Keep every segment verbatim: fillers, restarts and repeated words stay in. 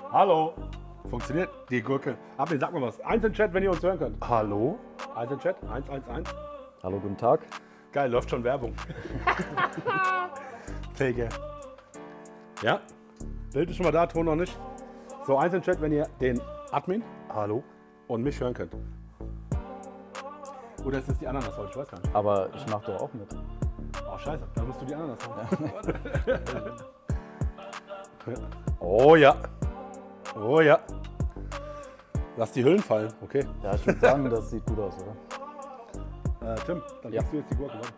Hallo. Funktioniert die Gurke. Admin, sag mal was. Eins im Chat, wenn ihr uns hören könnt. Hallo? Eins im Chat. Eins, eins, eins. Hallo, guten Tag. Geil, läuft schon Werbung. Fake. Ja? Bild ist schon mal da, Ton noch nicht. So, eins im Chat, wenn ihr den Admin Hallo? und mich hören könnt. Oder ist das die Ananas heute? Ich weiß gar nicht. Aber ich mach doch auch mit. Oh, scheiße. Dann musst du die Ananas haben. Oh ja. Oh ja. Lass die Hüllen fallen, okay. Ja, ich würde sagen, das sieht gut aus, oder? Äh, Tim, dann Ja. legst du jetzt die Gurken an.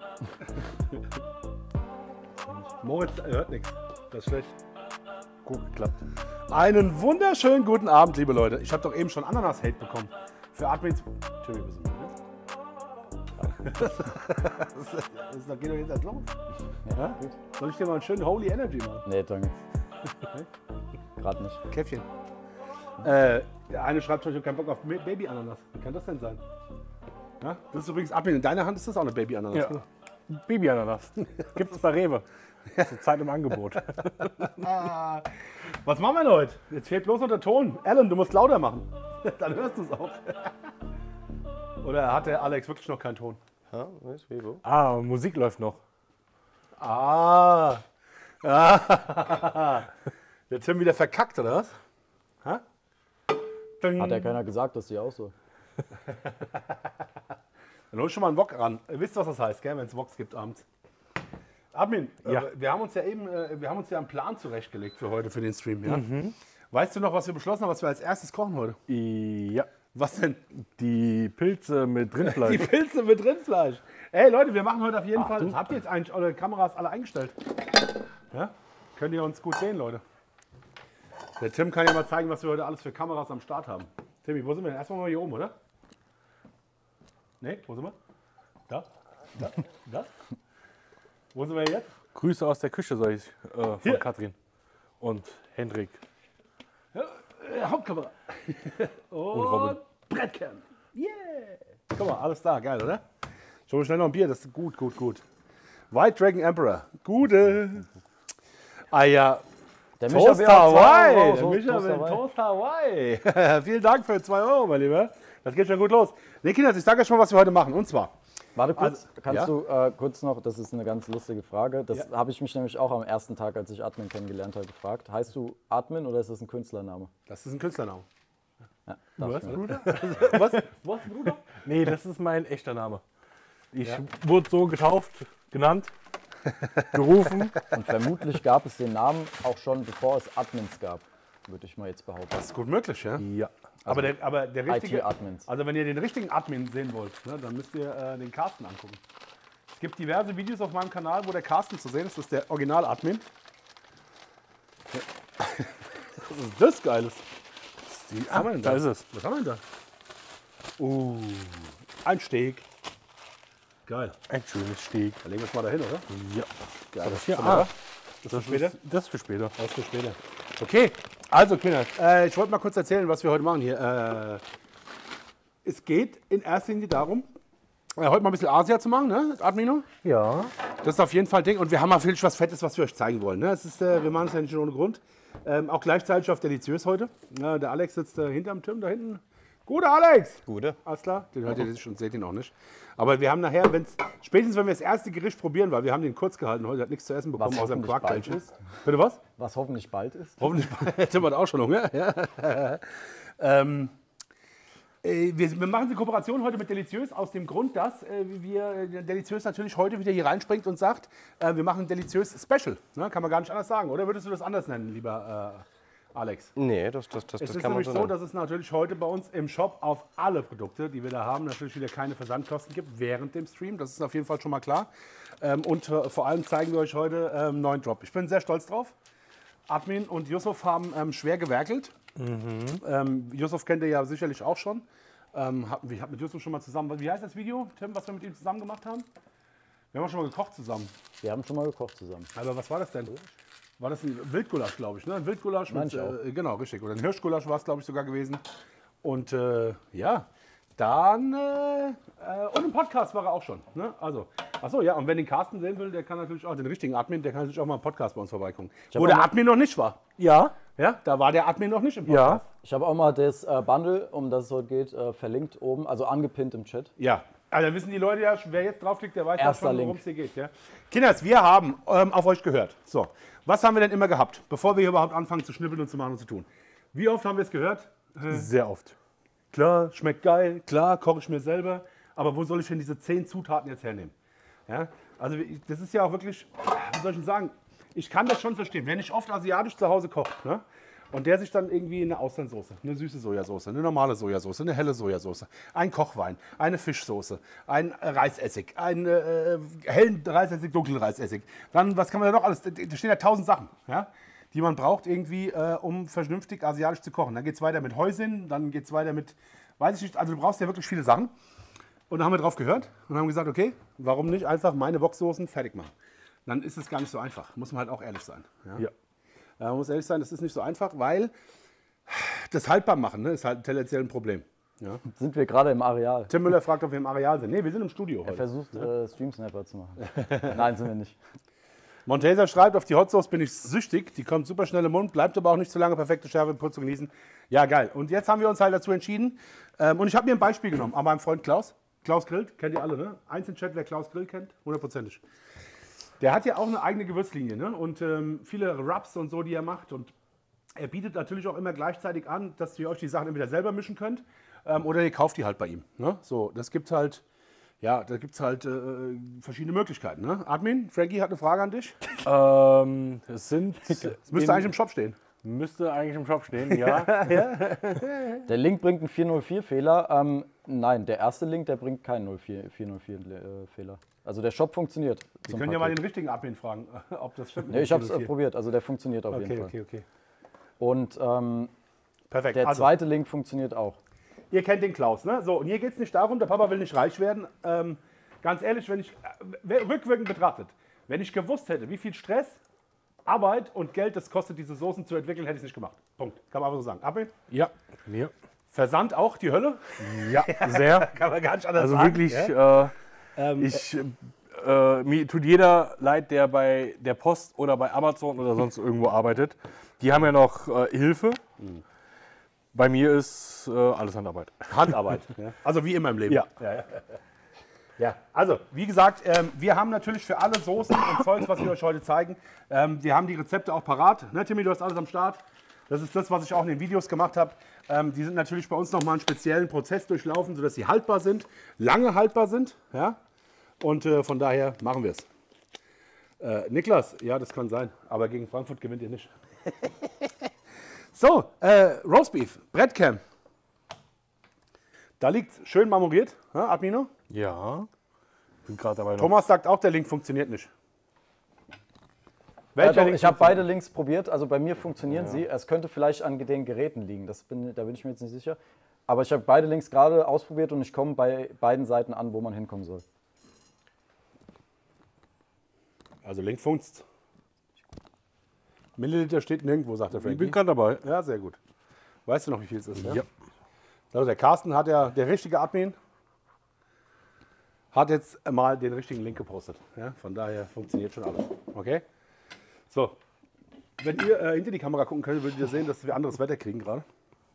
Moritz er hört nichts. Das ist schlecht. Gut geklappt. Einen wunderschönen guten Abend, liebe Leute. Ich habe doch eben schon Ananas-Hate bekommen. Für Admins. Tim, wir sind das, das geht doch jetzt erst los. Ja, Ja? gut. Soll ich dir mal einen schönen Holy Energy machen? Nee, danke. Gerade nicht. Käffchen. Äh, der eine schreibt schon, ich habe keinen Bock auf Baby-Ananas. Wie kann das denn sein? Ja? Das ist übrigens Admin. In deiner Hand ist das auch eine Baby-Ananas. Ja. Baby-Ananas. Gibt's bei Rewe. Zur Zeit im Angebot. Ah, was machen wir denn heute? Jetzt fehlt bloß noch der Ton. Alan, du musst lauter machen. Dann hörst du es auch. Oder hat der Alex wirklich noch keinen Ton? Ja, was, wie, wo? Ah, Musik läuft noch. Ah. ah. Der Tim wieder verkackt, oder was? Ha? Hat ja keiner gesagt, dass die auch so. Dann hol schon mal einen Wok ran. Ihr wisst, was das heißt, gell, wenn es Woks gibt abends. Admin, Ja. äh, wir haben uns ja eben, äh, wir haben uns ja einen Plan zurechtgelegt für heute, für den Stream. Ja? Mhm. Weißt du noch, was wir beschlossen haben, was wir als erstes kochen heute? Ja. Was denn? Die Pilze mit Die Rindfleisch. Pilze mit Rindfleisch. Ey Leute, wir machen heute auf jeden Fall. Habt ihr jetzt eigentlich eure Kameras alle eingestellt? Ja? Könnt ihr uns gut sehen, Leute? Der Tim kann ja mal zeigen, was wir heute alles für Kameras am Start haben. Timmy, wo sind wir denn? Erstmal mal hier oben, oder? Ne, wo sind wir? Da? Da? Da? Wo sind wir jetzt? Grüße aus der Küche, sag ich, äh, von Hier. Katrin und Hendrik. Äh, Hauptkamera. Und, Robin. Brettcam. Yeah. Guck mal, alles da, geil, oder? Schon mal schnell noch ein Bier, das ist gut, gut, gut. White Dragon Emperor. Gute. Ah ja. Der Toast will auch zwei Hawaii. Euro. Der So, Micha Toast will Hawaii. Toast Hawaii. Vielen Dank für zwei Euro, mein Lieber. Das geht schon gut los. Ne, Kinder, ich sage euch schon, was wir heute machen. Und zwar. Warte kurz, Also, kannst ja? du äh, kurz noch, das ist eine ganz lustige Frage. Das Ja. habe ich mich nämlich auch am ersten Tag, als ich Admin kennengelernt habe, gefragt. Heißt du Admin oder ist das ein Künstlername? Das ist ein Künstlername. Ja, darf ich mir. Bruder? Was? Was, Bruder? Nee, das ist mein echter Name. Ich wurde so getauft, genannt, gerufen. Und vermutlich gab es den Namen auch schon, bevor es Admins gab, würde ich mal jetzt behaupten. Das ist gut möglich, ja? Ja. Aber der, aber der richtige. I T-Admins. Also, wenn ihr den richtigen Admin sehen wollt, ne, dann müsst ihr äh, den Carsten angucken. Es gibt diverse Videos auf meinem Kanal, wo der Carsten zu sehen ist. Das ist der Original-Admin. Ja. Was ist das Geiles? Was haben wir denn da ist es. Was haben wir denn da? Uh, ein Steak. Geil. Ein schönes Steak. Dann legen wir es mal dahin, oder? Ja. Geil. Das hier, Oder? ah, Das das für später? ist, das ist für später. Das für später. Okay, also Kinder, äh, ich wollte mal kurz erzählen, was wir heute machen hier. Äh, es geht in erster Linie darum, äh, heute mal ein bisschen Asia zu machen, ne, Admino? Ja. Das ist auf jeden Fall ein Ding. Und wir haben natürlich was Fettes, was wir euch zeigen wollen. Ne? Es ist, äh, wir machen es ja nicht ohne Grund. Ähm, auch gleichzeitig auf Deliziös heute. Ja, der Alex sitzt äh, hinterm Tim da hinten. Gute Alex! Gute. Alles klar, den hört ihr jetzt schon, seht ihn auch nicht. Aber wir haben nachher, wenn's, spätestens wenn wir das erste Gericht probieren, weil wir haben den kurz gehalten heute, hat nichts zu essen bekommen, Was außer einem hoffentlich bald Quarkbällchen. ist. Bitte was? Was hoffentlich bald ist. Hoffentlich, Tim hat auch schon Hunger. Ja. ähm, äh, wir, wir machen die Kooperation heute mit Deliziös aus dem Grund, dass äh, wir äh, Deliziös natürlich heute wieder hier reinspringt und sagt, äh, wir machen Deliziös Special. Ne? Kann man gar nicht anders sagen. Oder würdest du das anders nennen, lieber äh, Alex? Nee, das, das, das, Es das ist kann man nämlich so so, nennen. dass es natürlich heute bei uns im Shop auf alle Produkte, die wir da haben, natürlich wieder keine Versandkosten gibt während dem Stream. Das ist auf jeden Fall schon mal klar. Ähm, und äh, vor allem zeigen wir euch heute ähm, einen neuen Drop. Ich bin sehr stolz drauf. Admin und Yusuf haben ähm, schwer gewerkelt. Ähm, Yusuf kennt ihr ja sicherlich auch schon. Ähm, hab, ich habe mit Yusuf schon mal zusammen. Wie heißt das Video, Tim, was wir mit ihm zusammen gemacht haben? Wir haben auch schon mal gekocht zusammen. Wir haben schon mal gekocht zusammen. Aber was war das denn? War das ein Wildgulasch, glaube ich, ne? Ein Wildgulasch Meine mit, ich auch. äh, genau, richtig. Oder ein Hirschgulasch war es, glaube ich, sogar gewesen. Und äh, ja, dann äh, äh, und im Podcast war er auch schon. Ne? Also, achso, ja, und wenn den Carsten sehen will, der kann natürlich auch, den richtigen Admin, der kann natürlich auch mal im Podcast bei uns vorbeigucken. Wo hab der auch mal- Admin noch nicht war. Ja. Ja, da war der Admin noch nicht im Ja. Podcast. Ich habe auch mal das äh, Bundle, um das es heute geht, äh, verlinkt oben, also angepinnt im Chat. Ja. Also dann wissen die Leute ja, wer jetzt draufklickt, der weiß ja Erster schon, Link. worum es hier geht. Ja? Kinders, wir haben ähm, auf euch gehört. So, was haben wir denn immer gehabt, bevor wir hier überhaupt anfangen zu schnippeln und zu machen und zu tun? Wie oft haben wir es gehört? Sehr oft. Klar, schmeckt geil, klar, koche ich mir selber. Aber wo soll ich denn diese zehn Zutaten jetzt hernehmen? Ja? Also ich- das ist ja auch wirklich, wie soll ich denn sagen, ich kann das schon verstehen. Wenn ich oft asiatisch zu Hause koche, ne? Und der sich dann irgendwie eine Austernsoße, eine süße Sojasauce, eine normale Sojasauce, eine helle Sojasauce, ein Kochwein, eine Fischsoße, ein äh, Reisessig, einen äh, hellen Reisessig, dunklen Reisessig. Dann, was kann man da noch alles? Da da stehen ja tausend Sachen, ja, die man braucht irgendwie, äh, um vernünftig asiatisch zu kochen. Dann geht es weiter mit Heusin, dann geht es weiter mit, weiß ich nicht, also du brauchst ja wirklich viele Sachen. Und da haben wir drauf gehört und haben gesagt, okay, warum nicht einfach meine Woksoßen fertig machen? Dann ist es gar nicht so einfach, muss man halt auch ehrlich sein. Ja? Ja. Ja, man muss ehrlich sein, das ist nicht so einfach, weil das haltbar machen ne, ist halt tendenziell ein Problem. Ja. Sind wir gerade im Areal. Tim Müller fragt, ob wir im Areal sind. Nee, wir sind im Studio Er heute. versucht, äh, Stream-Snapper zu machen. Nein, sind wir nicht. Monteser schreibt, auf die Hot Sauce bin ich süchtig. Die kommt super schnell im Mund, bleibt aber auch nicht zu lange. Perfekte Schärfe, Impuls zu genießen. Ja, geil. Und jetzt haben wir uns halt dazu entschieden. Ähm, und ich habe mir ein Beispiel genommen an meinem Freund Klaus. Klaus grillt, kennt ihr alle, ne? Eins im Chat, wer Klaus Grill kennt, hundertprozentig. Der hat ja auch eine eigene Gewürzlinie, ne? Und ähm, viele Rubs und so, die er macht. Und er bietet natürlich auch immer gleichzeitig an, dass ihr euch die Sachen entweder selber mischen könnt ähm, oder ihr kauft die halt bei ihm. Ne? So, das gibt halt, ja, da gibt es halt äh, verschiedene Möglichkeiten. Ne? Admin, Frankie hat eine Frage an dich. Ähm, es sind. Das müsste eigentlich im Shop stehen. Müsste eigentlich im Shop stehen, ja. Der Link bringt einen vierhundertvier-Fehler. Ähm, nein, der erste Link, der bringt keinen vierhundertvier-Fehler. Also der Shop funktioniert. Wir zum können ja mal Paket. den richtigen Admin fragen, ob das stimmt. mit Nee, dem ich habe es äh, vierhundertvier. probiert, also der funktioniert auf jeden Okay, Fall. okay, okay. Und ähm, Perfekt. der Also, zweite Link funktioniert auch. ihr kennt den Klaus, ne? So, und hier geht es nicht darum, der Papa will nicht reich werden. Ähm, ganz ehrlich, wenn ich, äh, rückwirkend betrachtet, wenn ich gewusst hätte, wie viel Stress, Arbeit und Geld das kostet, diese Soßen zu entwickeln, hätte ich es nicht gemacht. Punkt. Kann man einfach so sagen. Admin? Ja. Mir. Versand auch die Hölle? Ja, sehr. Kann man gar nicht anders Also sagen. wirklich, Ja? äh, Ähm, ich, äh, mir tut jeder leid, der bei der Post oder bei Amazon oder sonst irgendwo arbeitet. Die haben ja noch äh, Hilfe. Bei mir ist äh, alles Handarbeit. Handarbeit. Ja. Also wie immer im Leben. Ja. Ja, ja. Ja, also wie gesagt, ähm, wir haben natürlich für alle Soßen und Zeugs, was wir euch heute zeigen, ähm, wir haben die Rezepte auch parat. Ne, Timmy, du hast alles am Start. Das ist das, was ich auch in den Videos gemacht habe. Ähm, die sind natürlich bei uns nochmal einen speziellen Prozess durchlaufen, sodass sie haltbar sind, lange haltbar sind. Ja? Und äh, von daher machen wir es. Äh, Niklas, ja, das kann sein, aber gegen Frankfurt gewinnt ihr nicht. So, äh, Roastbeef, Brettcam. Da liegt schön marmoriert, ja, Admino. Ja. Bin gerade dabei noch. Thomas sagt auch, der Link funktioniert nicht. Ja, Welcher doch, Link ich habe funktioniert? beide Links probiert, also bei mir funktionieren sie. Es könnte vielleicht an den Geräten liegen, das bin, da bin ich mir jetzt nicht sicher. Aber ich habe beide Links gerade ausprobiert und ich komme bei beiden Seiten an, wo man hinkommen soll. Also Link funzt. Milliliter steht nirgendwo, sagt der Ich Frankie. bin gerade dabei. Ja, sehr gut. Weißt du noch, wie viel es ist? Ja. Also der Carsten hat ja, der richtige Admin, hat jetzt mal den richtigen Link gepostet. Ja, von daher funktioniert schon alles. Okay? So. Wenn ihr äh, hinter die Kamera gucken könnt, würdet ihr sehen, dass wir anderes Wetter kriegen gerade.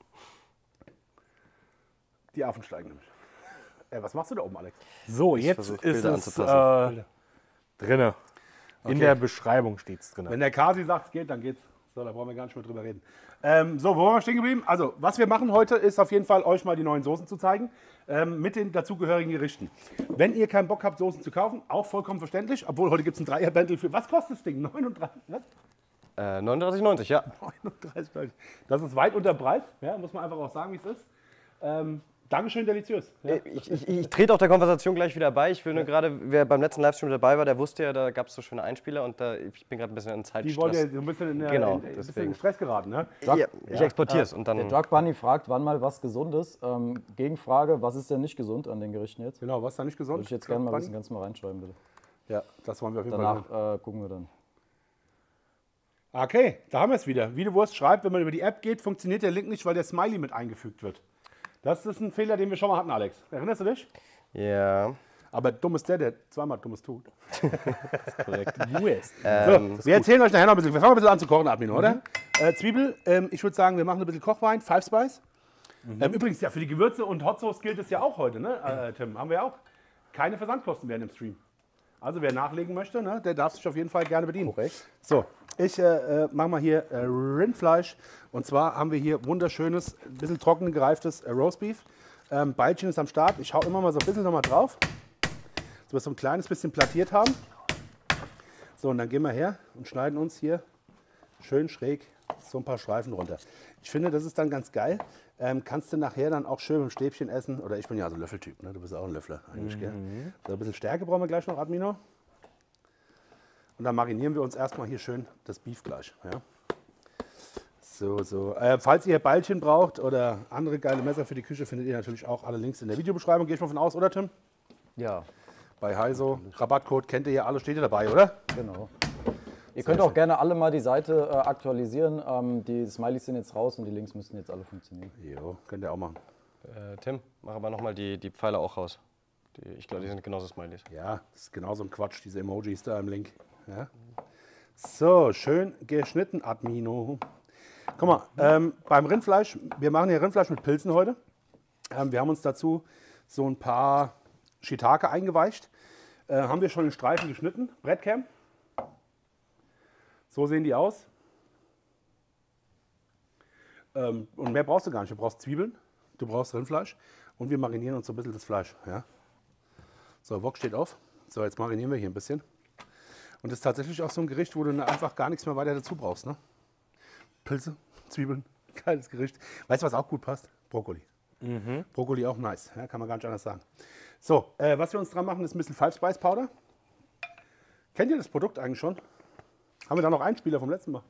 Die Affen steigen nämlich. Äh, was machst du da oben, Alex? So, jetzt versuche, ist Bilder es anzupassen. äh, drinne. In Okay. der Beschreibung steht es drin. Wenn der Kasi sagt, es geht, dann geht's. So, da brauchen wir gar nicht mehr drüber reden. Ähm, so, wo waren wir stehen geblieben? Also, was wir machen heute, ist auf jeden Fall, euch mal die neuen Soßen zu zeigen, ähm, mit den dazugehörigen Gerichten. Wenn ihr keinen Bock habt, Soßen zu kaufen, auch vollkommen verständlich, obwohl heute gibt es ein Dreier-Bändel für, was kostet das Ding? neununddreißig, was? Äh, neununddreißig neunzig, ja. neununddreißig, Leute. Das ist weit unter Preis, ja, muss man einfach auch sagen, wie es ist. Ähm, Dankeschön, deliziös. Ja. Ich, ich, ich trete auch der Konversation gleich wieder bei. Ich will nur gerade, wer beim letzten Livestream dabei war, der wusste ja, da gab es so schöne Einspieler und da, ich bin gerade ein bisschen in Die wollt Zeitstress. ihr so ein bisschen in, der, Genau, in, in, ein bisschen deswegen. in Stress geraten, ne? Ja, ich exportiere es und Der dann. Drug Bunny fragt, wann mal was Gesundes. Ähm, Gegenfrage, was ist denn nicht gesund an den Gerichten jetzt? Genau, was da nicht gesund? Würde ich jetzt gerne mal wissen, kannst du mal reinschreiben, bitte. Ja, das wollen wir auf jeden Fall. Danach äh, gucken wir dann. Okay, da haben wir es wieder. Wie du Wurst schreibt, wenn man über die App geht, funktioniert der Link nicht, weil der Smiley mit eingefügt wird. Das ist ein Fehler, den wir schon mal hatten, Alex. Erinnerst du dich? Ja. Aber dumm ist der, der zweimal Dummes tut. Korrekt. West. So, wir erzählen euch nachher noch ein bisschen. Wir fangen ein bisschen an zu kochen, Admin, oder? Äh, Zwiebel, ähm, ich würde sagen, wir machen ein bisschen Kochwein, Five Spice. Ähm, übrigens, ja, für die Gewürze und Hot Sauce gilt es ja auch heute, ne, äh, Tim? Haben wir auch. Keine Versandkosten werden im Stream. Also wer nachlegen möchte, ne, der darf sich auf jeden Fall gerne bedienen. Korrekt. So, ich äh, äh, mache mal hier äh, Rindfleisch. Und zwar haben wir hier wunderschönes, ein bisschen trocken gereiftes äh, Roastbeef. Ähm, Beilchen ist am Start. Ich hau immer mal so ein bisschen noch mal drauf, so wir so ein kleines bisschen plattiert haben. So, und dann gehen wir her und schneiden uns hier schön schräg so ein paar Streifen runter. Ich finde, das ist dann ganz geil. Ähm, kannst du nachher dann auch schön mit dem Stäbchen essen. Oder ich bin ja so ein Löffeltyp, ne? Du bist auch ein Löffler eigentlich, gell? So, ein bisschen Stärke brauchen wir gleich noch, Admino. Und dann marinieren wir uns erstmal hier schön das Beef gleich. Ja? So, so. Äh, falls ihr Beilchen braucht oder andere geile Messer für die Küche, findet ihr natürlich auch alle Links in der Videobeschreibung. Gehe ich mal von aus, oder Tim? Ja, Bei Heiso. Rabattcode kennt ihr ja alle, steht ihr dabei, oder? genau. Ihr könnt auch gerne alle mal die Seite äh, aktualisieren. Ähm, die Smileys sind jetzt raus und die Links müssten jetzt alle funktionieren. Jo, könnt ihr auch machen. Äh, Tim, mach aber nochmal die, die Pfeile auch raus. Die, ich glaube, die sind genauso Smileys. Ja, das ist genauso ein Quatsch, diese Emojis da im Link. Ja. So, schön geschnitten, Admino. Guck mal, ähm, beim Rindfleisch, wir machen hier Rindfleisch mit Pilzen heute. Ähm, wir haben uns dazu so ein paar Shiitake eingeweicht. Äh, haben wir schon in Streifen geschnitten, Breadcam. So sehen die aus. Ähm, und mehr brauchst du gar nicht. Du brauchst Zwiebeln, du brauchst Rindfleisch und wir marinieren uns so ein bisschen das Fleisch. Ja? So, Wok steht auf. So, jetzt marinieren wir hier ein bisschen. Und das ist tatsächlich auch so ein Gericht, wo du einfach gar nichts mehr weiter dazu brauchst. Ne? Pilze, Zwiebeln, geiles Gericht. Weißt du, was auch gut passt? Brokkoli. Mhm. Brokkoli auch nice, ja, kann man gar nicht anders sagen. So, äh, was wir uns dran machen, ist ein bisschen Five Spice Powder. Kennt ihr das Produkt eigentlich schon? Haben wir da noch Einspieler vom letzten Mal?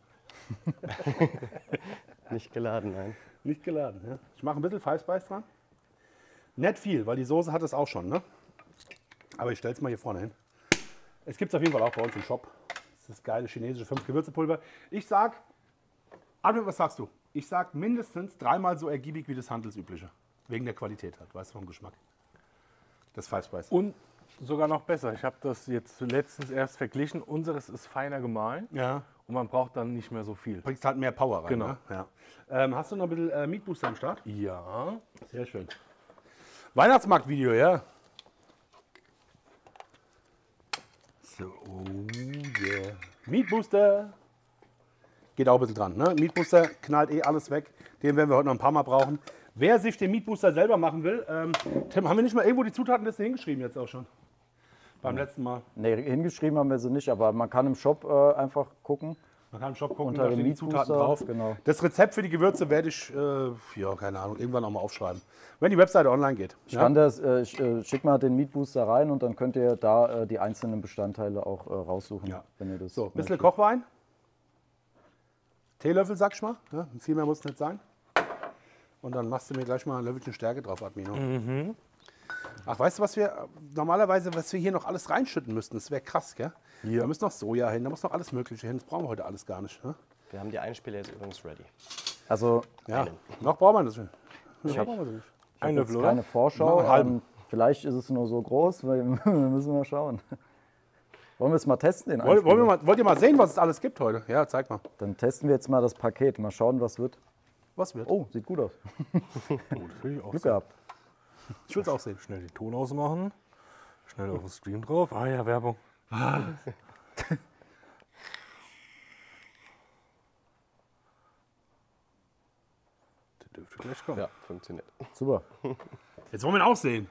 Nicht geladen, nein. Nicht geladen. Ja. Ich mache ein bisschen Five Spice dran. Nicht viel, weil die Soße hat es auch schon. Ne? Aber ich stelle es mal hier vorne hin. Es gibt es auf jeden Fall auch bei uns im Shop. Das ist das geile chinesische fünf Gewürzepulver. Ich sag, Admin, was sagst du? Ich sag mindestens dreimal so ergiebig wie das handelsübliche. Wegen der Qualität halt, weißt du, vom Geschmack. Das Five Spice. Und sogar noch besser. Ich habe das jetzt letztens erst verglichen. Unseres ist feiner gemahlen Ja. und man braucht dann nicht mehr so viel. Bringst halt mehr Power rein. Genau. Ne? Ja. Ähm, hast du noch ein bisschen äh, Meat Booster am Start? Ja. Sehr schön. Weihnachtsmarkt-Video, ja. So, oh yeah. Meat Booster. Geht auch ein bisschen dran. Ne? Meat Booster knallt eh alles weg. Den werden wir heute noch ein paar Mal brauchen. Wer sich den Meat Booster selber machen will, ähm, Tim, haben wir nicht mal irgendwo die Zutatenliste hingeschrieben jetzt auch schon? Beim letzten Mal. Nee, hingeschrieben haben wir sie nicht, aber man kann im Shop äh, einfach gucken. Man kann im Shop gucken, Unter da dem stehen die Meat Zutaten Booster, drauf. genau. Das Rezept für die Gewürze werde ich, äh, ja, keine Ahnung, irgendwann auch mal aufschreiben. Wenn die Webseite online geht. Ich kann das, äh, ich äh, schick mal den Meat Booster rein und dann könnt ihr da äh, die einzelnen Bestandteile auch äh, raussuchen, Ja. wenn ihr das So, ein bisschen möchtet. Kochwein. Teelöffel, sag ich mal. Ja, viel mehr muss es nicht sein. Und dann machst du mir gleich mal ein Löffelchen Stärke drauf, Admino. Mhm. Ach, weißt du, was wir normalerweise, was wir hier noch alles reinschütten müssten? Das wäre krass, gell? Ja. Da muss noch Soja hin, da muss noch alles Mögliche hin. Das brauchen wir heute alles gar nicht. Ne? Wir haben die Einspieler jetzt übrigens ready. Also Ja, noch brauchen wir das nicht. ich Noch habe brauchen wir das nicht. Ein jetzt Löffel, oder? keine Vorschau. Einen halben. Ähm, vielleicht ist es nur so groß, weil wir müssen mal schauen. Wollen wir es mal testen, den Wollt, wollen wir Einspieler? mal, wollt ihr mal sehen, was es alles gibt heute? Ja, zeig mal. Dann testen wir jetzt mal das Paket, mal schauen, was wird. Was wird? Oh, sieht gut aus. Oh, das will ich auch Glück sehen. gehabt. Ich will es auch sehen. Schnell den Ton ausmachen. Schnell auf den Stream drauf. Ah ja, Werbung. Der dürfte gleich kommen. Ja, funktioniert. Super. Jetzt wollen wir ihn auch sehen.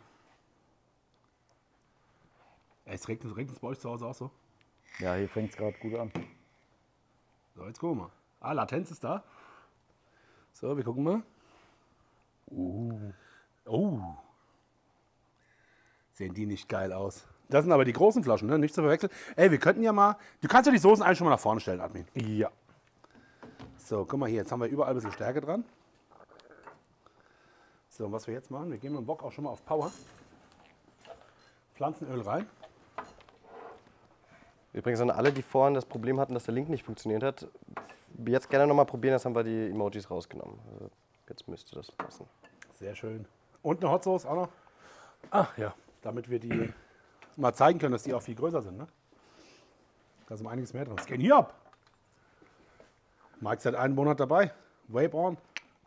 Ey, es regnet, regnet es bei euch zu Hause auch so? Ja, hier fängt es gerade gut an. So, jetzt gucken wir mal. Ah, Latenz ist da. So, wir gucken mal. Uh. Oh. Sehen die nicht geil aus. Das sind aber die großen Flaschen, ne? Nicht zu verwechseln. Ey, wir könnten ja mal... Du kannst ja die Soßen eigentlich schon mal nach vorne stellen, Admin. Ja. So, guck mal hier. Jetzt haben wir überall ein bisschen Stärke dran. So, und was wir jetzt machen, wir gehen mit dem Wok auch schon mal auf Power. Pflanzenöl rein. Übrigens an alle, die vorhin das Problem hatten, dass der Link nicht funktioniert hat, jetzt gerne nochmal probieren, jetzt haben wir die Emojis rausgenommen. Also jetzt müsste das passen. Sehr schön. Und eine Hot Sauce auch noch, Ach ja. damit wir die mal zeigen können, dass die auch viel größer sind. Ne? Da ist um einiges mehr drin. Scan hier ab. Mike seit einem Monat dabei. Vape on.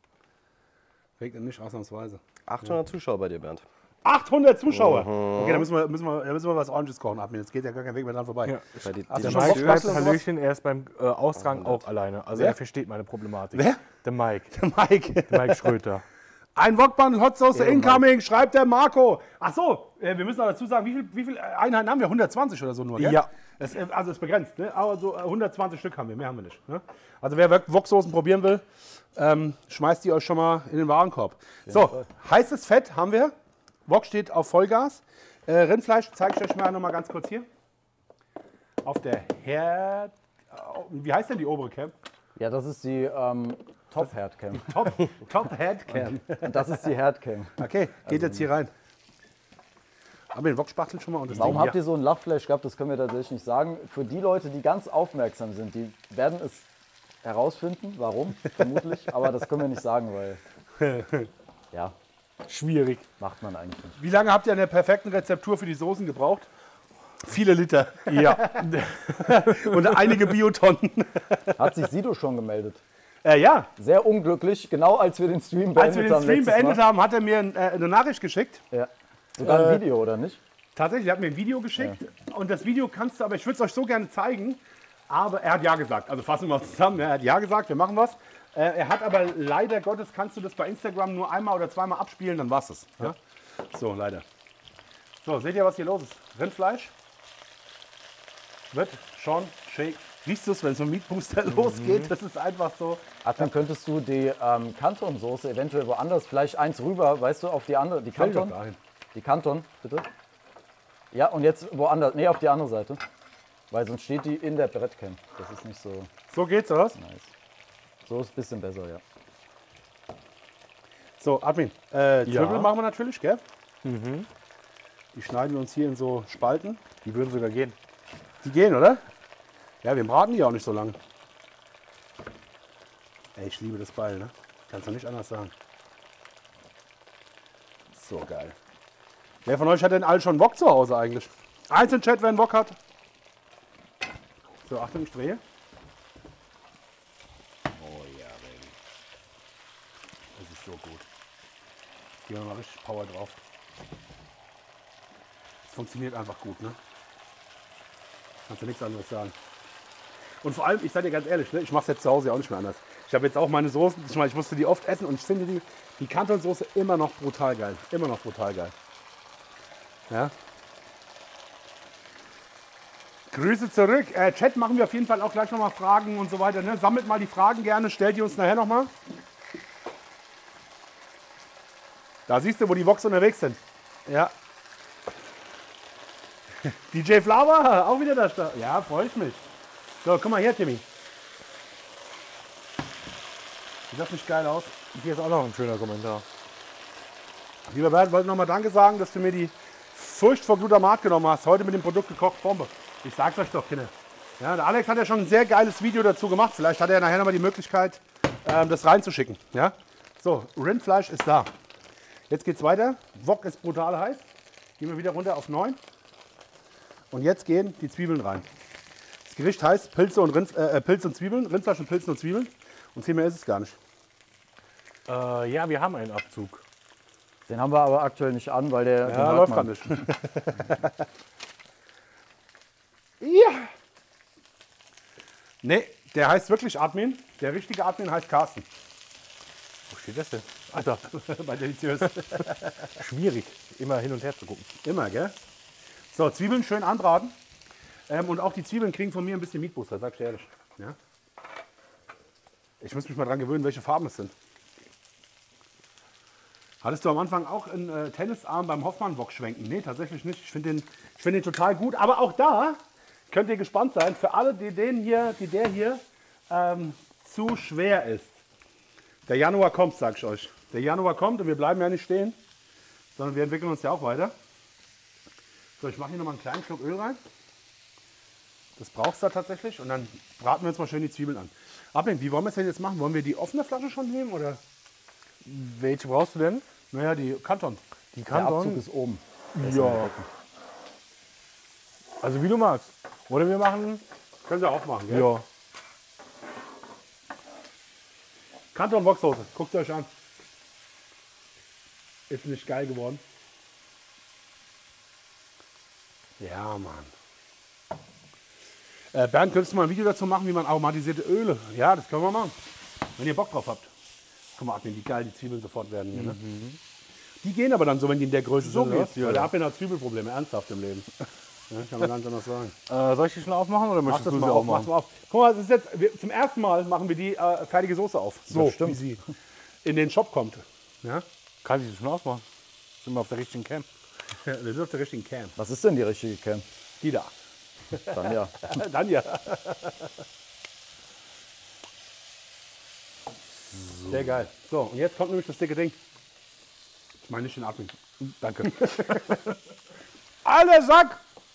Fängt ihn nicht ausnahmsweise. achthundert Zuschauer bei dir, Bernd. achthundert Zuschauer. Okay, da müssen wir, müssen wir, da müssen wir was Ordentliches kochen. Abnehmen. Jetzt geht ja gar kein Weg mehr dran vorbei. Ja. Bei die, Hast die du Der schon Mike Bock, schreibt Bastel, oder Hallöchen, er ist beim äh, Austragen auch alleine. Also Wer? er versteht meine Problematik. Wer? Der Mike. Mike. Der Mike Schröter. Ein Wokbundle Hot Sauce Ja, incoming, schreibt der Marco. Ach so, äh, wir müssen noch dazu sagen, wie viele wie viel Einheiten haben wir? hundertzwanzig oder so nur, gell? Ja. Das, äh, also ist begrenzt, ne? Aber so äh, hundertzwanzig Stück haben wir, mehr haben wir nicht. Ne? Also wer Wok- Woksoßen probieren will, ähm, schmeißt die euch schon mal in den Warenkorb. So, heißes Fett haben wir. Wok steht auf Vollgas. Äh, Rindfleisch zeige ich euch mal noch mal ganz kurz hier. Auf der Herd... Wie heißt denn die obere Cam? Ja, das ist die ähm, Top Herdcam. Top, Top Head Cam. Und das ist die Herdcam. Okay, geht jetzt hier rein. Haben wir den Wokspachtel schon mal? Und das Warum Ding habt hier? ihr so ein Lachflash gehabt? Das können wir tatsächlich nicht sagen. Für die Leute, die ganz aufmerksam sind, die werden es herausfinden, warum, vermutlich. Aber das können wir nicht sagen, weil, ja, Schwierig. macht man eigentlich nicht. Wie lange habt ihr an der perfekten Rezeptur für die Soßen gebraucht? Viele Liter. Ja. Und einige Biotonnen. Hat sich Sido schon gemeldet? Äh, ja, Sehr unglücklich, genau als wir den Stream beendet als wir den haben. Stream letztes beendet Mal. haben, hat er mir ein, äh, eine Nachricht geschickt. Ja. Sogar Äh, ein Video, oder nicht? Tatsächlich, er hat mir ein Video geschickt. Und das Video kannst du, aber ich würde es euch so gerne zeigen. Aber er hat ja gesagt. Also fassen wir mal zusammen. Er hat ja gesagt, wir machen was. Äh, er hat aber leider Gottes, kannst du das bei Instagram nur einmal oder zweimal abspielen, dann war's es. Ja? So, leider. So, seht ihr, was hier los ist? Rindfleisch wird schon shake. Riechst du es, wenn es mit dem Meat Booster losgeht? Das ist einfach so. Adrian, könntest du die ähm, Canton-Soße eventuell woanders, vielleicht eins rüber, weißt du, auf die andere, die Stell doch Canton? dahin. Die Canton, bitte. Ja, und jetzt woanders, nee, auf die andere Seite. Weil sonst steht die in der Brettcam. Das ist nicht so So geht's, oder was? nice. So ist ein bisschen besser, ja. So, Admin, äh, Ja. Zwiebeln machen wir natürlich, gell? Die schneiden wir uns hier in so Spalten. Die würden sogar gehen. Die gehen, oder? Ja, wir braten die auch nicht so lange. Ey, ich liebe das Beil, ne? Kannst du nicht anders sagen. So geil. Wer von euch hat denn alle schon Wok zu Hause eigentlich? Eins im Chat, wer einen Wok hat. So, Achtung, ich drehe. Oh ja, Baby. Das ist so gut. Gehen wir mal richtig Power drauf. Es funktioniert einfach gut, ne? Kannst du nichts anderes sagen. Und vor allem, ich sage dir ganz ehrlich, ne, ich mache es jetzt zu Hause ja auch nicht mehr anders. Ich habe jetzt auch meine Soßen, ich, meine, ich musste die oft essen und ich finde die, die Canton-Soße immer noch brutal geil. Immer noch brutal geil. Ja. Grüße zurück. Äh, Chat machen wir auf jeden Fall auch gleich nochmal Fragen und so weiter. Ne? Sammelt mal die Fragen gerne, stellt die uns nachher nochmal. Da siehst du, wo die Woks unterwegs sind. Ja. D J Flower, auch wieder da. Ja, freue ich mich. So, guck mal her, Timmy. Sieht das nicht geil aus? Hier ist auch noch ein schöner Kommentar. Lieber Bert, wollte nochmal Danke sagen, dass du mir die Furcht vor Glutamat genommen hast. Heute mit dem Produkt gekocht, Bombe. Ich sag's euch doch, Kinder. Ja, der Alex hat ja schon ein sehr geiles Video dazu gemacht. Vielleicht hat er nachher nochmal die Möglichkeit, ähm, das reinzuschicken. Ja? So, Rindfleisch ist da. Jetzt geht's weiter. Wok ist brutal heiß. Gehen wir wieder runter auf neun. Und jetzt gehen die Zwiebeln rein. Das Gericht heißt Pilze und, Rind, äh, Pilze und Zwiebeln. Rindfleisch und Pilze und Zwiebeln. Und viel mehr ist es gar nicht. Äh, ja, wir haben einen Abzug. Den haben wir aber aktuell nicht an, weil der. den Ja, mag läuft man. gerade nicht. Ja. Nee, der heißt wirklich Admin. Der richtige Admin heißt Carsten. Wo steht das denn? Alter, Bei Deliziös. schwierig, immer hin und her zu gucken. Immer, gell? So, Zwiebeln schön anbraten. Ähm, und auch die Zwiebeln kriegen von mir ein bisschen Meat Booster, sag ich dir ehrlich. Ja? Ich muss mich mal dran gewöhnen, welche Farben es sind. Hattest du am Anfang auch einen äh, Tennisarm beim Hoffmann-Wok schwenken? Nee, tatsächlich nicht. Ich finde den, ich find den total gut. Aber auch da könnt ihr gespannt sein. Für alle, die, den hier, die der hier ähm, zu schwer ist. Der Januar kommt, sag ich euch. Der Januar kommt und wir bleiben ja nicht stehen, sondern wir entwickeln uns ja auch weiter. So, ich mache hier nochmal einen kleinen Schluck Öl rein. Das brauchst du da tatsächlich. Und dann braten wir uns mal schön die Zwiebeln an. Abhängig, wie wollen wir es denn jetzt machen? Wollen wir die offene Flasche schon nehmen? Oder? Welche brauchst du denn? Naja, die Kanton. Die Der Abzug Kanton? ist oben. Ja. Also wie du magst. Oder wir machen. Können Sie auch machen, gell? Ja. Kanton Woksoße, guckt euch an. Ist nicht geil geworden. Ja, Mann. Äh, Bernd, könntest du mal ein Video dazu machen, wie man aromatisierte Öle? Ja, das können wir machen. Wenn ihr Bock drauf habt. Guck mal, Admin, wie geil die Zwiebeln sofort werden hier, ne? Die gehen aber dann so, wenn die in der Größe So sind. geht's, oder? ja. Weil der Admin hat Zwiebelprobleme, ernsthaft im Leben. Ja, kann man ganz anders sagen. Äh, soll ich die schon aufmachen oder Mach möchtest das du mal sie auf, mach aufmachen? mal auf. Guck mal, das ist jetzt, wir, zum ersten Mal machen wir die äh, fertige Soße auf. So, wie sie in den Shop kommt. Ja? Kann ich sie schon aufmachen? Sind wir auf der richtigen Cam? Wir sind auf der richtigen Cam. Was ist denn die richtige Cam? Die da. Dann ja. Dann ja. Sehr geil. So, und jetzt kommt nämlich das dicke Ding. Ich meine nicht den Admin. Danke. Alter Sack!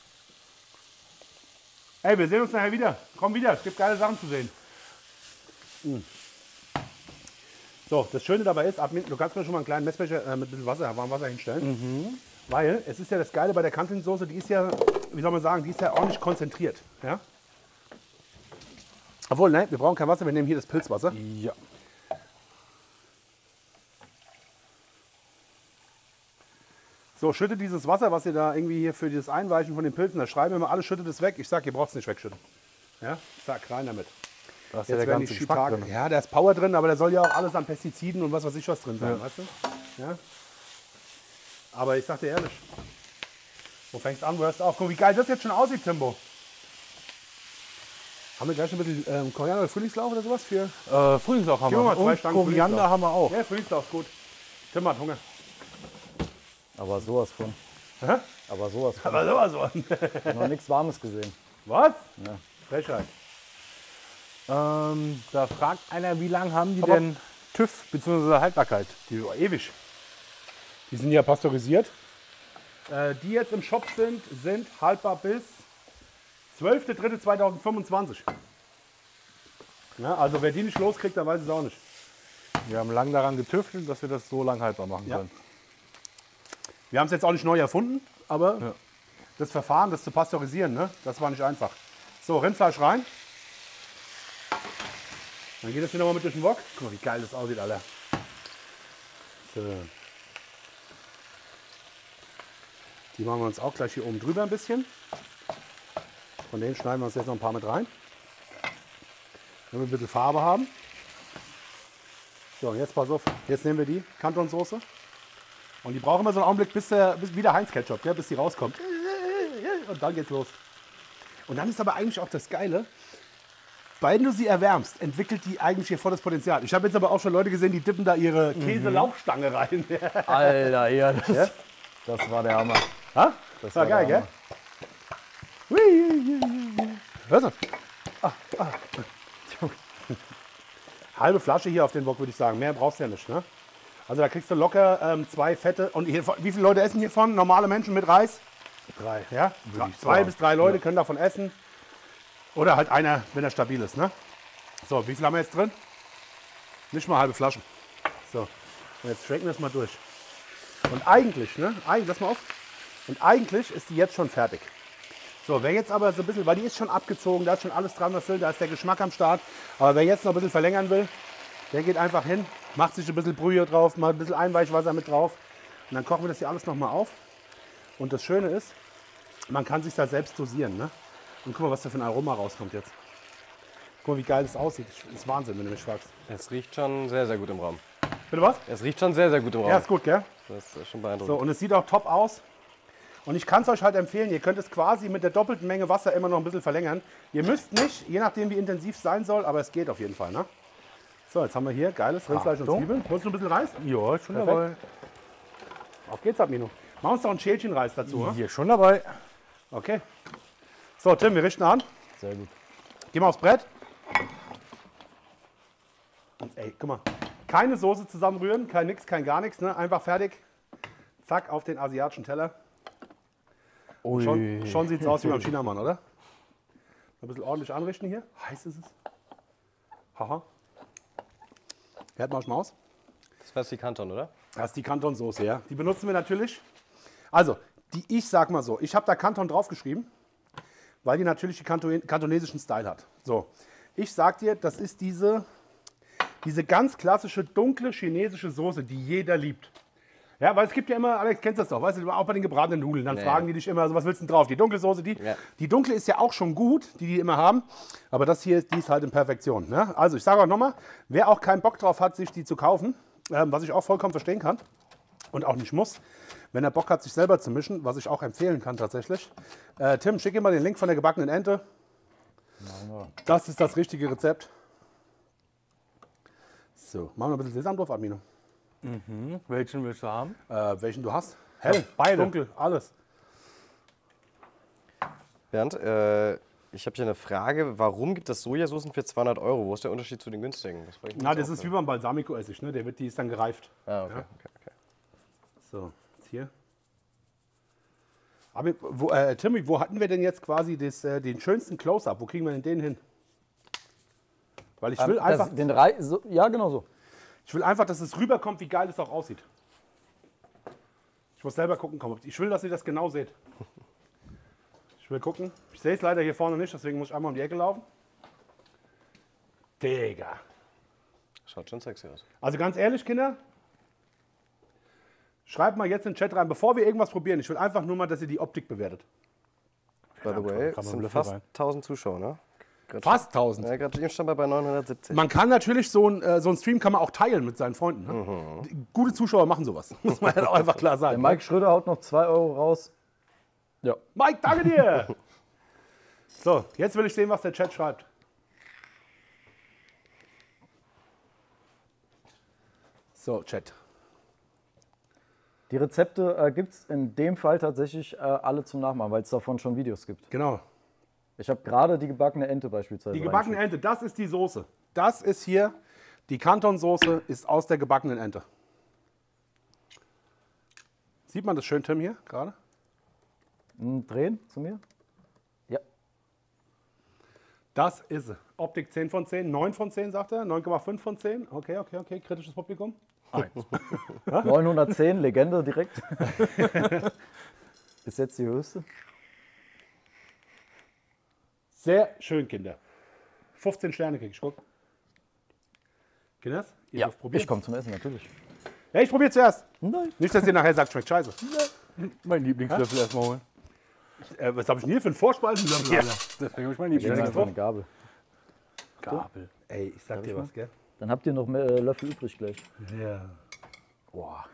Ey, wir sehen uns nachher wieder. Komm wieder, es gibt geile Sachen zu sehen. Mm. So, das Schöne dabei ist, Admin, du kannst mir schon mal einen kleinen Messbecher äh, mit ein bisschen Wasser, warmem Wasser hinstellen. Weil es ist ja das Geile bei der Kantelsoße, die ist ja, wie soll man sagen, die ist ja ordentlich konzentriert. Ja? Obwohl, nein, wir brauchen kein Wasser, wir nehmen hier das Pilzwasser. Ja. So, schüttet dieses Wasser, was ihr da irgendwie hier für das Einweichen von den Pilzen, da schreiben wir mal, alles schüttet es weg. Ich sag, ihr braucht es nicht wegschütten. Ja, zack, rein damit. Da ist ja Jetzt der werden ganze die Geschmack Shiitake. drin. Ja, da ist Power drin, aber da soll ja auch alles an Pestiziden und was weiß ich was drin sein, Ja. weißt du? Ja. Aber ich sag dir ehrlich, wo fängst du an, wo hörst du auf? Guck, wie geil das jetzt schon aussieht, Timbo. Haben wir gleich ein bisschen ähm, Koriander oder Frühlingslauch oder sowas für? Äh, Frühlingslauch haben Gib mir wir. mal zwei Und Stangen Koriander Frühlingslauch. haben wir auch. Ja, Frühlingslauch ist gut. Tim hat Hunger. Aber sowas von. Hä? Aber sowas von. Aber sowas von. Ich habe noch nichts Warmes gesehen. Was? Ja. Frechheit. Ähm, da fragt einer, wie lange haben die Aber- denn TÜV bzw. Haltbarkeit? Die sind ewig. Die sind ja pasteurisiert. Äh, die jetzt im Shop sind, sind haltbar bis zwölfter dritter zweitausendfünfundzwanzig. Ja, also wer die nicht loskriegt, der weiß es auch nicht. Wir haben lange daran getüftelt, dass wir das so lang haltbar machen Ja. können. Wir haben es jetzt auch nicht neu erfunden, aber Ja. das Verfahren, das zu pasteurisieren, ne, das war nicht einfach. So, Rindfleisch rein. Dann geht das hier nochmal mit durch den Wok. Guck mal, wie geil das aussieht, Alter. So. Die machen wir uns auch gleich hier oben drüber ein bisschen. Von denen schneiden wir uns jetzt noch ein paar mit rein. Wenn wir ein bisschen Farbe haben. So, und jetzt pass auf. Jetzt nehmen wir die Kantonsoße. Und die brauchen immer so einen Augenblick, bis, der, bis wieder Heinz-Ketchup, gell, bis die rauskommt. Und dann geht's los. Und dann ist aber eigentlich auch das Geile, wenn du sie erwärmst, entwickelt die eigentlich hier volles Potenzial. Ich habe jetzt aber auch schon Leute gesehen, die dippen da ihre Käse-Lauchstange rein. Alter, ja, das, das war der Hammer. Ha? Das War geil, der gell? Hui. Hörst du? Ah, ah. Halbe Flasche hier auf den Wok, würde ich sagen. Mehr brauchst du ja nicht. Ne? Also da kriegst du locker ähm, zwei fette. Und hier, wie viele Leute essen hiervon? Normale Menschen mit Reis? Drei. Ja? Würde ich Zwei sagen. bis drei Leute können davon essen. Oder halt einer, wenn er stabil ist. Ne? So, wie viel haben wir jetzt drin? Nicht mal halbe Flaschen. So, und jetzt schwenken wir das mal durch. Und eigentlich, ne? Eigentlich, lass mal auf. Und eigentlich ist die jetzt schon fertig. So, wer jetzt aber so ein bisschen, weil die ist schon abgezogen, da ist schon alles dran, was will, da ist der Geschmack am Start. Aber wer jetzt noch ein bisschen verlängern will, der geht einfach hin, macht sich ein bisschen Brühe drauf, mal ein bisschen Einweichwasser mit drauf. Und dann kochen wir das hier alles nochmal auf. Und das Schöne ist, man kann sich da selbst dosieren. Ne? Und guck mal, was da für ein Aroma rauskommt jetzt. Guck mal, wie geil das aussieht. Das ist Wahnsinn, wenn du mich fragst. Es riecht schon sehr, sehr gut im Raum. Bitte was? Es riecht schon sehr, sehr gut im Raum. Ja, ist gut, gell? Das ist schon beeindruckend. So, und es sieht auch top aus. Und ich kann es euch halt empfehlen, ihr könnt es quasi mit der doppelten Menge Wasser immer noch ein bisschen verlängern. Ihr müsst nicht, je nachdem wie intensiv es sein soll, aber es geht auf jeden Fall. Ne? So, jetzt haben wir hier geiles Rindfleisch und Achtung. Zwiebeln. Holst du ein bisschen Reis? Ja, schon Perfekt. dabei. Auf geht's, Abmino. Machen uns doch ein Schälchen Reis dazu. Ne? Hier schon dabei. Okay. So, Tim, wir richten an. Sehr gut. Geh mal aufs Brett. Und ey, guck mal. Keine Soße zusammenrühren, kein nix, kein gar nichts. Ne? Einfach fertig. Zack, auf den asiatischen Teller. Ui. Schon, schon sieht es aus wie beim Chinamann, oder? Ein bisschen ordentlich anrichten hier. Heiß ist es. Haha. Hört mal Maus. Das war die Kanton, oder? Das ist die Kantonsoße, ja. Die benutzen wir natürlich. Also, die, ich sag mal so, ich habe da Kanton draufgeschrieben. weil die natürlich den Kanto kantonesischen Style hat. So, ich sag dir, das ist diese, diese ganz klassische dunkle chinesische Soße, die jeder liebt. Ja, weil es gibt ja immer, Alex, kennst das doch, weißt du, auch bei den gebratenen Nudeln, dann Ja, fragen ja. die dich immer, so, was willst du denn drauf? Die dunkle Soße, die, Ja. die dunkle ist ja auch schon gut, die die immer haben, aber das hier, die ist halt in Perfektion. Ne? Also ich sage auch nochmal, wer auch keinen Bock drauf hat, sich die zu kaufen, ähm, was ich auch vollkommen verstehen kann und auch nicht muss, wenn er Bock hat, sich selber zu mischen, was ich auch empfehlen kann tatsächlich. Äh, Tim, schick ihm mal den Link von der gebackenen Ente. Das ist das richtige Rezept. So, machen wir ein bisschen Sesam drauf, Armino. Mhm. Welchen willst du haben? Äh, welchen du hast? Hell, beide. dunkel, alles. Bernd, äh, ich habe hier eine Frage. Warum gibt es Sojasoßen für zweihundert Euro? Wo ist der Unterschied zu den günstigen? Das frage ich mich Na, jetzt das auch ist wie gerade. beim Balsamico-Essig, ne? Der wird, die ist dann gereift. Ah, okay, Ja. okay, okay. So, jetzt hier. Aber wo, äh, Timmy, wo hatten wir denn jetzt quasi das, äh, den schönsten Close-Up? Wo kriegen wir denn den hin? Weil ich will, Ähm, einfach, das, den Rei so, ja, genau so. ich will einfach, dass es rüberkommt, wie geil es auch aussieht. Ich muss selber gucken, komm. Ich will, dass ihr das genau seht. Ich will gucken. Ich sehe es leider hier vorne nicht, deswegen muss ich einmal um die Ecke laufen. Digga. Schaut schon sexy aus. Also ganz ehrlich, Kinder, schreibt mal jetzt in den Chat rein, bevor wir irgendwas probieren. Ich will einfach nur mal, dass ihr die Optik bewertet. By the way, kann man es sind Löffel fast rein. tausend Zuschauer, ne? Grad Fast tausend. Ja, gerade eben stand wir bei neunhundertsiebzig. Man kann natürlich so ein, äh, so ein Stream kann man auch teilen mit seinen Freunden. Ne? Die- Gute Zuschauer machen sowas. Muss man ja auch einfach klar Der sagen. Mike Schröder haut noch zwei Euro raus. Ja. Mike, danke dir! So, jetzt will ich sehen, was der Chat schreibt. So, Chat. Die Rezepte äh, gibt es in dem Fall tatsächlich äh, alle zum Nachmachen, weil es davon schon Videos gibt. Genau. Ich habe gerade die gebackene Ente beispielsweise. Die gebackene Ente, das ist die Soße. Das ist hier, die Canton-Soße ist aus der gebackenen Ente. Sieht man das schön, Tim, hier gerade? reingeschickt. Drehen zu mir? Ja. Das ist sie. Optik zehn von zehn, neun von zehn, sagt er. neun Komma fünf von zehn. Okay, okay, okay. Kritisches Publikum. neunhundertzehn, Legende direkt. Ist jetzt die höchste. Sehr schön, Kinder. fünfzehn Sterne krieg ich. Guck. Kinders, ihr dürft probieren. Ich komme zum Essen, natürlich. Ja, ich probiere zuerst. Nein. Nicht, dass ihr nachher sagt, schmeckt scheiße. Mein Lieblingslöffel erstmal holen. Äh, was habe ich denn hier für einen Vorspeisen? Ja, deswegen habe ich meinen Ich nehme Lieblingslöffel. einfach eine Gabel. Gabel. Ey, ich sag dir was, gell? Dann habt ihr noch mehr äh, Löffel übrig gleich. Ja. Boah.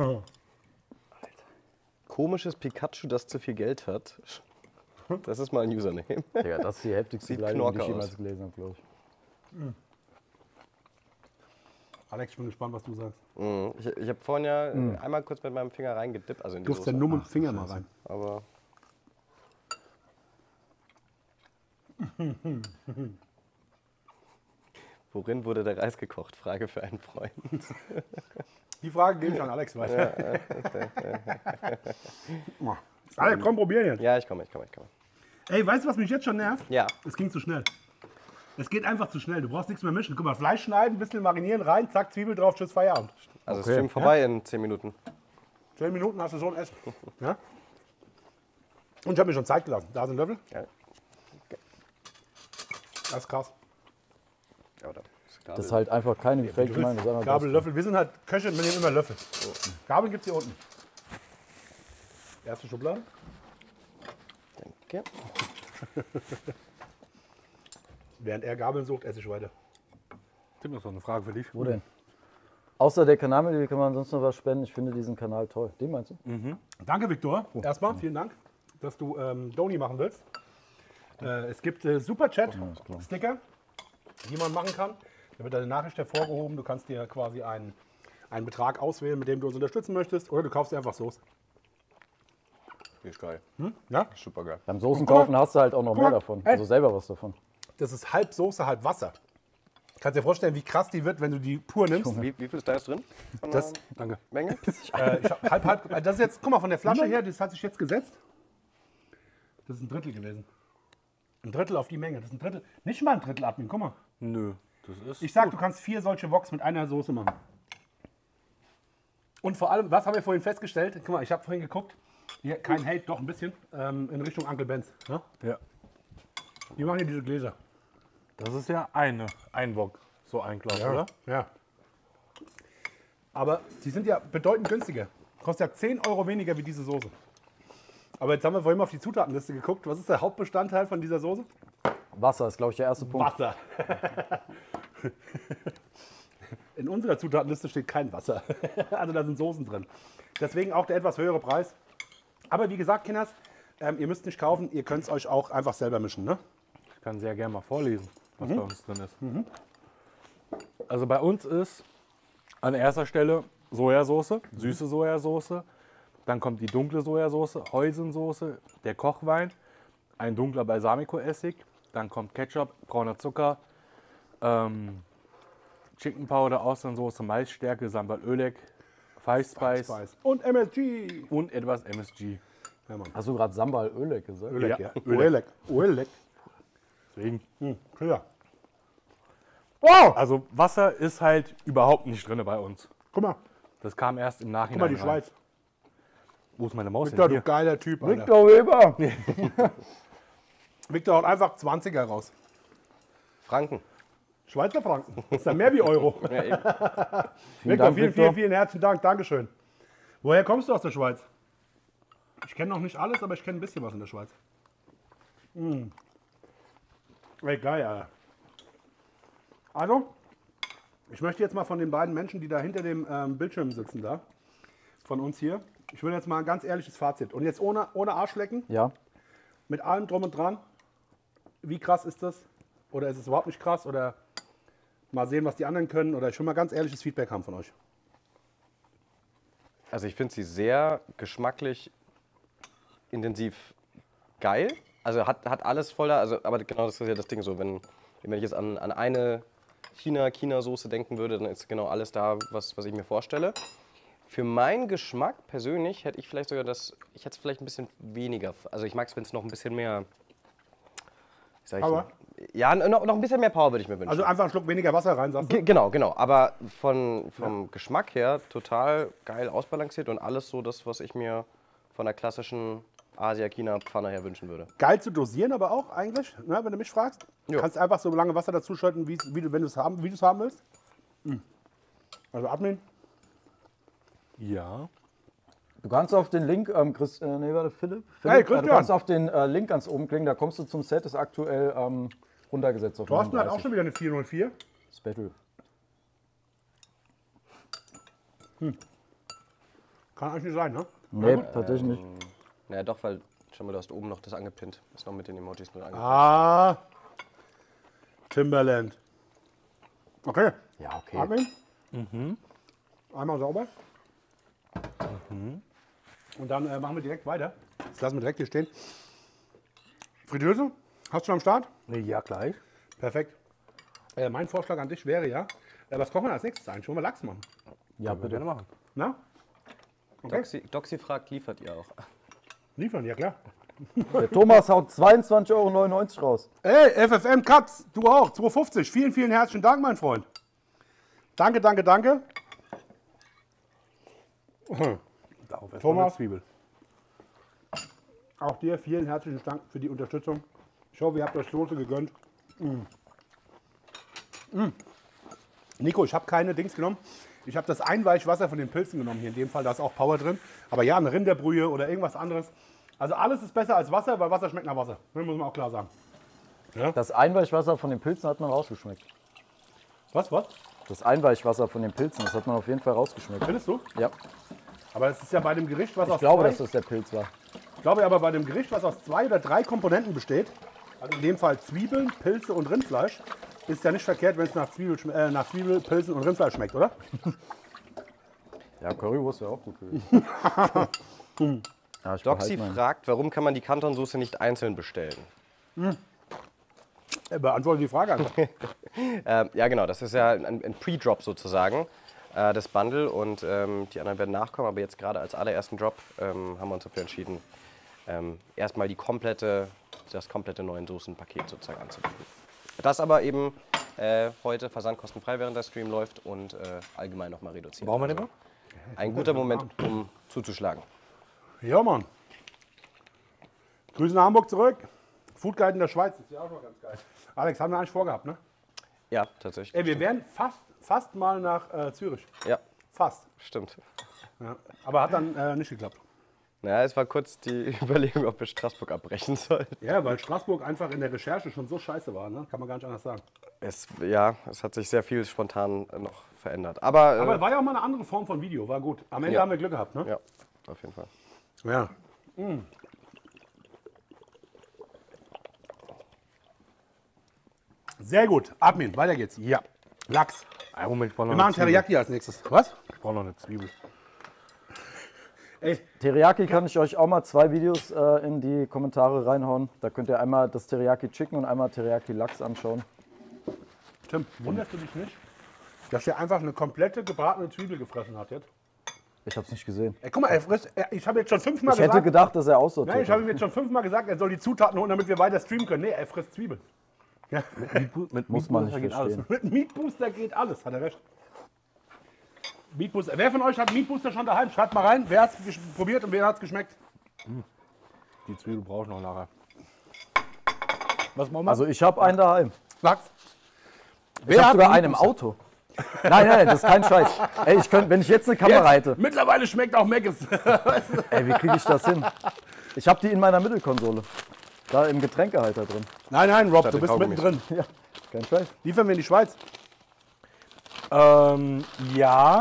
Komisches Pikachu, das zu viel Geld hat. Das ist mal ein Username. Digga, das ist die heftigste Sieht Beleidigung, die ich Knorke jemals aus. gelesen habe, glaube ich. Alex, ich bin gespannt, was du sagst. Mhm. Ich, ich habe vorhin ja äh, einmal kurz mit meinem Finger reingedippt. Also in die Du durfst ja Soße. nur mit dem Finger mal rein. Aber worin wurde der Reis gekocht? Frage für einen Freund. Die Frage gebe ich an Alex weiter. Mal. Alex, komm, probieren jetzt. Ja, ich komme, ich komme, ich komme. Ey, weißt du, was mich jetzt schon nervt? Ja. Es ging zu schnell. Es geht einfach zu schnell. Du brauchst nichts mehr mischen. Guck mal, Fleisch schneiden, bisschen marinieren, rein, zack, Zwiebel drauf, tschüss, Feierabend. Also Okay. Stream vorbei in zehn Minuten. Zehn Minuten hast du so ein Essen. Ja? Und ich habe mir schon Zeit gelassen. Da sind Löffel. Ja. Das ist krass. Ja, oder? Das ist halt einfach keine gefakte Du Meinung. willst das ist einfach Gabel, das. Löffel. Wir sind halt Köche, wir nehmen immer Löffel. Gabel gibt es hier unten. Erste Schublade. Danke. Während er Gabeln sucht, esse ich weiter. Tim, das ist doch eine Frage für dich. Wo denn? Außer der Kanalmitglieder kann man sonst noch was spenden. Ich finde diesen Kanal toll. Den meinst du? Danke, Viktor. Erstmal vielen Dank, dass du ähm, Doni machen willst. Äh, es gibt äh, Superchat-Sticker, die man machen kann. Da wird eine Nachricht hervorgehoben. Du kannst dir quasi einen, einen Betrag auswählen, mit dem du uns unterstützen möchtest. Oder du kaufst dir einfach Soße. Die ist geil. Ja? Super geil. Beim Soßenkaufen hast du halt auch noch Guck mehr mal. davon. Ey. Also selber was davon. Das ist halb Soße, halb Wasser. Kannst dir vorstellen, wie krass die wird, wenn du die pur nimmst. Wie, wie viel ist da jetzt drin? Von Das, der danke. Menge? Äh, ich hab halb, halb, äh, das ist jetzt, guck mal, von der Flasche her, das hat sich jetzt gesetzt. Das ist ein Drittel gewesen. Ein Drittel auf die Menge. Das ist ein Drittel. Nicht mal ein Drittel, Admin, guck mal. Nö, das ist. Ich sag, du kannst vier solche Woks mit einer Soße machen. Und vor allem, was haben wir vorhin festgestellt? Guck mal, ich habe vorhin geguckt. Hier, kein Hate, doch ein bisschen. Ähm, in Richtung Uncle Benz. Ne? Ja. Die machen hier diese Gläser. Das ist ja eine, ein Wok, so ein Glas, oder? Ja. Aber die sind ja bedeutend günstiger. Kostet ja zehn Euro weniger wie diese Soße. Aber jetzt haben wir vorhin mal auf die Zutatenliste geguckt. Was ist der Hauptbestandteil von dieser Soße? Wasser ist, glaube ich, der erste Punkt. Wasser. In unserer Zutatenliste steht kein Wasser. Also da sind Soßen drin. Deswegen auch der etwas höhere Preis. Aber wie gesagt, Kinders, ähm, ihr müsst nicht kaufen, ihr könnt es euch auch einfach selber mischen. Ne? Ich kann sehr gerne mal vorlesen, was bei uns drin ist. Also bei uns ist an erster Stelle Sojasauce, süße Sojasauce. Dann kommt die dunkle Sojasauce, Hoisinsoße, der Kochwein, ein dunkler Balsamico-Essig. Dann kommt Ketchup, brauner Zucker, ähm, Chicken Powder, Austernsoße, Maisstärke, Sambal Öleg, Five Spice Spice. Und M S G. und etwas M S G. Ja, Mann. Hast du gerade Sambal Öleg gesagt? Öleg, Ja, ja. Öleg. Öleg. Deswegen. Hm, klar. Wow! Also Wasser ist halt überhaupt nicht drin bei uns. Guck mal, Das kam erst im guck Nachhinein. mal die rein. Schweiz. Wo ist meine Maus Victor, denn? du geiler Typ, Alter. Victor Weber! Victor haut einfach zwanziger raus. Franken. Schweizer Franken. Das ist ja mehr wie Euro. Ja, eben. Victor, Vielen Dank, vielen, Victor. vielen, vielen herzlichen Dank. Dankeschön. Woher kommst du aus der Schweiz? Ich kenne noch nicht alles, aber ich kenne ein bisschen was in der Schweiz. Mm. Ey, geil, Alter. Also, ich möchte jetzt mal von den beiden Menschen, die da hinter dem ähm, Bildschirm sitzen, da, von uns hier, ich will jetzt mal ein ganz ehrliches Fazit. Und jetzt ohne, ohne Arschlecken, Ja. mit allem drum und dran. Wie krass ist das? Oder ist es überhaupt nicht krass? Oder mal sehen, was die anderen können? Oder ich will mal ganz ehrliches Feedback haben von euch. Also ich finde sie sehr geschmacklich intensiv geil. Also hat, hat alles voller, also aber genau das ist ja das Ding so, wenn, wenn ich jetzt an, an eine China-China-Soße denken würde, dann ist genau alles da, was, was ich mir vorstelle. Für meinen Geschmack persönlich hätte ich vielleicht sogar das, ich hätte es vielleicht ein bisschen weniger, also ich mag es, wenn es noch ein bisschen mehr, wie sag ich Power? denn? Ja, noch, noch ein bisschen mehr Power würde ich mir wünschen. Also einfach einen Schluck weniger Wasser rein, sagst du? Ge- Genau, genau. Aber von, vom Geschmack her total geil ausbalanciert und alles so das, was ich mir von der klassischen Asia-China-Pfanne her wünschen würde. Geil zu dosieren aber auch eigentlich, ne, wenn du mich fragst. Du Ja. kannst einfach so lange Wasser dazu schütten, wie, wie du, wenn du es haben, wie du es haben willst. Mm. Also Admin, Ja. Du kannst auf den Link, ähm, Chris, äh, nee, warte, Philipp? Philipp Hey, äh, Christian. Du kannst auf den äh, Link ganz oben klicken, da kommst du zum Set, ist aktuell ähm, runtergesetzt auf Thorsten hat auch neununddreißig. schon wieder eine vier null vier. Das Battle. Kann eigentlich nicht sein, ne? Nee, tatsächlich nicht. Naja, doch, weil, schau mal, du hast oben noch das angepinnt. Das ist noch mit den Emojis mit angepinnt. Ah, Timberland. Okay, Ja, okay. Admin. Einmal sauber. Und dann äh, machen wir direkt weiter. Das lassen wir direkt hier stehen. Fritteuse, hast du schon am Start? Nee, ja, gleich. Perfekt. Äh, mein Vorschlag an dich wäre ja, äh, was kochen wir als nächstes eigentlich? Wollen wir Lachs machen? Ja, bitte. Gerne machen. Na? Okay. Doxy, Doxy fragt, liefert ihr auch? Liefern, ja klar. Der Thomas haut zweiundzwanzig Euro neunundneunzig raus. Ey, F F M Katz, du auch, zwei fünfzig. Vielen, vielen herzlichen Dank, mein Freund. Danke, danke, danke. Darauf erst Thomas. mal eine Zwiebel. Auch dir vielen herzlichen Dank für die Unterstützung. Ich hoffe, ihr habt euch Soße gegönnt. Mm. Mm. Nico, ich habe keine Dings genommen. Ich habe das Einweichwasser von den Pilzen genommen. Hier in dem Fall, da ist auch Power drin. Aber ja, eine Rinderbrühe oder irgendwas anderes. Also alles ist besser als Wasser, weil Wasser schmeckt nach Wasser. Das muss man auch klar sagen. Das Einweichwasser von den Pilzen hat man rausgeschmeckt. Was, was? Das Einweichwasser von den Pilzen, das hat man auf jeden Fall rausgeschmeckt. Findest du? Ja, Aber es ist ja bei dem Gericht, was ich aus glaube, zwei... dass das der Pilz war. Ich glaube aber bei dem Gericht, was aus zwei oder drei Komponenten besteht, also in dem Fall Zwiebeln, Pilze und Rindfleisch, ist ja nicht verkehrt, wenn es nach Zwiebel, schm- äh, nach Zwiebel, Pilzen und Rindfleisch schmeckt, oder? Ja, Currywurst wäre auch gut gewesen. Ja, ich Doxy behalte meinen. fragt, warum kann man die Cantonsoße nicht einzeln bestellen? Er beantwortet die Frage einfach. Ähm, ja, genau, das ist ja ein, ein Pre-Drop sozusagen, äh, das Bundle. Und ähm, die anderen werden nachkommen. Aber jetzt gerade als allerersten Drop ähm, haben wir uns dafür entschieden, ähm, erstmal die komplette, das komplette neuen Soßenpaket sozusagen anzubieten. Das aber eben äh, heute versandkostenfrei während der Stream läuft und äh, allgemein nochmal reduziert. Brauchen wir den noch? Ein guter Moment, um zuzuschlagen. Ja, Mann. Grüße nach Hamburg zurück. Food Guide in der Schweiz, das ist ja auch noch ganz geil. Alex, haben wir eigentlich vorgehabt, ne? Ja, tatsächlich. Ey, wir wären fast, fast mal nach äh, Zürich. Ja, Fast. stimmt. Ja. Aber hat dann äh, nicht geklappt. Naja, es war kurz die Überlegung, ob wir Straßburg abbrechen sollen. Ja, weil Straßburg einfach in der Recherche schon so scheiße war, ne? Kann man gar nicht anders sagen. Es, ja, es hat sich sehr viel spontan äh, noch verändert. Aber, äh, Aber war ja auch mal eine andere Form von Video, war gut. Am Ende Ja. haben wir Glück gehabt, ne? ja, auf jeden Fall. Ja. Mm. Sehr gut. Admin, weiter geht's. Ja. Lachs. Einen Moment, ich brauche Wir noch, machen eine Zwiebel. Teriyaki als nächstes. Was? Ich brauche noch eine Zwiebel. Ey, Teriyaki kann ich euch auch mal zwei Videos äh, in die Kommentare reinhauen. Da könnt ihr einmal das Teriyaki Chicken und einmal Teriyaki Lachs anschauen. Tim, wunderst du dich nicht, dass er einfach eine komplette gebratene Zwiebel gefressen hat jetzt? Ich habe es nicht gesehen. Ey, guck mal, er frisst, er, ich habe jetzt schon fünfmal Ich hätte gesagt, gedacht, dass er aussortiert. nein, ich habe ihm jetzt schon fünfmal gesagt, er soll die Zutaten holen, damit wir weiter streamen können. Nee, er frisst Zwiebeln. Ja. Mit Muss man nicht geht alles. verstehen. Mit Meat Booster geht alles, hat er recht. Meat Booster. Wer von euch hat Meat Booster schon daheim? Schreibt mal rein, wer hat es probiert und wer hat es geschmeckt? Die Zwiebel brauche ich noch nachher. Was machen wir? Also ich habe einen daheim. Lachs. Ich habe sogar Meat einen im Booster? Auto. Nein, nein, das ist kein Scheiß. Ey, ich könnt, wenn ich jetzt eine Kamera hätte, Jetzt, mittlerweile schmeckt auch Mc's. ey, wie kriege ich das hin? Ich habe die in meiner Mittelkonsole. Da im Getränkehalter drin. Nein, nein, Rob, du den bist Kaugummis. mittendrin. Ja, kein Scheiß. Liefern wir in die Schweiz. Ähm, ja.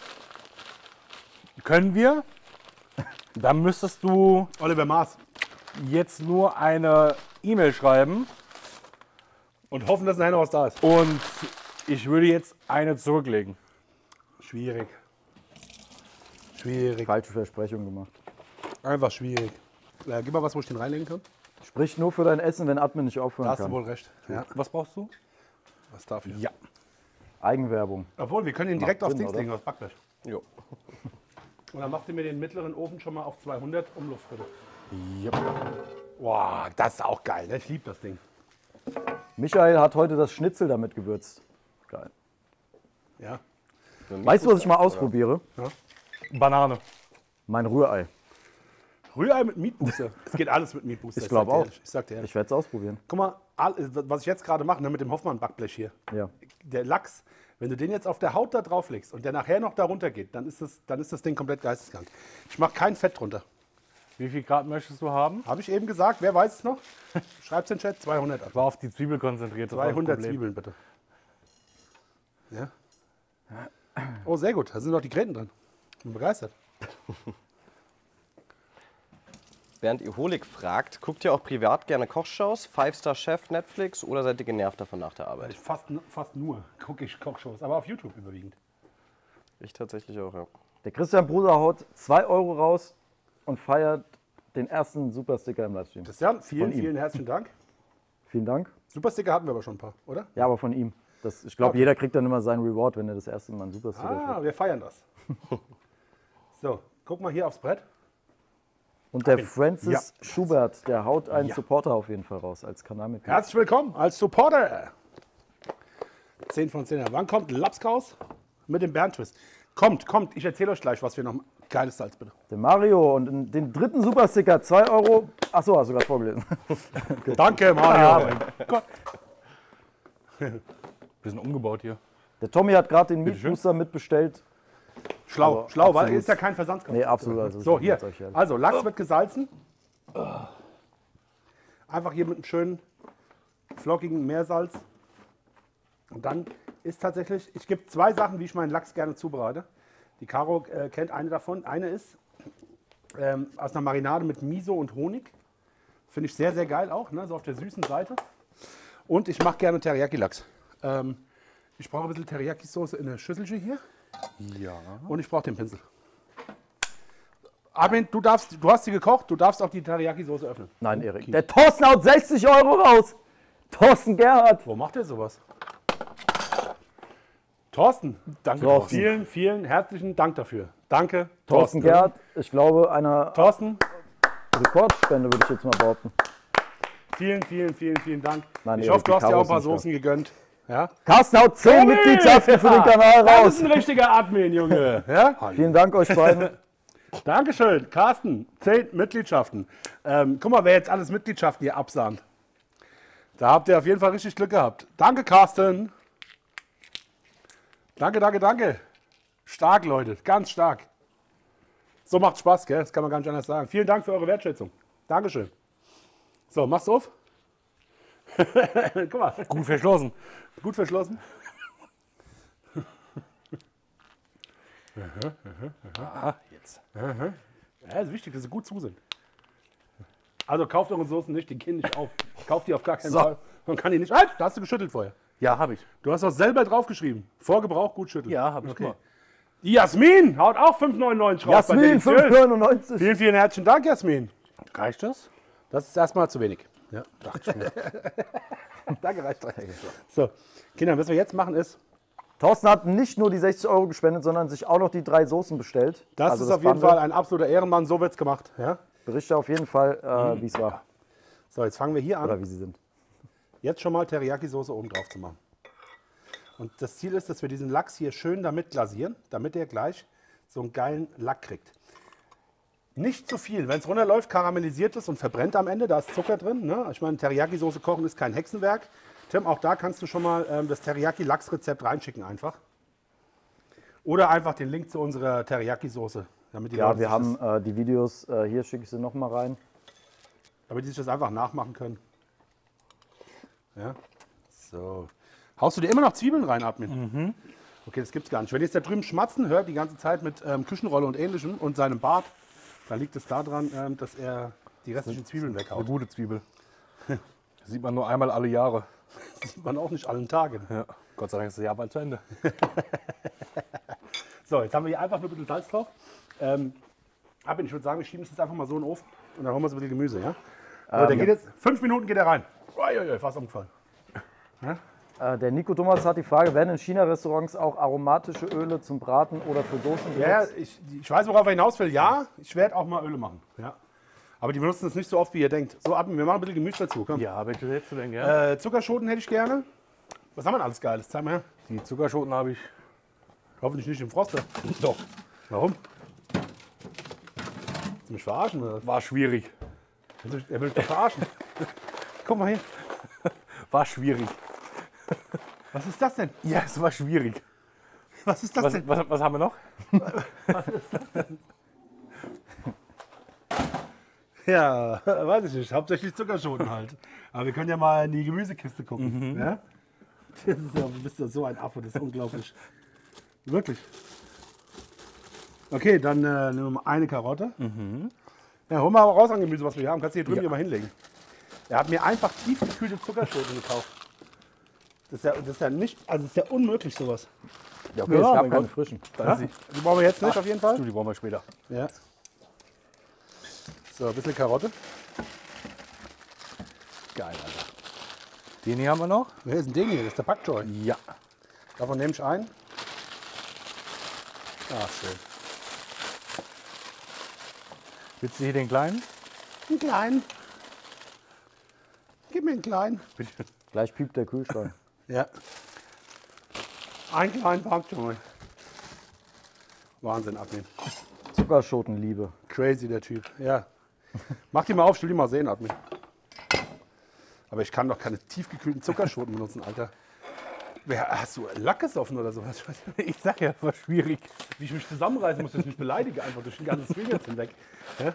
Können wir. Dann müsstest du Oliver Maas. jetzt nur eine E-Mail schreiben Und hoffen, dass nachher noch was da ist. und ich würde jetzt eine zurücklegen. Schwierig. Schwierig. Falsche Versprechung gemacht. Einfach schwierig. Äh, gib mal was, wo ich den reinlegen kann. Sprich nur für dein Essen, wenn Admin nicht Da aufhören hast du kann. wohl recht. Ja. Was brauchst du? Was dafür? Ja. Eigenwerbung. Obwohl, wir können ihn direkt Macht aufs Sinn, Dings oder? legen, aufs Backblech. Jo. Und dann macht ihr mir den mittleren Ofen schon mal auf zweihundert Umluft, bitte. Ja. Boah, das ist auch geil. Ne? Ich liebe das Ding. Michael hat heute das Schnitzel damit gewürzt. Geil. Ja. Weißt du, was ich mal ausprobiere? Banane. Mein Rührei. Rührei mit Meat Booster. Es geht alles mit Meat Booster. Ich glaub sag dir auch. ehrlich. Ich sag dir ehrlich. Ich werde es ausprobieren. Guck mal, all- was ich jetzt gerade mache, ne, mit dem Hoffmann-Backblech hier. Ja. Der Lachs, wenn du den jetzt auf der Haut da drauf legst und der nachher noch da runter geht, dann ist das, dann ist das Ding komplett geisteskrank. Ich mache kein Fett drunter. Wie viel Grad möchtest du haben? Habe ich eben gesagt, ab. Wer weiß es noch? Schreib's in den Chat, zweihundert. Ich war auf die Zwiebel konzentriert. das war das zweihundert Problem. Zwiebeln bitte. Ja. Oh, sehr gut. Da sind noch die Gräten drin. Ich bin begeistert. Während ihr Holig fragt, guckt ihr auch privat gerne Kochshows, Five-Star-Chef, Netflix oder seid ihr genervt davon nach der Arbeit? Fast, fast nur gucke ich Kochshows, aber auf YouTube überwiegend. Ich tatsächlich auch, ja. Der Christian Bruder haut zwei Euro raus und feiert den ersten Supersticker im Livestream. Christian, vielen, Von ihm. vielen herzlichen Dank. Vielen Dank. Supersticker hatten wir aber schon ein paar, oder? Ja, aber von ihm. Das, ich glaube, Okay. jeder kriegt dann immer seinen Reward, wenn er das erste Mal einen Supersticker Ah, kriegt. wir feiern das. So, guck mal hier aufs Brett. Und der Ja. Francis Schubert, der haut einen Ja. Supporter auf jeden Fall raus als Kanalmitglied. Herzlich willkommen als Supporter. zehn von zehn. Wann kommt Lapskaus mit dem Bärentwist? Kommt, kommt. Ich erzähle euch gleich, was wir noch. Geiles Salz, bitte. Der Mario und in den dritten Supersticker, zwei Euro. Achso, hast du gerade vorgelesen. Danke, Mario. Gott. Bisschen umgebaut hier. Der Tommy hat gerade den Meat Bitteschön. Booster mitbestellt. Schlau, Aber schlau, weil absolut. ist ja kein Versandskauf. Nee, absolut. Also So, hier. sag ich ehrlich. Also, Lachs wird gesalzen. Einfach hier mit einem schönen, flockigen Meersalz. Und dann ist tatsächlich, ich gebe zwei Sachen, wie ich meinen Lachs gerne zubereite. Die Caro äh, kennt eine davon. Eine ist ähm, aus einer Marinade mit Miso und Honig. Finde ich sehr, sehr geil auch, ne? So auf der süßen Seite. Und ich mache gerne Teriyaki-Lachs. Ähm, ich brauche ein bisschen Teriyaki-Soße in der Schüsselchen hier. Ja. Und ich brauche den Pinsel. Armin, du, darfst, du hast sie gekocht, du darfst auch die Teriyaki-Soße öffnen. Nein, Erik. Der Thorsten haut sechzig Euro raus. Thorsten Gerhard. Wo macht er sowas? Thorsten, danke. Thorsten. Vielen, vielen herzlichen Dank dafür. Danke, Thorsten Gerhard, ich glaube, einer Thorsten, Rekordspende, würde ich jetzt mal behaupten. vielen, vielen, vielen, vielen Dank. Nein, ich Erik, hoffe, du die hast dir auch ein paar Karos nicht Soßen gegönnt. Ja? Carsten haut zehn Mitgliedschaften für den Kanal Das raus. ist ein richtiger Admin, Junge. Ja? Vielen Dank euch beiden. Dankeschön, Carsten. Zehn Mitgliedschaften. Ähm, guck mal, wer jetzt alles Mitgliedschaften hier absahnt. Da habt ihr auf jeden Fall richtig Glück gehabt. Danke, Carsten. Danke, danke, danke. Stark, Leute. Ganz stark. So macht Spaß, gell? Das kann man gar nicht anders sagen. Vielen Dank für eure Wertschätzung. Dankeschön. So, mach's auf. Guck mal. Gut verschlossen. Gut verschlossen. Aha, jetzt. Ja, ist wichtig, dass sie gut zu sind. Also kauft eure Soßen nicht, die gehen nicht auf. Kauft die auf gar keinen So. Fall. Man kann die nicht. Halt, da hast du geschüttelt vorher. Ja, habe ich. Du hast doch selber draufgeschrieben. Vor Gebrauch gut schütteln. Ja, habe ich. Okay. Die Jasmin haut auch fünf neunundneunzig raus. bei Jasmin, Delicious. fünf neunundneunzig. Vielen, vielen herzlichen Dank, Jasmin. Reicht das? Das ist erstmal zu wenig. Ja. Dachte ich mir. Danke, reicht. So, Kinder, was wir jetzt machen ist, Thorsten hat nicht nur die sechzig Euro gespendet, sondern sich auch noch die drei Soßen bestellt. das Also ist auf jeden Bundle. Fall ein absoluter Ehrenmann. So wird's gemacht. Ja? Berichte auf jeden Fall, äh, wie es war. So, jetzt fangen wir hier an. Oder wie sie sind. Jetzt schon mal Teriyaki-Soße oben drauf zu machen. Und das Ziel ist, dass wir diesen Lachs hier schön damit glasieren, damit er gleich so einen geilen Lack kriegt. Nicht zu viel. Wenn es runterläuft, karamellisiert es und verbrennt am Ende. Da ist Zucker drin. Ne? Ich meine, Teriyaki-Soße kochen ist kein Hexenwerk. Tim, auch da kannst du schon mal ähm, das Teriyaki-Lachs-Rezept reinschicken einfach. Oder einfach den Link zu unserer Teriyaki-Soße. Damit die Ja, Leute wir sich haben äh, die Videos, äh, hier schicke ich sie nochmal rein. Das, damit die sich das einfach nachmachen können. Ja. So. Haust du dir immer noch Zwiebeln rein, Admin? Okay, das gibt's gar nicht. Wenn ihr jetzt da drüben schmatzen hört, die ganze Zeit mit ähm, Küchenrolle und ähnlichem und seinem Bart, dann liegt es daran, ähm, dass er die restlichen Zwiebeln Eine weghaut. gute Zwiebel. Das sieht man nur einmal alle Jahre. Das sieht man auch nicht allen Tagen. Ja. Gott sei Dank ist das Jahr bald zu Ende. So, jetzt haben wir hier einfach nur ein bisschen Salz drauf. Ähm, Admin, ich würde sagen, wir schieben es jetzt einfach mal so in den Ofen und dann holen wir so ein bisschen Gemüse, ja? So, der geht jetzt, fünf Minuten geht er rein. Uiuiui, fast umgefallen. Äh, der Nico Thomas hat die Frage, werden in China-Restaurants auch aromatische Öle zum Braten oder für Soßen Ja, benutzt? ich, ich weiß, worauf er hinaus will. Ja, ich werde auch mal Öle machen. Ja. Aber die benutzen das nicht so oft, wie ihr denkt. So, Admin, wir machen ein bisschen Gemüse dazu. Komm. Ja, welche hättest du denn gerne? Äh, Zuckerschoten hätte ich gerne. Was haben wir denn alles Geiles? Zeig mal her. Die Zuckerschoten habe ich. Hoffentlich nicht im Froster. Doch. Warum? Willst du mich verarschen? Oder? War schwierig. Er will mich doch verarschen. Guck mal hier. War schwierig. Was ist das denn? Ja, es war schwierig. Was ist das Was, denn? was, was haben wir noch? Ja, weiß ich nicht. Hauptsächlich Zuckerschoten halt. Aber wir können ja mal in die Gemüsekiste gucken. Ja? Das ist ja, du bist ja so ein Affe, das ist unglaublich. Wirklich. Okay, dann äh, nehmen wir mal eine Karotte. Ja, hol mal raus an Gemüse, was wir hier haben. Kannst du hier drüben hier mal hinlegen. Er hat mir einfach tiefgekühlte Zuckerschoten gekauft. Das ist ja, das ist ja nicht, also das ist ja unmöglich sowas. Ja, okay, Ja, es gab mein keine Gott. frischen. Ja? Die brauchen wir jetzt nicht auf jeden Fall. Die brauchen wir später. Ja. So, ein bisschen Karotte. Geil, Alter. Den hier haben wir noch? Wer ist denn den hier? Das ist der Pak Choi. Ja. Davon nehme ich ein. Ah, schön. Willst du hier den kleinen? Einen kleinen. Gib mir einen kleinen. Bitte. Gleich piept der Kühlschrank. Ja. Einen kleinen Pak Choi. Wahnsinn, abnehmen. Zuckerschotenliebe. Crazy, der Typ. Ja. Mach die mal auf, ich will die mal sehen, Admin. Aber ich kann doch keine tiefgekühlten Zuckerschoten benutzen, Alter. Wer, hast du Lack gesoffen oder sowas? Ich weiß nicht, Ich sag ja, es war schwierig. wie ich mich zusammenreißen muss, dass ich mich beleidige, einfach durch den ganzen Stream jetzt hinweg. Ja?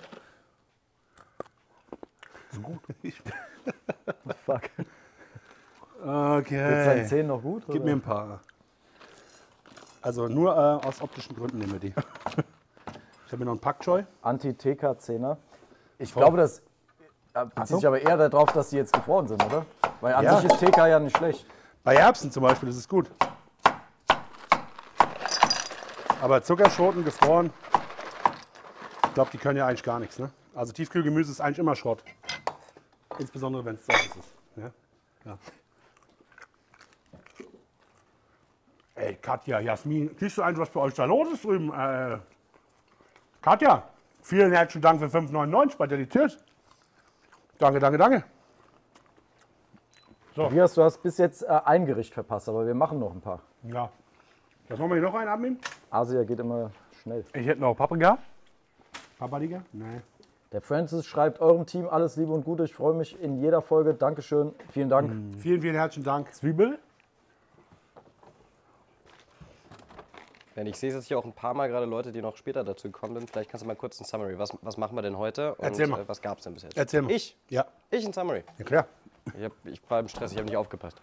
So gut. Fuck. Ist Okay. dein Zehen noch gut? Gib oder? mir ein paar. Also nur äh, aus optischen Gründen nehmen wir die. Ich habe mir noch einen Pak Choi. Anti-T K-Zehner. Ich glaube, das äh, bezieht sich aber eher darauf, dass die jetzt gefroren sind, oder? Weil an Ja. sich ist T K ja nicht schlecht. Bei Erbsen zum Beispiel ist es gut. Aber Zuckerschoten gefroren, ich glaube, die können ja eigentlich gar nichts. Ne? Also Tiefkühlgemüse ist eigentlich immer Schrott. Insbesondere wenn es Sauce ist. Ja? Ja. Ey, Katja, Jasmin, siehst du eigentlich, was bei euch da los ist drüben? Äh, Katja, vielen herzlichen Dank für fünf neunundneunzig bei Delicious. Danke, danke, danke. Tobias, du hast bis jetzt äh, ein Gericht verpasst, aber wir machen noch ein paar. Ja. Was wollen wir hier noch einen abnehmen? Asia geht immer schnell. Ich hätte noch Paprika. Paprika? Nein. Der Francis schreibt, eurem Team alles Liebe und Gute. Ich freue mich in jeder Folge. Dankeschön. Vielen Dank. Mhm. Vielen, vielen herzlichen Dank. Zwiebel? Ja, ich sehe jetzt hier auch ein paar Mal gerade Leute, die noch später dazu gekommen sind. Vielleicht kannst du mal kurz ein Summary. Was, was machen wir denn heute? Und Erzähl mal. Äh, was gab es denn bis jetzt? Erzähl mal. Ich? Ja. Ich ein Summary. Ja, klar. Ich, hab, ich war im Stress, ich habe nicht aufgepasst.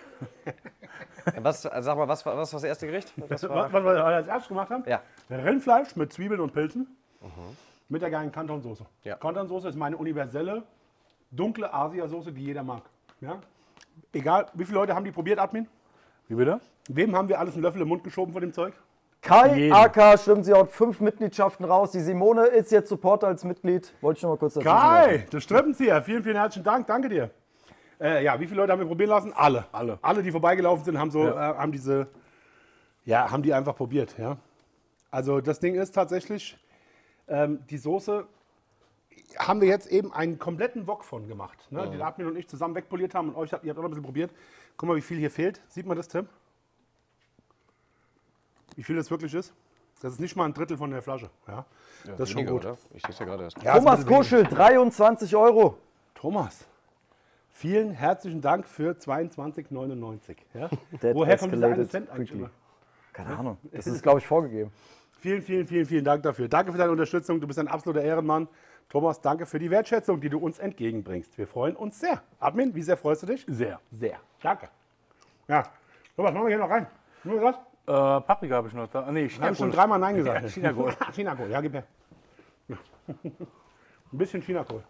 was, sag mal, was war was war das erste Gericht? Das Was, war, was wir als erstes gemacht haben? ja. Rindfleisch mit Zwiebeln und Pilzen. Mit der geilen Canton-Soße. Ja. Canton-Soße ist meine universelle, dunkle Asia-Soße, die jeder mag. Ja? Egal, wie viele Leute haben die probiert, Admin? Wie bitte? Wem haben wir alles einen Löffel im Mund geschoben von dem Zeug? Kai Jeden. A K stimmt, sie haut fünf Mitgliedschaften raus. Die Simone ist jetzt Supporter als Mitglied. Wollte ich noch mal kurz dazu sagen. Kai, du Strippenzieher. Vielen, vielen herzlichen Dank. Danke dir. Äh, ja, wie viele Leute haben wir probieren lassen? Alle. Alle. Alle, die vorbeigelaufen sind, haben so, Ja. äh, haben diese, ja, haben die einfach probiert. Ja. Also das Ding ist tatsächlich, ähm, die Soße haben wir jetzt eben einen kompletten Wok von gemacht, ne, den Admin und ich zusammen wegpoliert haben und euch, habt- ihr habt auch noch ein bisschen probiert. Guck mal, wie viel hier fehlt. Sieht man das, Tim? Wie viel das wirklich ist? Das ist nicht mal ein Drittel von der Flasche. Ja, das ist schon Weniger, gut. oder? Ich sehe es ja gerade erst. Ja, ist ein Thomas bisschen weniger. Kuschel, dreiundzwanzig Euro. Thomas, vielen herzlichen Dank für zweiundzwanzig neunundneunzig. Ja? That Woher kommt dieser eine escalated Cent eigentlich quickly. immer? Keine Ahnung. Das ist, glaube ich, vorgegeben. Vielen, vielen, vielen, vielen Dank dafür. Danke für deine Unterstützung. Du bist ein absoluter Ehrenmann. Thomas, danke für die Wertschätzung, die du uns entgegenbringst. Wir freuen uns sehr. Admin, wie sehr freust du dich? Sehr. Sehr. Danke. Ja. Thomas, machen wir hier noch rein. Nur das? Äh, Paprika habe ich noch da. Ah, nee, Ich habe schon Chinakohl. dreimal Nein gesagt. Ja, Chinakohl. Chinakohl, ja, gib her. Ja. Ein bisschen Chinakohl.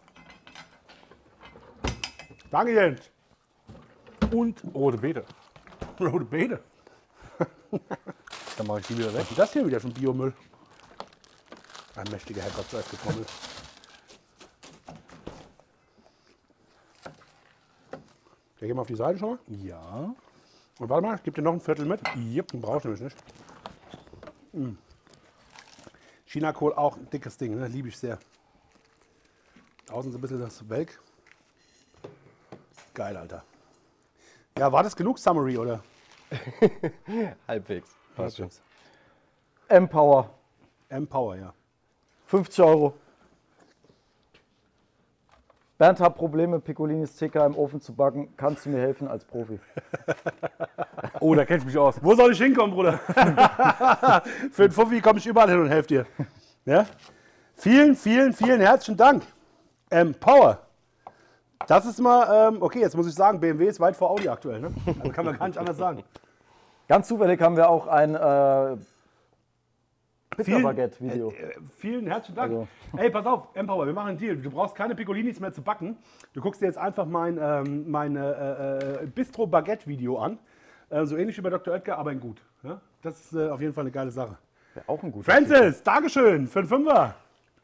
Danke, Jens. Und rote Beete. Rote Beete. Dann mache ich die wieder weg. Was ist das hier wieder für ein Biomüll? Ein mächtiger Herrgott zuerst getrommelt. Der geht mal auf die Seite schon mal. Ja. Und warte mal, ich gebe dir noch ein Viertel mit. Yep, den brauchst du nämlich nicht. Mm. Chinakohl auch ein dickes Ding, ne? Liebe ich sehr. Außen so ein bisschen das Welk. Geil, Alter. Ja, war das genug Summary, oder? Halbwegs. Passt schon. Empower, Empower, ja. fünfzig Euro. Bernd hat Probleme, Piccolinis T K im Ofen zu backen. Kannst du mir helfen als Profi? Oh, da kennt ich mich aus. Wo soll ich hinkommen, Bruder? Für den Fuffi komme ich überall hin und helfe dir. Ja? Vielen, vielen, vielen herzlichen Dank. Empower. Das ist mal, ähm, okay, jetzt muss ich sagen, B M W ist weit vor Audi aktuell. Ne? Also kann man gar nicht anders sagen. Ganz zufällig haben wir auch ein äh, Vielen- Pizza-Baguette-Video. Äh, äh, vielen herzlichen Dank. Also- Ey, pass auf, Empower, wir machen einen Deal. Du brauchst keine Piccolinis mehr zu backen. Du guckst dir jetzt einfach mein, ähm, mein äh, äh, Bistro-Baguette-Video an. Äh, so ähnlich wie bei Doktor Oetker, aber in gut. Ja? Das ist äh, auf jeden Fall eine geile Sache. Wäre auch ein guter Francis, Dankeschön für den Fünfer.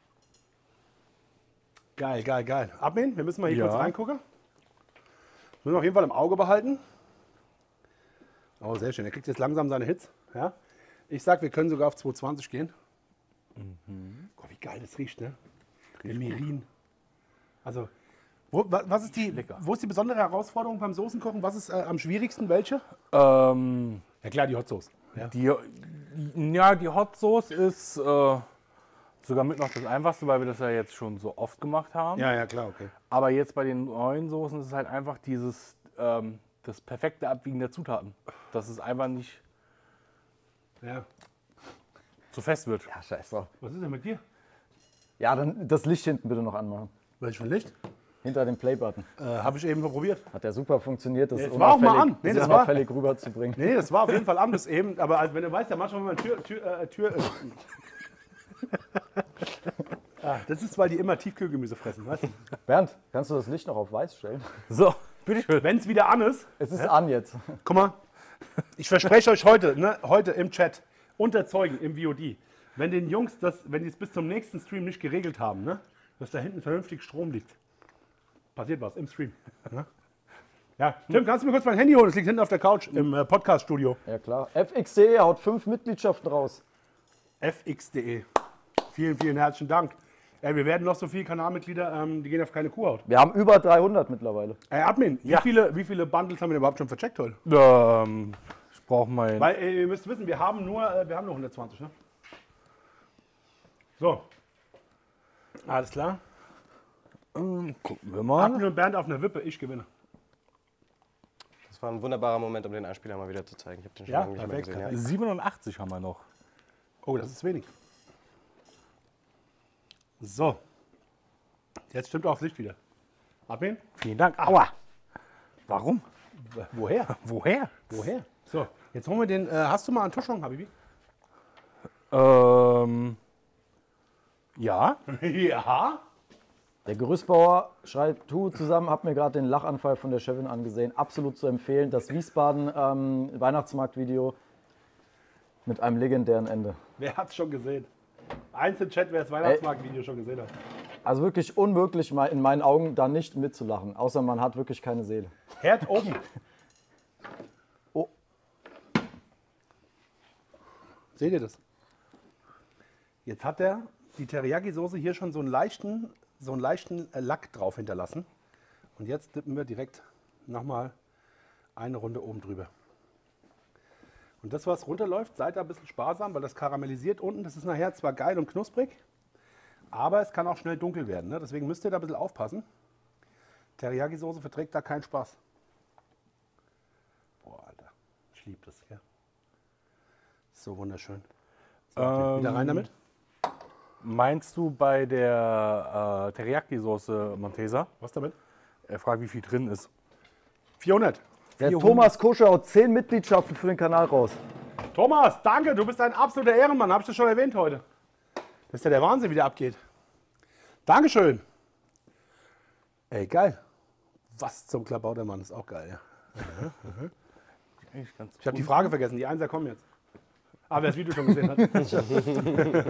Geil, geil, geil. Admin, wir müssen mal hier Ja. kurz reingucken. Müssen wir auf jeden Fall im Auge behalten. Oh, sehr schön. Er kriegt jetzt langsam seine Hits. Ja? Ich sag, wir können sogar auf zweihundertzwanzig gehen. Mhm. Guck, wie geil das riecht, ne? Der Mirin. Also, wo, wa- was ist die, Lecker. wo ist die besondere Herausforderung beim Soßenkochen? Was ist äh, am schwierigsten? Welche? Ähm, Ja klar, die Hot Sauce. Ja. die, ja, die Hot Sauce ist äh, sogar mit noch das Einfachste, weil wir das ja jetzt schon so oft gemacht haben. ja, ja, klar, okay. Aber jetzt bei den neuen Soßen ist es halt einfach dieses, ähm, das perfekte Abwiegen der Zutaten. Dass es einfach nicht Ja. zu fest wird. Ja, scheiß drauf. Was ist denn mit dir? Ja, dann das Licht hinten bitte noch anmachen. Welches von Licht? Hinter dem Play-Button. Äh, Habe ich eben so probiert. Hat ja super funktioniert, das Ja, das war auch mal unauffällig- an. Nee, das das war- unauffällig rüberzubringen. Nee, das war auf jeden Fall an bis eben. Aber als, wenn du weißt, ja manchmal, wenn man Tür. Tür, äh, Tür äh. ah, das ist, weil die immer Tiefkühlgemüse fressen, weißt du? Bernd, kannst du das Licht noch auf weiß stellen? So, bitteschön. Wenn es wieder an ist, Es ist an jetzt. guck mal, ich verspreche euch heute, ne, heute im Chat, unter Zeugen im V O D, wenn den Jungs das, wenn die es bis zum nächsten Stream nicht geregelt haben, ne, dass da hinten vernünftig Strom liegt, passiert was im Stream. Ne? Ja, Tim, kannst du mir kurz mein Handy holen? Es liegt hinten auf der Couch im äh, Podcast-Studio. Ja klar. F X D E haut fünf Mitgliedschaften raus. f x punkt de. Vielen, vielen herzlichen Dank. Ey, wir werden noch so viele Kanalmitglieder, ähm, die gehen auf keine Kuhhaut. Wir haben über dreihundert mittlerweile. Ey, Admin, wie, viele, wie viele Bundles haben wir denn überhaupt schon vercheckt heute? Ähm, ich brauche mein. Weil äh, ihr müsst wissen, wir haben nur, äh, wir haben nur hundertzwanzig, ne? So. Alles klar. Ähm, gucken wir mal. Admin und Bernd auf einer Wippe, ich gewinne. Das war ein wunderbarer Moment, um den Einspieler mal wieder zu zeigen. Ich habe den schon Ja, lange nicht mehr perfekt, gesehen. Ja. perfekt. siebenundachtzig haben wir noch. Oh, das ist wenig. So. Jetzt stimmt auch das Licht wieder. Admin? Vielen Dank. Aua. Warum? Woher? Woher? Woher? So, jetzt holen wir den. Äh, hast du mal einen Tuschong, Habibi? Ähm, ja. Ja. Der Gerüstbauer schreibt, tu zusammen, hab mir gerade den Lachanfall von der Chefin angesehen. Absolut zu empfehlen. Das Wiesbaden ähm, Weihnachtsmarkt-Video mit einem legendären Ende. Wer hat's schon gesehen? Eins im Chat, wer das Weihnachtsmarkt-Video schon gesehen hat. Also wirklich unmöglich, mal in meinen Augen da nicht mitzulachen. Außer man hat wirklich keine Seele. Herd oben. Oh. Seht ihr das? Jetzt hat er die Teriyaki-Soße hier schon so einen leichten, so einen leichten Lack drauf hinterlassen. Und jetzt dippen wir direkt nochmal eine Runde oben drüber. Und das, was runterläuft, seid da ein bisschen sparsam, weil das karamellisiert unten. Das ist nachher zwar geil und knusprig, aber es kann auch schnell dunkel werden. Ne? Deswegen müsst ihr da ein bisschen aufpassen. Teriyaki-Soße verträgt da keinen Spaß. Boah, Alter, ich liebe das hier. So wunderschön. So, Ähm, wieder rein damit. Meinst du bei der äh, Teriyaki-Soße Montesa? Was damit? Er fragt, wie viel drin ist. vierhundert. Der Thomas Koscher haut zehn Mitgliedschaften für den Kanal raus. Thomas, danke, du bist ein absoluter Ehrenmann. Hab ich das schon erwähnt heute. Das ist ja der Wahnsinn, wie der abgeht. Dankeschön. Ey, geil. Was zum Klabautermann, ist auch geil. Ja. Eigentlich ganz Ich habe die Frage vergessen, die Einser kommen jetzt. Aber wer das Video schon gesehen hat.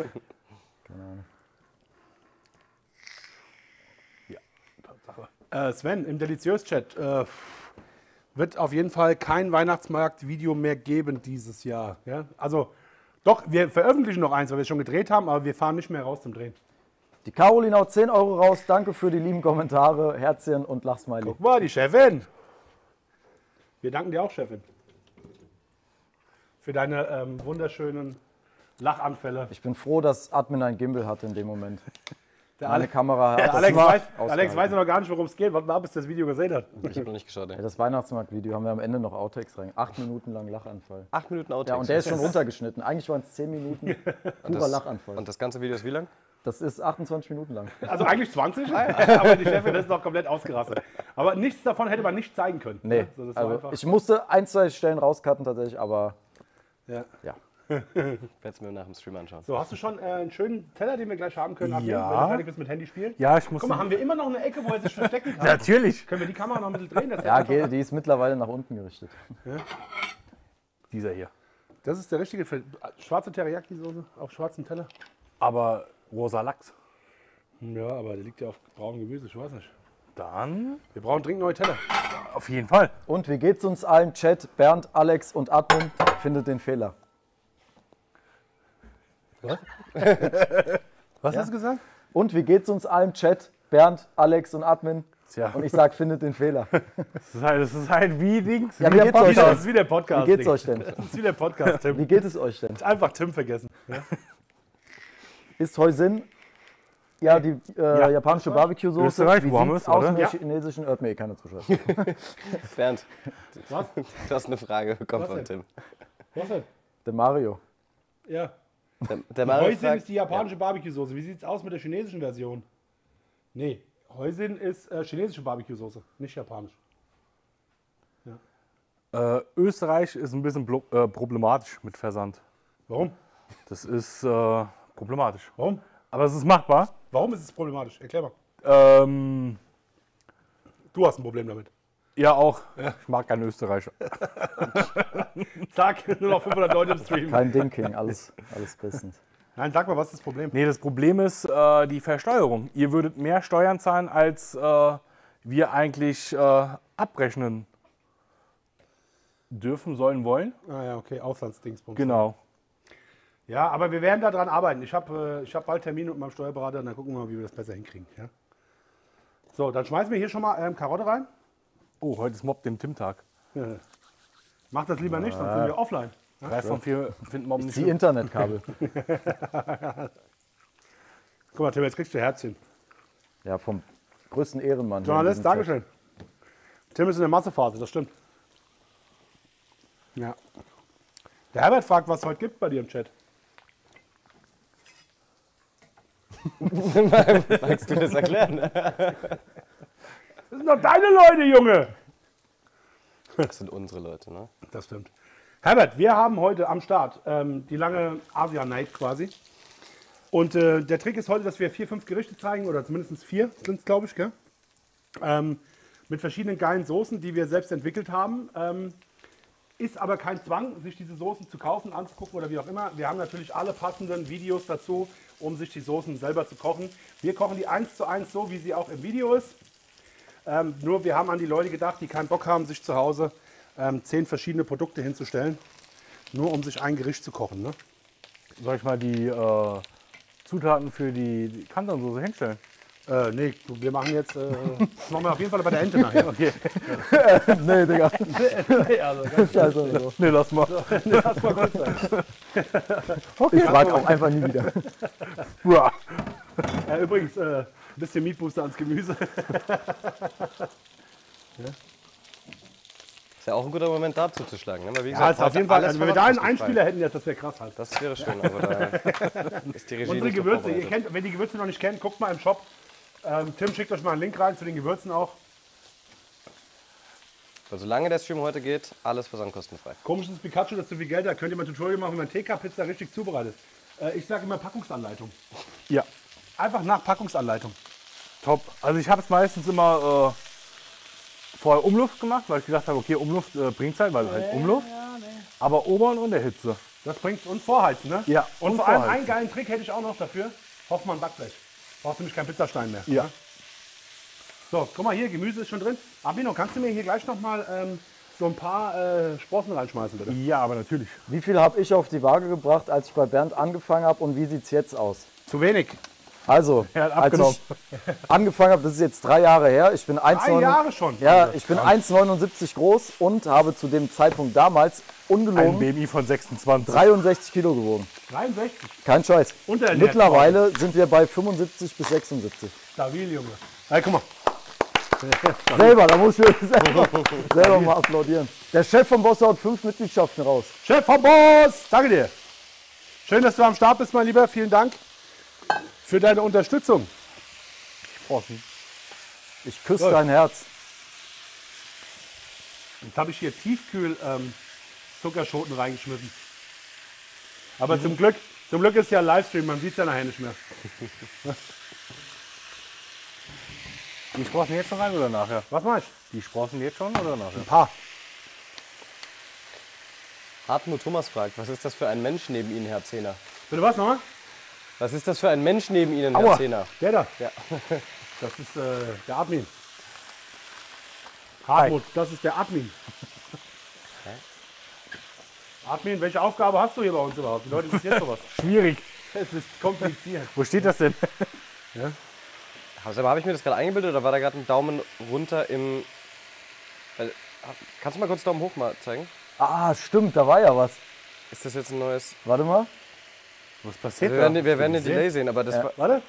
Ja, Tatsache. Äh, Sven, im Deliziös-Chat äh, wird auf jeden Fall kein Weihnachtsmarkt-Video mehr geben dieses Jahr. Ja? Also, doch, wir veröffentlichen noch eins, weil wir es schon gedreht haben, aber wir fahren nicht mehr raus zum Drehen. Die Caroline haut zehn Euro raus. Danke für die lieben Kommentare, Herzchen und Lachsmiley. Guck mal, die Chefin. Wir danken dir auch, Chefin. Für deine ähm, wunderschönen Lachanfälle. Ich bin froh, dass Admin ein Gimbal hatte in dem Moment. Der, Meine Ale Kamera hat der das Alex, nicht weiß, ausgehalten. Alex weiß noch gar nicht, worum es geht. Warte mal ab, bis das Video gesehen hat. Ich habe noch nicht geschaut. Ja, Ey. das Weihnachtsmarkt-Video haben wir am Ende noch Outtakes rein. Acht Minuten lang Lachanfall. Acht Minuten Outtakes. Ja, und der ist schon runtergeschnitten. Eigentlich waren es zehn Minuten purer das- Lachanfall. Und das ganze Video ist wie lang? Das ist achtundzwanzig Minuten lang. Also eigentlich zwanzig, aber die Chefin ist noch komplett ausgerastet. Aber nichts davon hätte man nicht zeigen können. Nee, So, das war also einfach- ich musste ein, zwei Stellen rauscutten tatsächlich, aber ja. ja. Ich werde es mir nach dem Stream anschauen. So, hast du schon äh, einen schönen Teller, den wir gleich haben können, Admin, Ja. wenn du fertig bist mit Handy spielen? Ja, ich muss. Guck mal, haben wir immer noch eine Ecke, wo er sich verstecken kann? Natürlich. Können wir die Kamera noch ein bisschen drehen? Das, ist Ja, einfach- geht, die ist mittlerweile nach unten gerichtet. Dieser hier. das ist der richtige für schwarze Teriyaki-Soße auf schwarzem Teller. Aber rosa Lachs. Ja, aber der liegt ja auf braunem Gemüse, ich weiß nicht. Dann Wir brauchen dringend neue Teller. auf jeden Fall. Und wie geht's uns allen? Chat, Bernd, Alex und Admin findet den Fehler. Was hast du gesagt? Und wie geht's uns allen? Chat, Bernd, Alex und Admin. Tja, Und ich sag, findet den Fehler. das ist halt, das ist halt wie Dings. Ja, wie wie geht's euch Das denn? ist wie der Podcast. Wie geht's Ding. euch denn? Das ist wie der Podcast, Tim. Wie geht es euch denn? Einfach Tim vergessen. Ja? Ist Heusin ja die äh, japanische Barbecue-Soße? Österreich, Wie wo haben sieht's wir's, aus oder? mit Ja. der chinesischen? Hört mir eh keine Zuschauer. Bernd, Was? du hast eine Frage bekommen Was von denn? Tim. Was denn? Der Mario. Ja. Der, der Mario Heusin fragt- ist die japanische Barbecue-Soße. Wie sieht es aus mit der chinesischen Version? Nee, Heusin ist äh, chinesische Barbecue-Soße, nicht japanisch. Äh, Österreich ist ein bisschen blo- äh, problematisch mit Versand. Warum? Das ist äh, problematisch. Warum? Aber es ist machbar. Warum ist es problematisch? Erklär mal. Ähm, Du hast ein Problem damit. ja, auch. Ich mag keinen Österreicher. Zack, nur noch fünfhundert Leute im Stream. Kein Ding, King. Alles, alles bestens. Nein, sag mal, was ist das Problem? Nee, das Problem ist äh, die Versteuerung. Ihr würdet mehr Steuern zahlen, als äh, wir eigentlich äh, abrechnen dürfen, sollen, wollen. Ah ja, okay, Auslandsdingsbums. Genau. Ja, aber wir werden daran arbeiten. Ich habe äh, ich hab bald Termin mit meinem Steuerberater und dann gucken wir mal, wie wir das besser hinkriegen. Ja? So, dann schmeißen wir hier schon mal ähm, Karotte rein. Oh, heute ist Mob dem Tim-Tag. Mach das lieber nicht, sonst sind wir offline. Drei von vier finden Mob nicht Die schlimm. Internetkabel. Guck mal, Tim, jetzt kriegst du Herzchen. Ja, vom größten Ehrenmann. hier in Journalist, diesem Chat. Dankeschön. Tim ist in der Massephase, das stimmt. Ja. Der Herbert fragt, was es heute gibt bei dir im Chat. Magst du das erklären? Das sind doch deine Leute, Junge! Das sind unsere Leute, ne? Das stimmt. Herbert, wir haben heute am Start ähm, die lange Asia Night quasi. Und äh, der Trick ist heute, dass wir vier, fünf Gerichte zeigen, oder zumindest vier sind es, glaube ich, gell? Ähm, mit verschiedenen geilen Soßen, die wir selbst entwickelt haben. Ähm, ist aber kein Zwang, sich diese Soßen zu kaufen, anzugucken oder wie auch immer. Wir haben natürlich alle passenden Videos dazu, um sich die Soßen selber zu kochen. Wir kochen die eins zu eins so, wie sie auch im Video ist. Ähm, nur wir haben an die Leute gedacht, die keinen Bock haben, sich zu Hause ähm, zehn verschiedene Produkte hinzustellen, nur um sich ein Gericht zu kochen. Ne? Soll ich mal die äh, Zutaten für die, die Cantonsoße hinstellen? Äh, nee, wir machen jetzt, äh, das machen wir auf jeden Fall bei der Ente nachher. Okay. Nee, Digga. Nee, also ganz Also, also. Nee, lass mal. lass mal gut sein. Ich frage auch einfach nie wieder. Uah. Äh, übrigens, äh, ein bisschen Meat Booster ans Gemüse. Ist ja auch ein guter Moment, da zuzuschlagen. Ne? Weil wie Ja, ist auf heute jeden Fall, alles also wenn wir da einen verwandlungsfrei. Einspieler hätten jetzt, das wäre krass halt. Das wäre schön, aber da ist die Regie Unsere nicht so Gewürze, ihr vorbereitet. kennt, wenn ihr die Gewürze noch nicht kennt, guckt mal im Shop. Ähm, Tim schickt euch mal einen Link rein zu den Gewürzen auch. Also solange der Stream heute geht, alles versandkostenfrei. Komisch ist Pikachu, dass zu viel Geld hat. Könnt ihr mal ein Tutorial machen, wie man T K-Pizza richtig zubereitet. Äh, ich sage immer Packungsanleitung. Ja, Einfach nach Packungsanleitung. top. Also ich habe es meistens immer äh, vorher Umluft gemacht, weil ich gedacht habe, okay, Umluft äh, bringt halt, weil halt Umluft. Aber Obern und der Hitze. Das bringt uns Vorheizen, ne? Ja, Und, und vor allem Vorheizen. einen geilen Trick hätte ich auch noch dafür. Hoffmann Backblech. Brauchst nämlich keinen Pizzastein mehr. Ja. So, guck mal hier, Gemüse ist schon drin. Abino, kannst du mir hier gleich noch mal ähm, so ein paar äh, Sprossen reinschmeißen, bitte? Ja, aber natürlich. Wie viel habe ich auf die Waage gebracht, als ich bei Bernd angefangen habe und wie sieht es jetzt aus? Zu wenig. Also, Er hat als abgenommen. ich angefangen habe, das ist jetzt drei Jahre her, ich bin eins Drei Komma neun Jahre schon. ja, ich bin eins Komma neunundsiebzig groß und habe zu dem Zeitpunkt damals Ein ungelogen B M I von sechsundzwanzig. dreiundsechzig Kilo gewogen. dreiundsechzig. Kein Scheiß. Unterernährt. Mittlerweile sind wir bei fünfundsiebzig bis sechsundsiebzig. Stabil, Junge. Hey, guck mal. Selber, da muss ich selber, selber mal applaudieren. Der Chef vom Boss haut fünf Mitgliedschaften raus. Chef vom Boss, danke dir. Schön, dass du am Start bist, mein Lieber. Vielen Dank für deine Unterstützung. Ich küsse So. dein Herz. Jetzt habe ich hier Tiefkühl ähm, Zuckerschoten reingeschmissen. Aber zum Glück, zum Glück ist ja Livestream, man sieht es ja nachher nicht mehr. Die Sprossen jetzt schon rein oder nachher? Was mach ich? Die Sprossen jetzt schon oder nachher? Ein paar. Hartmut Thomas fragt, was ist das für ein Mensch neben Ihnen, Herr Zehner? Bitte was nochmal? Was ist das für ein Mensch neben Ihnen, Aua. Herr Zehner? Der da. Ja. Das ist äh, der Admin. Hartmut, das ist der Admin. Admin, welche Aufgabe hast du hier bei uns überhaupt? Die Leute interessiert sowas. Schwierig. Es ist kompliziert. Wo steht das denn? Also, habe ich mir das gerade eingebildet oder war da gerade ein Daumen runter im... Weil, kannst du mal kurz Daumen hoch mal zeigen? Ah, stimmt, da war ja was. Ist das jetzt ein neues... Warte mal. Was passiert Wir da? werden, wir werden den Delay sehen, aber das war... Warte.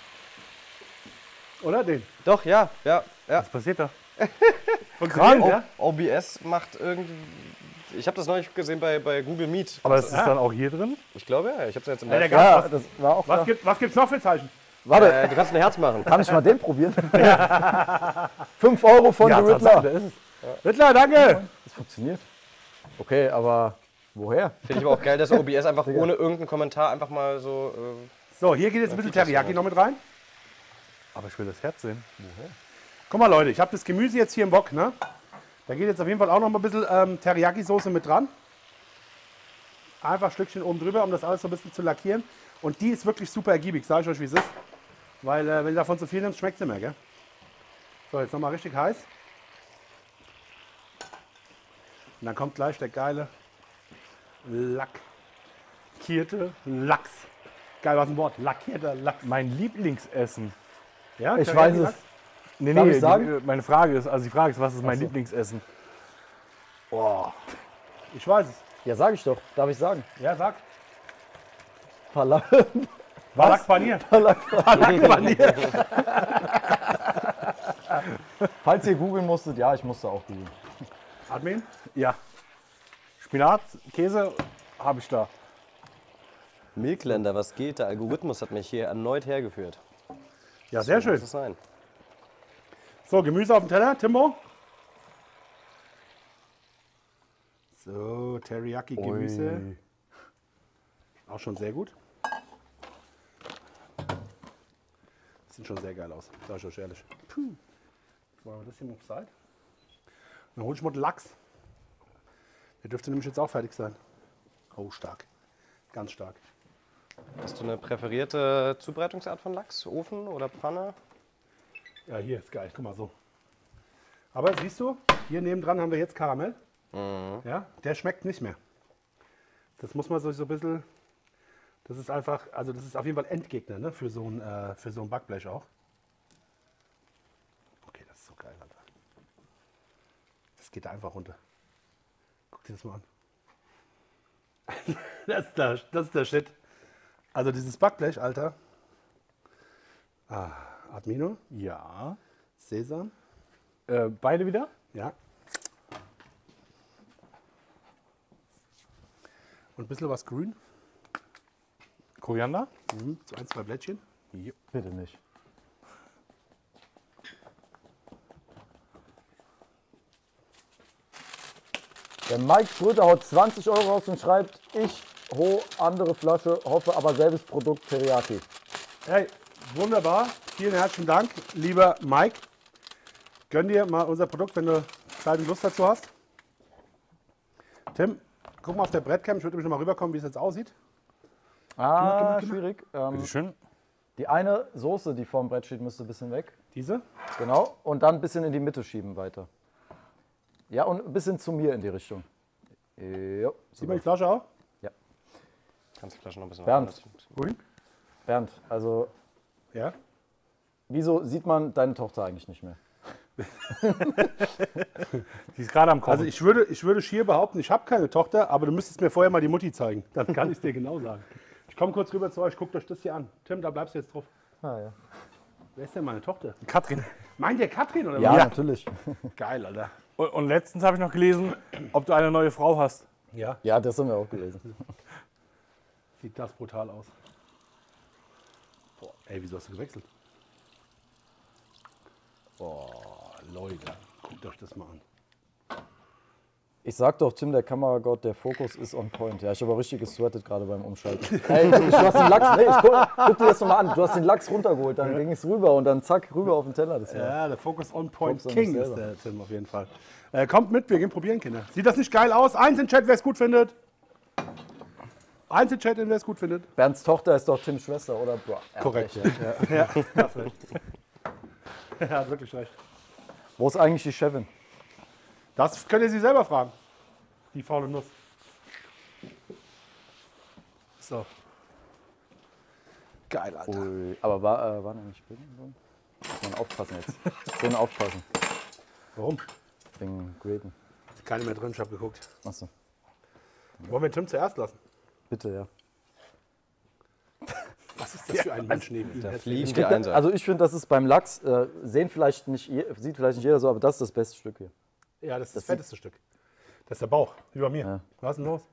Oder den? Doch, ja, ja, ja. Was passiert da? Funktioniert, O- ja? O B S macht irgendwie... Ich habe das neulich gesehen bei, bei Google Meet. Aber ist das dann auch hier drin? Ich glaube, ja. Ich habe es jetzt im Ja, der Live. Gast, Ja, was, das war auch was, da. gibt, was gibt's noch für Zeichen? Warte, Äh, du kannst ein Herz machen. kann ich mal den probieren? fünf Euro von Ja, The Riddler. Tatsache, da ist es. Rittler, danke! Das funktioniert. Okay, aber woher? Finde ich aber auch geil, dass O B S einfach ohne irgendeinen Kommentar einfach mal so... Äh, So, hier geht jetzt ein bisschen Teriyaki noch mit rein. Aber ich will das Herz sehen. Guck mal, Leute, ich habe das Gemüse jetzt hier im Wok, ne? Da geht jetzt auf jeden Fall auch noch mal ein bisschen ähm, Teriyaki-Soße mit dran. Einfach ein Stückchen oben drüber, um das alles so ein bisschen zu lackieren. Und die ist wirklich super ergiebig, sage ich euch, wie es ist. Weil, äh, wenn ihr davon zu viel nimmt, schmeckt es nicht mehr, gell? So, jetzt nochmal richtig heiß. Und dann kommt gleich der geile lackierte Lachs. Geil, was ein Wort. Lackierter Lachs. Mein Lieblingsessen. Ja, Ich Teriyaki weiß es. Lachs? Nee, Darf nee, ich sagen? Die, meine Frage ist, also die Frage ist, was ist mein Ach so. Lieblingsessen? Ich weiß es. Ja, sag ich doch. Darf ich sagen? Ja, sag. Palak. Balak Panier. Balak Panier. Falls ihr googeln musstet, ja, ich musste auch googeln. Admin? Ja. Spinat, Käse habe ich da. Milkländer, was geht? Der Algorithmus hat mich hier erneut hergeführt. Ja, sehr Muss schön. es sein. So, Gemüse auf dem Teller, Timbo. So, Teriyaki-Gemüse. Auch schon sehr gut. Sieht schon sehr geil aus, sag ich euch ehrlich. Puh. Jetzt machen wir das hier mal auf Seite. Dann hol ich mal den Lachs. Der dürfte nämlich jetzt auch fertig sein. Oh, stark. Ganz stark. Hast du eine präferierte Zubereitungsart von Lachs? Ofen oder Pfanne? Ja, hier ist geil. Guck mal so. Aber siehst du, hier nebendran haben wir jetzt Karamell. Ja, der schmeckt nicht mehr. Das muss man so, so ein bisschen. Das ist einfach, also das ist auf jeden Fall Endgegner, ne, für so ein, äh, für so ein Backblech auch. Okay, das ist so geil, Alter. Das geht da einfach runter. Guck dir das mal an. das, ist der, das ist der Shit. Also dieses Backblech, Alter. Ah, Admino, Ja. Sesam, Äh, beide wieder? ja. Und ein bisschen was grün. Koriander? Mhm. So ein, zwei Blättchen. Bitte nicht. Der Mike Schröter haut zwanzig Euro raus und schreibt, ich ho andere Flasche, hoffe aber selbes Produkt Teriyaki. Hey, wunderbar. Vielen herzlichen Dank, lieber Mike. Gönn dir mal unser Produkt, wenn du Zeit und Lust dazu hast. Tim, guck mal auf der Brettcam. Ich würde nämlich noch mal rüberkommen, wie es jetzt aussieht. Ah, schwierig. Ähm, Bitte schön. die eine Soße, die vorm Brett steht, müsste ein bisschen weg. Diese? Genau. Und dann ein bisschen in die Mitte schieben weiter. Ja, und ein bisschen zu mir in die Richtung. Jo, Sieht man die Flasche auch? ja. Kannst die Flasche noch ein bisschen Bernd. aufmachen? Grün? Bernd, also Ja. wieso sieht man deine Tochter eigentlich nicht mehr? Die ist gerade am Kochen. Also ich würde, ich würde schier behaupten, ich habe keine Tochter, aber du müsstest mir vorher mal die Mutti zeigen. Dann kann ich es dir genau sagen. Ich komme kurz rüber zu euch, guckt euch das hier an. Tim, da bleibst du jetzt drauf. Ah, ja. Wer ist denn meine Tochter? Katrin. Meint ihr Katrin oder Ja, was? natürlich. Geil, Alter. Und, und letztens habe ich noch gelesen, ob du eine neue Frau hast. Ja, Ja, das haben wir auch gelesen. sieht das brutal aus. Boah, ey, wieso hast du gewechselt? Boah, Leute, guckt euch das mal an. Ich sag doch, Tim, der Kameragott, der Fokus ist on point. Ja, ich habe auch richtig gesweatet gerade beim Umschalten. Ey, du hast den Lachs, nee, ich guck, guck dir das nochmal an. Du hast den Lachs runtergeholt, dann ging es rüber und dann zack, rüber auf den Teller. Das war, Ja, der Focus on Point Focus on King sich ist selber. der Tim auf jeden Fall. Äh, kommt mit, wir gehen probieren, Kinder. Sieht das nicht geil aus? Eins in Chat, wer es gut findet. Eins in Chat, wer es gut findet. Bernds Tochter ist doch Tims Schwester, oder? Boah, er hat Korrekt. recht, ja. Ja, hast recht. Er hat wirklich recht. Wo ist eigentlich die Chefin? Das könnt ihr sie selber fragen. Die faule Nuss. So. Geil, Alter. Ui, aber war, äh, war nicht gut? Muss man aufpassen jetzt. Schön aufpassen. Warum? Wegen Graden. Keine mehr drin, ich hab geguckt. Achso, Wollen wir Tim zuerst lassen? bitte, ja. Was ist das für ein Mensch neben ihm? Da Jetzt- fliegen Ich die find, Einser. also ich finde, das ist beim Lachs, äh, sehen vielleicht nicht, je- sieht vielleicht nicht jeder so, aber das ist das beste Stück hier. Ja, das ist das, fetteste Stück. Das ist der Bauch, wie bei mir. Ja. Was ist denn los?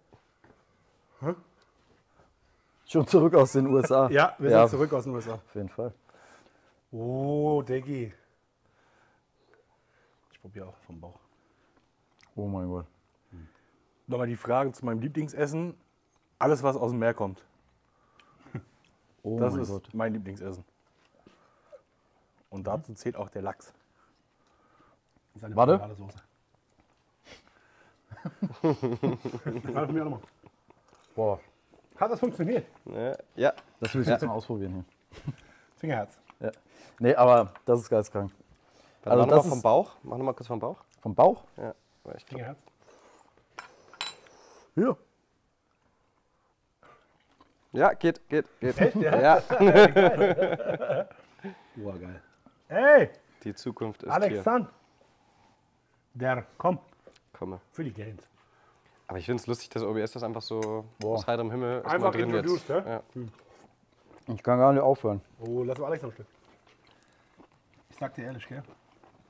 Schon zurück aus den U S A. Ja, wir ja, sind zurück aus den U S A. auf jeden Fall. Oh, Diggi. Ich probiere auch vom Bauch. Oh mein Gott. Nochmal die Frage zu meinem Lieblingsessen. Alles, was aus dem Meer kommt. Oh Das mein ist Gott. mein Lieblingsessen. Und dazu zählt auch der Lachs. Das ist eine Warte. brutale Soße. Warte, von mir auch nochmal. Boah, Hat das funktioniert? Ne? Ja, das will ich jetzt mal ausprobieren hier. Fingerherz. Ja. Nee, aber das ist geistkrank. Warte, Also mach noch das mal vom ist- Bauch. Mach noch mal kurz vom Bauch. Vom Bauch? Ja. weil ich glaub- Fingerherz. Ja. Ja, geht, geht, geht. Echt, ja? Ja, Boah, geil. Ey, die Zukunft ist Alex hier. San. Der, komm, Komme. für die Games. Aber ich finde es lustig, dass O B S das einfach so Boah. aus heiterem Himmel ist Einfach mal drin introduced, jetzt. ja? Ja. Ich kann gar nicht aufhören. Oh, lass mal Alex noch ein Stück. Ich sag dir ehrlich, gell?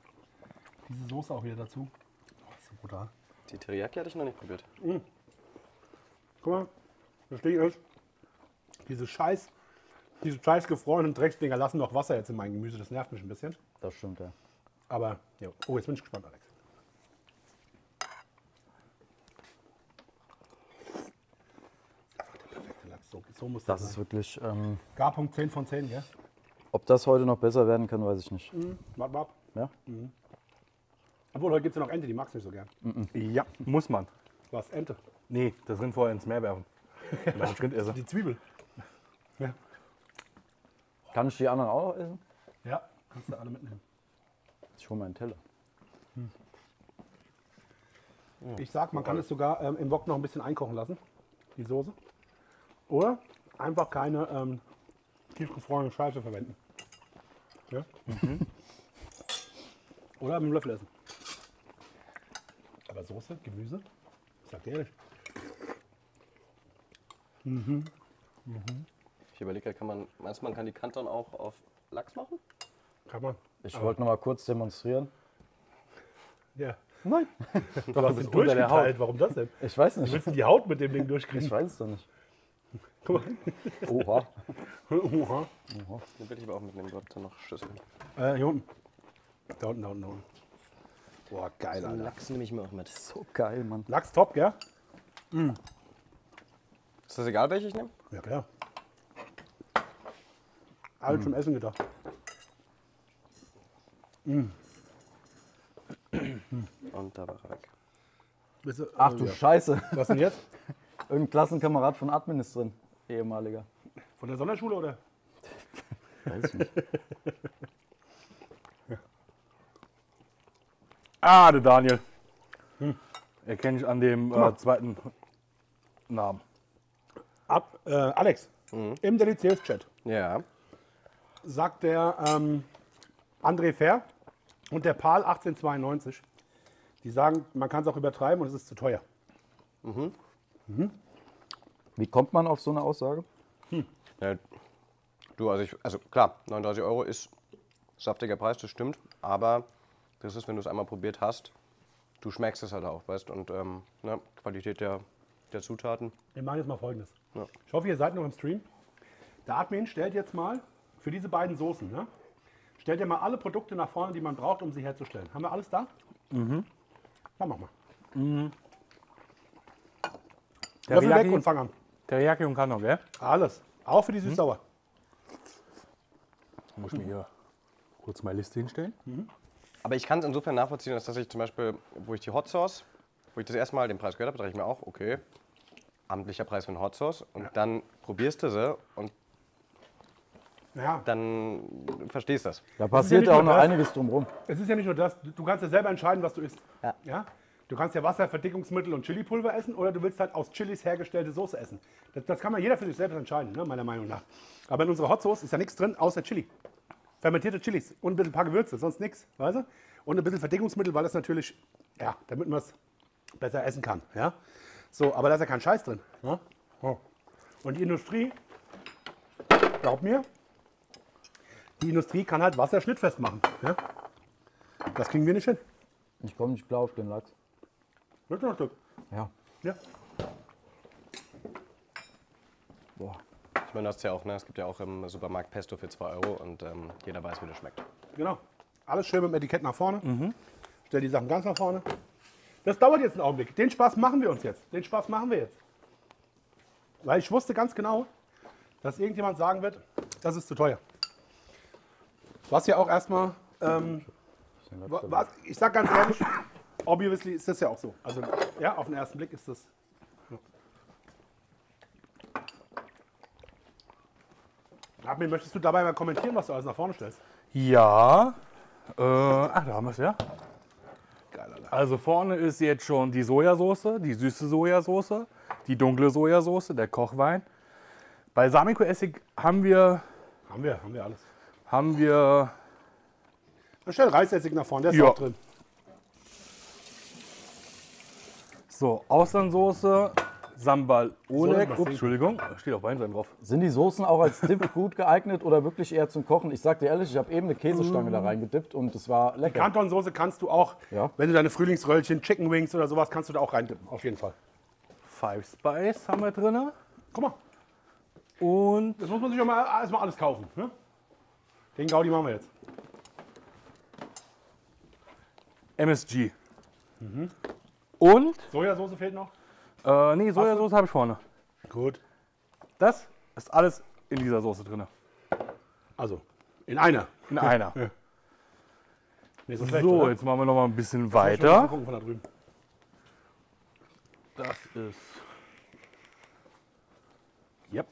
diese Soße auch wieder dazu. Oh, ist so brutal. Die Teriyaki hatte ich noch nicht probiert. Guck mal, das Ding ist, diese scheiß, diese scheiß gefrorenen Drecksdinger lassen noch Wasser jetzt in mein Gemüse. Das nervt mich ein bisschen. Das stimmt, ja. Aber, ja. Oh, jetzt bin ich gespannt, Alex. Einfach der perfekte Lachs. So, so muss das, Das ist sein. wirklich. Ähm, Garpunkt zehn von zehn, gell? ob das heute noch besser werden kann, weiß ich nicht. Warte mal ab. Ja? Obwohl, heute gibt es ja noch Ente, die magst du nicht so gern. Ja, muss man. Was, Ente? Nee, das Rind vorher ins Meer werfen. Und dann Rind essen. Die Zwiebel. Ja. Kann ich die anderen auch noch essen? Ja, kannst du alle mitnehmen. Ich hole meinen Teller. Ich sag, man kann es sogar ähm, im Wok noch ein bisschen einkochen lassen, die Soße. Oder einfach keine ähm, tiefgefrorene Scheiße verwenden. Ja? Oder mit dem Löffel essen. Aber Soße, Gemüse, ich sag dir ehrlich. Ich überlege, kann man, meinst du, man kann die Kanton auch auf Lachs machen? Kann man. Ich wollte noch mal kurz demonstrieren. Ja. Nein. Du hast bist ihn unter der durchgeteilt, warum das denn? Ich weiß Du nicht. willst denn die Haut mit dem Ding durchkriegen? Ich weiß es doch nicht. Guck Oha. mal. Oha. Den will ich aber auch mitnehmen, dort dann noch Schüsseln. Äh, hier unten. Da unten, da unten, da unten. Boah, geil, Den Alter. Lachs nehme ich mir auch mit. So geil, Mann. Lachs top, gell? Ist das egal, welche ich nehme? Ja, klar. Alles zum Essen gedacht. Und da war er weg. Bist du- Ach äh, du ja. Scheiße. Was denn jetzt? Irgendein Klassenkamerad von Admin ist drin. Ehemaliger. Von der Sonderschule oder? Weiß ich nicht. Ah, der Daniel. Erkenne ich an dem äh, zweiten Namen. Ab, äh, Alex, im Deliziös-Chat Ja. sagt der ähm, André Fair und der Pal achtzehnhundertzweiundneunzig, die sagen, man kann es auch übertreiben und es ist zu teuer. Wie kommt man auf so eine Aussage? Ja, du, also, ich, also klar, neununddreißig Euro ist saftiger Preis, das stimmt. Aber das ist, wenn du es einmal probiert hast, du schmeckst es halt auch, weißt. Und ähm, ne, Qualität der, der Zutaten. Wir machen jetzt mal Folgendes. Ja. Ich hoffe, ihr seid noch im Stream. Der Admin stellt jetzt mal für diese beiden Soßen, ne, stellt ihr mal alle Produkte nach vorne, die man braucht, um sie herzustellen. Haben wir alles da? Mhm. Dann mach mal. Löffel weg und fang an. Teriyaki und Kanton, gell? Alles. Auch für die Süß-Sauer. Muss ich mir hier kurz meine Liste hinstellen. Aber ich kann es insofern nachvollziehen, dass dass ich zum Beispiel, wo ich die Hot Sauce, wo ich das erste Mal den Preis gehört habe, dachte ich mir auch, okay, amtlicher Preis für eine Hot Sauce. Und dann probierst du sie und Ja, dann verstehst du das. Da ist ja passiert nicht ja auch nur noch das. einiges drumherum. es ist ja nicht nur das. Du du kannst ja selber entscheiden, was du isst. Ja. Ja? Du kannst ja Wasser, Verdickungsmittel und Chilipulver essen oder du willst halt aus Chilis hergestellte Soße essen. Das, das kann man jeder für sich selbst entscheiden, ne, meiner Meinung nach. Aber in unserer Hot Sauce ist ja nichts drin außer Chili. Fermentierte Chilis und ein bisschen ein paar Gewürze, sonst nichts, weißt du? Und ein bisschen Verdickungsmittel, weil das natürlich, ja, damit man es besser essen kann. Ja? So, aber da ist ja kein Scheiß drin. Ja? Oh. Und die Industrie, glaub mir, die Industrie kann halt Wasser schnittfest machen. Ja? Das kriegen wir nicht hin. Ich komme nicht klar auf den Lachs. Willst du noch ein Stück? Ja. Ja. Boah. Ich meine, du hast ja auch, ne, es gibt ja auch im Supermarkt Pesto für zwei Euro und ähm, jeder weiß, wie das schmeckt. Genau. Alles schön mit dem Etikett nach vorne. Stell die Sachen ganz nach vorne. Das dauert jetzt einen Augenblick. Den Spaß machen wir uns jetzt. Den Spaß machen wir jetzt. Weil ich wusste ganz genau, dass irgendjemand sagen wird, das ist zu teuer. Was ja auch erstmal, ähm, wa- was, ich sag ganz ehrlich, obviously ist das ja auch so. Also ja, auf den ersten Blick ist das. Ja. Admin, möchtest du dabei mal kommentieren, was du alles nach vorne stellst? Ja. Äh, ach, da haben wir es ja. Geil, Alter. Also vorne ist jetzt schon die Sojasauce, die süße Sojasauce, die dunkle Sojasauce, der Kochwein. Balsamico-Essig haben wir, Haben wir, haben wir alles. haben wir, Dann stell Reisessig nach vorne, der ist Ja. auch drin. so, Austernsoße, Sambal Oleg. was Ups, sehen. Entschuldigung, steht auf Weinsein drauf. Sind die Soßen auch als Dip gut geeignet oder wirklich eher zum Kochen? Ich sag dir ehrlich, ich habe eben eine Käsestange da reingedippt und das war lecker. Cantonsoße kannst du auch, Ja. wenn du deine Frühlingsröllchen, Chicken Wings oder sowas, kannst du da auch reindippen, auf jeden Fall. Five Spice haben wir drin. Guck mal, Und das muss man sich auch mal erstmal alles kaufen. Ne? Den Gaudi machen wir jetzt. M S G. Und, Sojasauce fehlt noch. äh, nee, Sojasauce habe ich vorne. Gut. Das ist alles in dieser Soße drin. Also, in einer. In einer. Nee, so, schlecht, So, oder? jetzt machen wir noch mal ein bisschen Ich will mal weiter. gucken von da drüben. Das ist. Yep.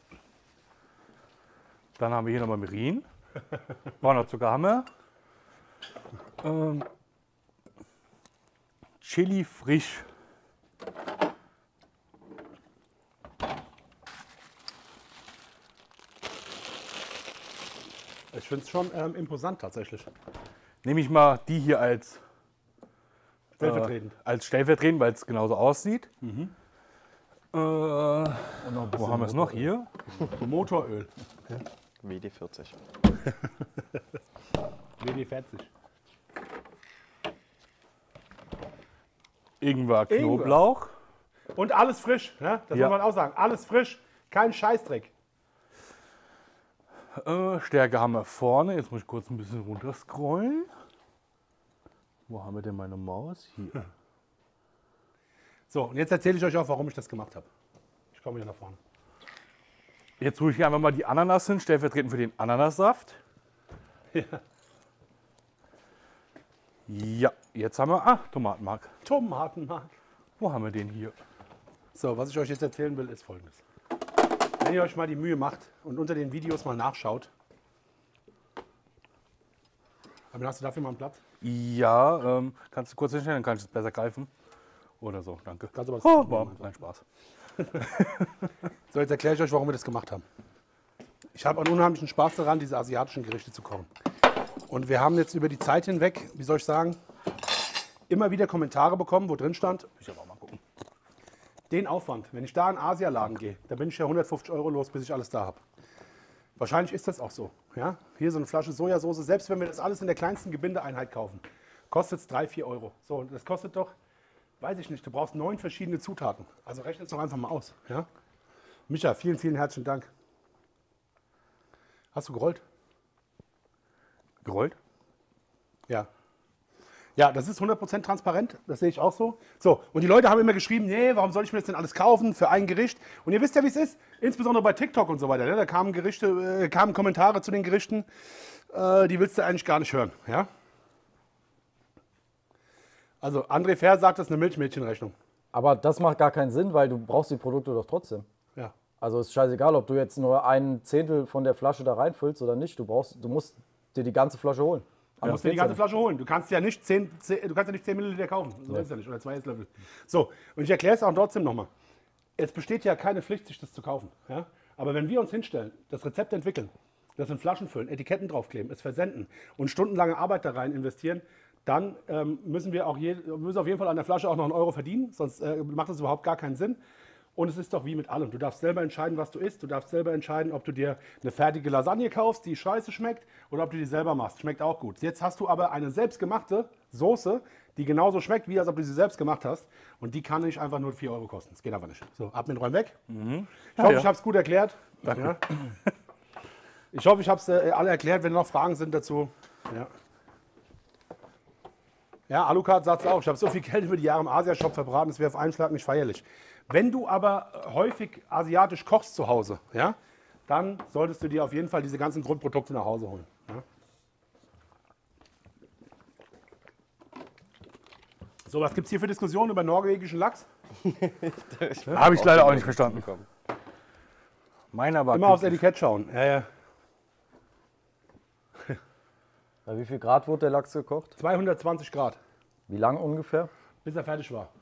Dann haben wir hier nochmal Mirin. dreihundert Zucker haben wir. Ähm, Chili frisch. Ich finde es schon ähm, imposant tatsächlich. Nehme ich mal die hier als, Stellvertretend. äh, als stellvertretend, weil es genauso aussieht. Äh, wo haben wir es noch? Hier. Motoröl. W D vierzig. W D vierzig. Ingwer, Knoblauch. Und alles frisch, ne? Das Ja. muss man auch sagen. Alles frisch, kein Scheißdreck. Äh, Stärke haben wir vorne. Jetzt muss ich kurz ein bisschen runterscrollen. Wo haben wir denn meine Maus? Hier. So, und jetzt erzähle ich euch auch, warum ich das gemacht habe. Ich komme hier nach vorne. Jetzt tue ich hier einfach mal die Ananas hin, stellvertretend für den Ananassaft. Ja. Ja, jetzt haben wir, ah, Tomatenmark. Tomatenmark. Wo haben wir den hier? So, was ich euch jetzt erzählen will, ist folgendes. Wenn ihr euch mal die Mühe macht und unter den Videos mal nachschaut. Aber hast du dafür mal einen Platz? Ja, ähm, kannst du kurz hinstellen, dann kann ich es besser greifen. Oder so, danke. Kannst du aber das Oh, nehmen wow, einfach. nein, Spaß. So, jetzt erkläre ich euch, warum wir das gemacht haben. Ich habe einen unheimlichen Spaß daran, diese asiatischen Gerichte zu kochen. Und wir haben jetzt über die Zeit hinweg, wie soll ich sagen, immer wieder Kommentare bekommen, wo drin stand, Ich aber auch mal gucken. den Aufwand, wenn ich da in einen Asialaden gehe, da bin ich ja hundertfünfzig Euro los, bis ich alles da habe. Wahrscheinlich ist das auch so. Ja? Hier so eine Flasche Sojasauce, selbst wenn wir das alles in der kleinsten Gebindeeinheit kaufen, kostet es drei, vier Euro. So, und das kostet doch, weiß ich nicht, du brauchst neun verschiedene Zutaten. Also rechne es doch einfach mal aus. Ja? Micha, vielen, vielen herzlichen Dank. Hast du gerollt? Gerollt? Ja. Ja, das ist hundert Prozent transparent, das sehe ich auch so. So, und die Leute haben immer geschrieben, nee, warum soll ich mir das denn alles kaufen für ein Gericht? Und ihr wisst ja, wie es ist, insbesondere bei TikTok und so weiter, ne? Da kamen Gerichte, äh, kamen Kommentare zu den Gerichten, äh, die willst du eigentlich gar nicht hören. Ja? Also André Fair sagt, das ist eine Milchmädchenrechnung. Aber das macht gar keinen Sinn, weil du brauchst die Produkte doch trotzdem. Ja. Also ist scheißegal, ob du jetzt nur ein Zehntel von der Flasche da reinfüllst oder nicht. Du brauchst, du musst dir die ganze Flasche holen. Du musst dir die ganze Flasche holen. Du kannst ja nicht zehn, zehn, du kannst ja nicht zehn Milliliter kaufen. So ist ja nicht. Oder zwei Esslöffel. So, und ich erkläre es auch trotzdem nochmal. Es besteht ja keine Pflicht, sich das zu kaufen. Ja? Aber wenn wir uns hinstellen, das Rezept entwickeln, das in Flaschen füllen, Etiketten draufkleben, es versenden und stundenlange Arbeit da rein investieren, dann ähm, müssen wir auch je, müssen auf jeden Fall an der Flasche auch noch einen Euro verdienen, sonst äh, macht das überhaupt gar keinen Sinn. Und es ist doch wie mit allem. Du darfst selber entscheiden, was du isst. Du darfst selber entscheiden, ob du dir eine fertige Lasagne kaufst, die scheiße schmeckt, oder ob du die selber machst. Schmeckt auch gut. Jetzt hast du aber eine selbstgemachte Soße, die genauso schmeckt, wie als ob du sie selbst gemacht hast. Und die kann nicht einfach nur vier Euro kosten. Das geht einfach nicht. So, ab mit den Räumen weg. Ich hoffe, ja. ich habe es gut erklärt. Ja. Ich hoffe, ich habe es äh, alle erklärt. Wenn noch Fragen sind dazu. Ja. Ja, Alucard sagt es auch. Ich habe so viel Geld über die Jahre im Asia-Shop verbraten, das wäre auf einen Schlag nicht feierlich. Wenn du aber häufig asiatisch kochst zu Hause, ja, dann solltest du dir auf jeden Fall diese ganzen Grundprodukte nach Hause holen. Ja. So, was gibt es hier für Diskussionen über norwegischen Lachs? Habe ich leider auch nicht verstanden. Meiner war Immer aufs glücklich. Etikett schauen. Ja, ja. Bei wie viel Grad wurde der Lachs gekocht? zweihundertzwanzig Grad, Wie lang ungefähr? bis er fertig war.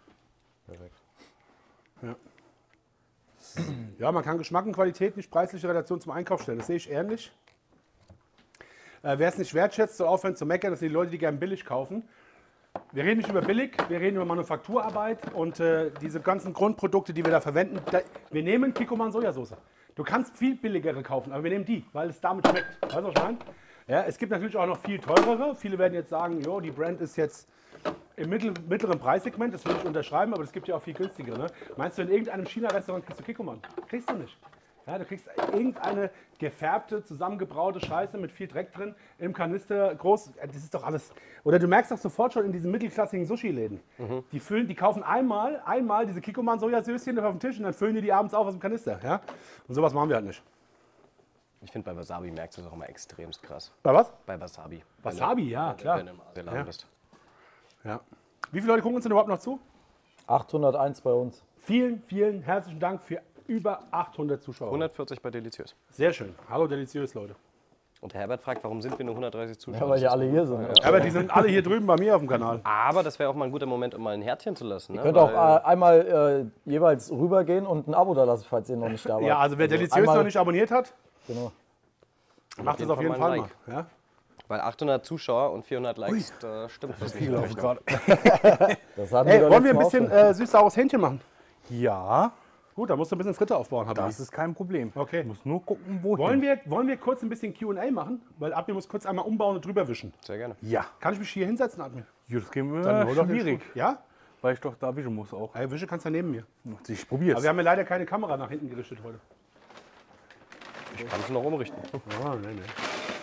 Ja. Ja, man kann Geschmack und Qualität nicht preisliche Relation zum Einkauf stellen. Das sehe ich ähnlich. Äh, Wer es nicht wertschätzt, soll aufhören zu meckern. Das sind die Leute, die gerne billig kaufen. Wir reden nicht über billig, wir reden über Manufakturarbeit und äh, diese ganzen Grundprodukte, die wir da verwenden. Da, wir nehmen Kikkoman Sojasauce. Du kannst viel billigere kaufen, aber wir nehmen die, weil es damit schmeckt. Weißt du, was ich meine? Ja, es gibt natürlich auch noch viel teurere. Viele werden jetzt sagen, jo, die Brand ist jetzt im mittel, mittleren Preissegment, das will ich unterschreiben, aber es gibt ja auch viel günstigere. Ne? Meinst du, in irgendeinem China-Restaurant kriegst du Kikkoman? Kriegst du nicht. Ja, du kriegst irgendeine gefärbte, zusammengebraute Scheiße mit viel Dreck drin, im Kanister, groß, das ist doch alles. Oder du merkst doch sofort schon in diesen mittelklassigen Sushi-Läden. Mhm. Die füllen, die kaufen einmal, einmal diese Kikkoman-Sojasöschen auf den Tisch und dann füllen die die abends auf aus dem Kanister. Ja? Und sowas machen wir halt nicht. Ich finde, bei Wasabi merkst du es auch immer extremst krass. Bei was? Bei Wasabi. Wasabi, wenn du, ja, wenn klar. Du, wenn du im Asialaden Ja. bist. Ja. Wie viele Leute gucken uns denn überhaupt noch zu? achthunderteins bei uns. Vielen, vielen herzlichen Dank für über achthundert Zuschauer. hundertvierzig bei Deliziös. Sehr schön. Hallo deliziös, Leute. Und Herbert fragt, warum sind wir nur hundertdreißig Zuschauer? Ja, weil ja alle hier sind. Aber die sind alle hier drüben bei mir auf dem Kanal. Aber das wäre auch mal ein guter Moment, um mal ein Herzchen zu lassen. Ne? Ihr könnt auch Weil- äh, einmal äh, jeweils rübergehen und ein Abo da lassen, falls ihr noch nicht da wart. Ja, also wer deliziös einmal- noch nicht abonniert hat, Genau. macht jeden das auf Fall jeden mal Fall ein mal. Like. Ja? Weil achthundert Zuschauer und vierhundert Likes, da stimmt das nicht. Laufen gerade. Das hatten Ey, doch wollen wir ein letztes Mal bisschen äh, süß-saures Hähnchen machen? Ja, Gut, da musst du ein bisschen Fritte aufbauen. Hab das ich. ist kein Problem. Okay. Ich muss nur gucken, wohin. Wollen wir, wollen wir kurz ein bisschen Q und A machen? Weil Admin muss kurz einmal umbauen und drüber wischen. Sehr gerne. Ja. Kann ich mich hier hinsetzen, Admin? Ja, das geht mir Dann hol doch den schwierig, Stuhl. Ja? weil ich doch da wischen muss auch. Ey, Wische kannst du neben mir. Ich probiere Aber es. wir haben ja leider keine Kamera nach hinten gerichtet heute. Kannst du noch umrichten. Ah, nein, nein.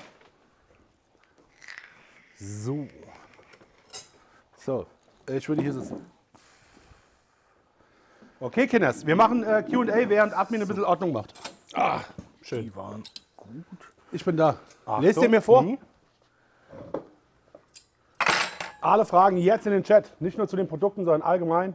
So. So, ich würde hier sitzen. Okay, Kinders, wir machen äh, Q und A, während Admin ein bisschen Ordnung macht. Ah, schön. Die waren gut. Ich bin da. Achtung. Lest ihr mir vor? Mhm. Alle Fragen jetzt in den Chat. Nicht nur zu den Produkten, sondern allgemein.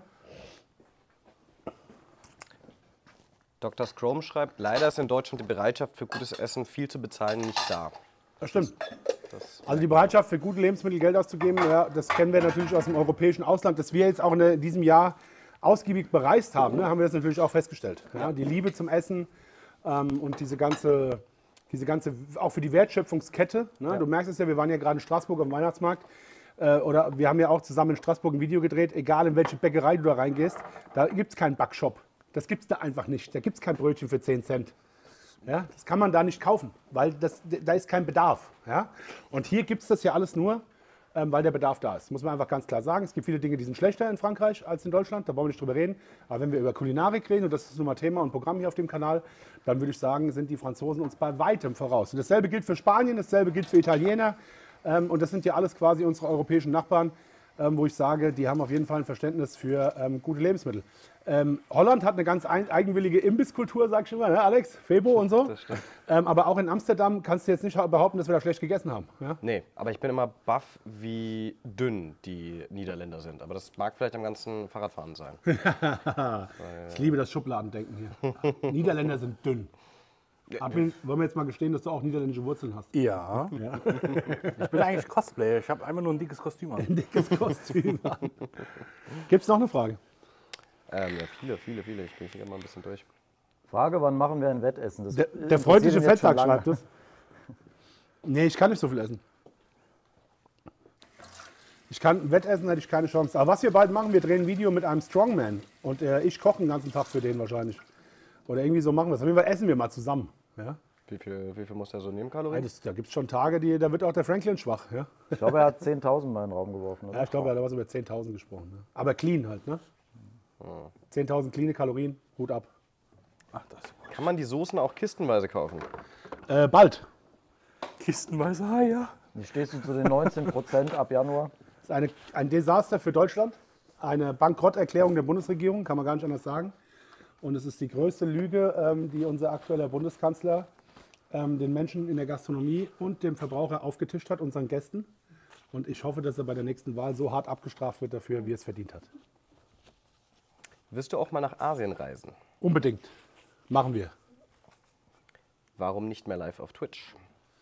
Doktor Scrum schreibt, leider ist in Deutschland die Bereitschaft für gutes Essen viel zu bezahlen nicht da. Das stimmt. Also die Bereitschaft für gute Lebensmittel Geld auszugeben, ja, das kennen wir natürlich aus dem europäischen Ausland, das wir jetzt auch in diesem Jahr ausgiebig bereist haben, ne, haben wir das natürlich auch festgestellt. Ja, die Liebe zum Essen ähm, und diese ganze, diese ganze, auch für die Wertschöpfungskette. Ne, Ja. Du merkst es ja, wir waren ja gerade in Straßburg am Weihnachtsmarkt. Äh, oder wir haben ja auch zusammen in Straßburg ein Video gedreht, egal in welche Bäckerei du da reingehst, da gibt es keinen Backshop. Das gibt es da einfach nicht. Da gibt es kein Brötchen für zehn Cent. Ja, das kann man da nicht kaufen, weil das, da ist kein Bedarf. Ja? Und hier gibt es das ja alles nur, ähm, weil der Bedarf da ist. Muss man einfach ganz klar sagen. Es gibt viele Dinge, die sind schlechter in Frankreich als in Deutschland. Da wollen wir nicht drüber reden. Aber wenn wir über Kulinarik reden, und das ist nun mal Thema und Programm hier auf dem Kanal, dann würde ich sagen, sind die Franzosen uns bei weitem voraus. Und dasselbe gilt für Spanien, dasselbe gilt für Italiener. Ähm, und das sind ja alles quasi unsere europäischen Nachbarn, ähm, wo ich sage, die haben auf jeden Fall ein Verständnis für ähm, gute Lebensmittel. Ähm, Holland hat eine ganz ein, eigenwillige Imbisskultur, sag ich immer, ne, Alex? Febo und so. Das stimmt. Ähm, aber auch in Amsterdam kannst du jetzt nicht behaupten, dass wir da schlecht gegessen haben. Ja? Nee, aber ich bin immer baff, wie dünn die Niederländer sind. Aber das mag vielleicht am ganzen Fahrradfahren sein. Ich liebe das Schubladendenken hier. Niederländer sind dünn. Admin, wollen wir jetzt mal gestehen, dass du auch niederländische Wurzeln hast? Ja. Ich bin eigentlich Cosplayer. Ich habe einfach nur ein dickes Kostüm an. Dickes Kostüm an. Gibt es noch eine Frage? Ähm, ja, viele, viele, viele. Ich gehe hier mal ein bisschen durch. Frage, wann machen wir ein Wettessen? Das Der, der interessiert freundliche ihn jetzt schon Fettsack lange. schreibt es. Nee, ich kann nicht so viel essen. Ich kann Wettessen, hätte ich keine Chance. Aber was wir bald machen, wir drehen ein Video mit einem Strongman. Und äh, ich koche den ganzen Tag für den wahrscheinlich. Oder irgendwie so machen wir es. Auf jeden Fall essen wir mal zusammen. Ja? Wie viel, wie viel muss der so nehmen, Ja, Kalorien? das, da gibt es schon Tage, die, da wird auch der Franklin schwach. Ja, Ich glaube, er hat zehntausend mal in den Raum geworfen. Oder? ja ich glaube, er hat was über zehntausend gesprochen. Ne? Aber clean halt. Ne? zehntausend clean Kalorien, Hut ab. Ach, das Kann man die Soßen auch kistenweise kaufen? Äh, bald. kistenweise Eier. Wie stehst du zu den neunzehn Prozent ab Januar? Das ist eine, ein Desaster für Deutschland. Eine Bankrotterklärung der Bundesregierung, kann man gar nicht anders sagen. Und es ist die größte Lüge, ähm, die unser aktueller Bundeskanzler ähm, den Menschen in der Gastronomie und dem Verbraucher aufgetischt hat, unseren Gästen. Und ich hoffe, dass er bei der nächsten Wahl so hart abgestraft wird dafür, wie er es verdient hat. Wirst du auch mal nach Asien reisen? Unbedingt. Machen wir. Warum nicht mehr live auf Twitch?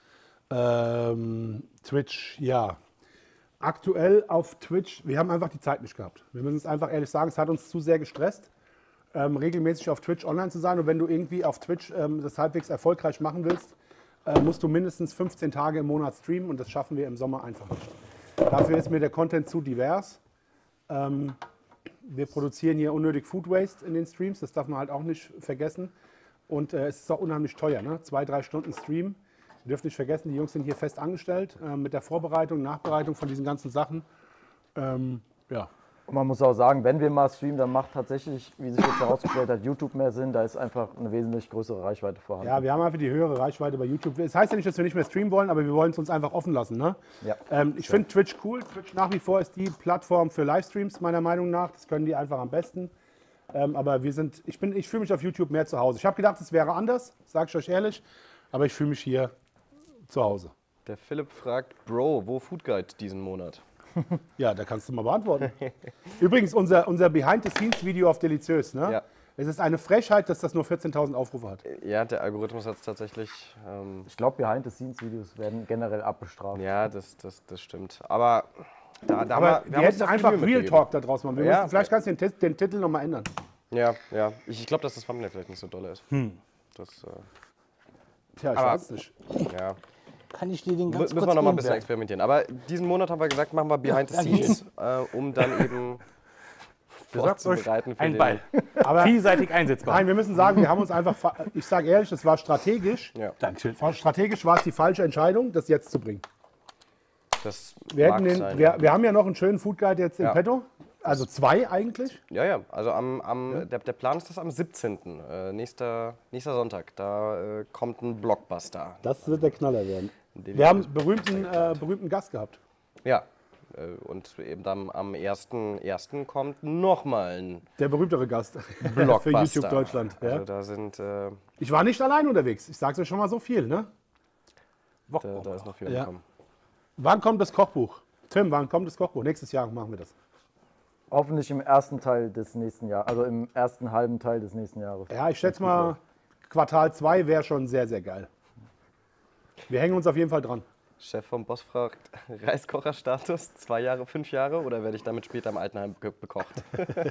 Ähm, Twitch, ja. Aktuell auf Twitch, wir haben einfach die Zeit nicht gehabt. Wir müssen es einfach ehrlich sagen, es hat uns zu sehr gestresst, ähm, regelmäßig auf Twitch online zu sein. Und wenn du irgendwie auf Twitch ähm, das halbwegs erfolgreich machen willst, äh, musst du mindestens fünfzehn Tage im Monat streamen und das schaffen wir im Sommer einfach nicht. Dafür ist mir der Content zu divers. Ähm, wir produzieren hier unnötig Food Waste in den Streams, das darf man halt auch nicht vergessen. Und äh, es ist auch unheimlich teuer, ne? Zwei, drei Stunden Stream. Ihr dürft nicht vergessen, die Jungs sind hier fest angestellt äh, mit der Vorbereitung, Nachbereitung von diesen ganzen Sachen. Ähm, ja. Und man muss auch sagen, wenn wir mal streamen, dann macht tatsächlich, wie sich jetzt herausgestellt hat, YouTube mehr Sinn. Da ist einfach eine wesentlich größere Reichweite vorhanden. Ja, wir haben einfach die höhere Reichweite bei YouTube. Das heißt ja nicht, dass wir nicht mehr streamen wollen, aber wir wollen es uns einfach offen lassen. Ne? Ja. Ähm, ich finde Twitch cool. Twitch nach wie vor ist die Plattform für Livestreams, meiner Meinung nach. Das können die einfach am besten. Ähm, aber wir sind, ich, bin, ich fühle mich auf YouTube mehr zu Hause. Ich habe gedacht, es wäre anders, sage ich euch ehrlich. Aber ich fühle mich hier zu Hause. Der Philipp fragt, Bro, wo Food Guide diesen Monat? Ja, da kannst du mal beantworten. Übrigens, unser, unser Behind-the-Scenes-Video auf Deliciös, ne? Ja. Es ist eine Frechheit, dass das nur vierzehntausend Aufrufe hat. Ja, der Algorithmus hat es tatsächlich. Ähm, Ich glaube, Behind-the-Scenes-Videos werden generell abbestraft. ja, das, das, das stimmt. Aber da, da Aber haben wir, wir haben uns hätten da viel einfach Mühe Real mitgegeben. Talk da draus machen. Wir Ja. müssen, vielleicht kannst du den, Tit- den Titel nochmal ändern. Ja, ja. Ich, ich glaube, dass das Thumbnail vielleicht nicht so doll ist. Hm. Das, äh, Tja, ich Aber- weiß nicht. ja. Kann ich dir den Mü- ganz Müssen kurz wir noch mal ein geben, bisschen Bernd? experimentieren. Aber diesen Monat haben wir gesagt, machen wir Behind the danke Scenes, äh, um dann eben Besorgt euch vorzubereiten für ein den- Ball. Aber Vielseitig einsetzbar. nein, wir müssen sagen, wir haben uns einfach, fa- ich sage ehrlich, das war strategisch. Ja, Dankeschön. Strategisch war es die falsche Entscheidung, das jetzt zu bringen. das Wir, mag hätten den, sein. wir, wir haben ja noch einen schönen Food Guide jetzt im Ja. Petto. Also zwei eigentlich. Ja, ja. Also am, am, Der, der Plan ist das am siebzehnten Äh, nächster, nächster Sonntag. Da äh, kommt ein Blockbuster. Das wird der Knaller werden. Den Wir haben einen berühmten, äh, berühmten Gast gehabt. Ja. äh, Und eben dann am ersten ersten kommt nochmal ein Der berühmtere Gast für Blockbuster. YouTube Deutschland. Ja. Also da sind, äh, Ich war nicht allein unterwegs. Ich sage es euch schon mal so viel. Ne? da, da ist noch viel Ja. gekommen. Wann kommt das Kochbuch? Tim, wann kommt das Kochbuch? Nächstes Jahr machen wir das. Hoffentlich im ersten Teil des nächsten Jahres, also im ersten halben Teil des nächsten Jahres. Ja, ich schätze mal, Quartal zwei wäre schon sehr, sehr geil. Wir hängen uns auf jeden Fall dran. Chef vom Boss fragt, Reiskocherstatus, zwei Jahre, fünf Jahre oder werde ich damit später im Altenheim ge- bekocht?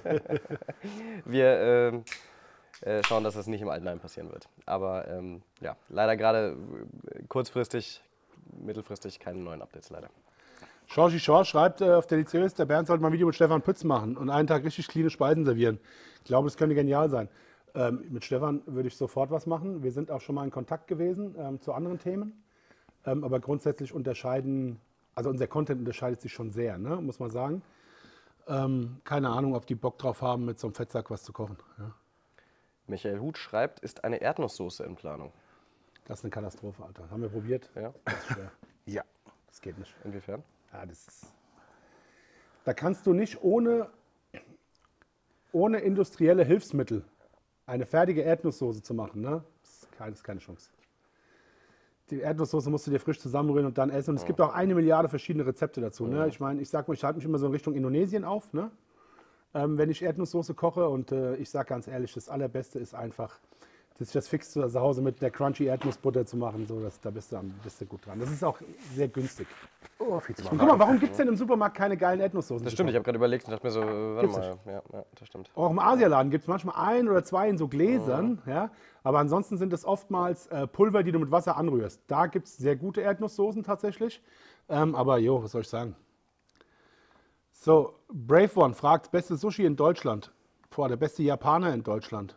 Wir ähm, äh, schauen, dass das nicht im Altenheim passieren wird. Aber ähm, ja, leider gerade äh, kurzfristig, mittelfristig keine neuen Updates leider. Georgie Schor schreibt äh, auf Deliciös, der Bernd sollte mal ein Video mit Stefan Pütz machen und einen Tag richtig cleane Speisen servieren. Ich glaube, das könnte genial sein. Ähm, mit Stefan würde ich sofort was machen. Wir sind auch schon mal in Kontakt gewesen ähm, zu anderen Themen. Ähm, aber grundsätzlich unterscheiden, also unser Content unterscheidet sich schon sehr, ne, muss man sagen. Ähm, keine Ahnung, ob die Bock drauf haben, mit so einem Fettsack was zu kochen. Ja. Michael Huth schreibt, ist eine Erdnusssoße in Planung. Das ist eine Katastrophe, Alter. Haben wir probiert? Ja, Das ist schwer. Ja. Das geht nicht. inwiefern? Ja, das ist, da kannst du nicht ohne, ohne industrielle Hilfsmittel eine fertige Erdnusssoße zu machen. Ne? Das ist keine, das ist keine Chance. Die Erdnusssoße musst du dir frisch zusammenrühren und dann essen. Und es gibt auch eine Milliarde verschiedene Rezepte dazu. Ne? Ich meine, ich sag mal, ich halte mich immer so in Richtung Indonesien auf, ne? ähm, wenn ich Erdnusssoße koche. Und äh, ich sage ganz ehrlich, das Allerbeste ist einfach, das, das fix zu Hause mit der crunchy Erdnussbutter zu machen. So, das, da bist du, am- bist du gut dran. Das ist auch sehr günstig. Oh, viel zu Und guck mal, warum gibt es denn im Supermarkt keine geilen Erdnusssoßen? Das zu stimmt, ich kaufen? habe gerade überlegt und dachte mir so, äh, warte Gibt's mal. Ja, ja, das stimmt. Auch im Asialaden gibt es manchmal ein oder zwei in so Gläsern, ja. Aber ansonsten sind es oftmals äh, Pulver, die du mit Wasser anrührst. Da gibt es sehr gute Erdnusssoßen tatsächlich. Ähm, aber jo, was soll ich sagen? So, Brave One fragt, beste Sushi in Deutschland. Boah, der beste Japaner in Deutschland.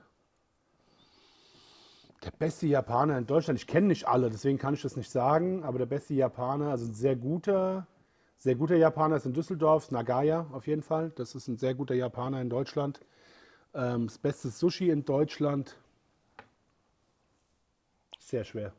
Der beste Japaner in Deutschland. Ich kenne nicht alle, deswegen kann ich das nicht sagen. Aber der beste Japaner, also ein sehr guter, sehr guter Japaner ist in Düsseldorf, ist Nagaya auf jeden Fall. Das ist ein sehr guter Japaner in Deutschland. Ähm, das beste Sushi in Deutschland. Sehr schwer.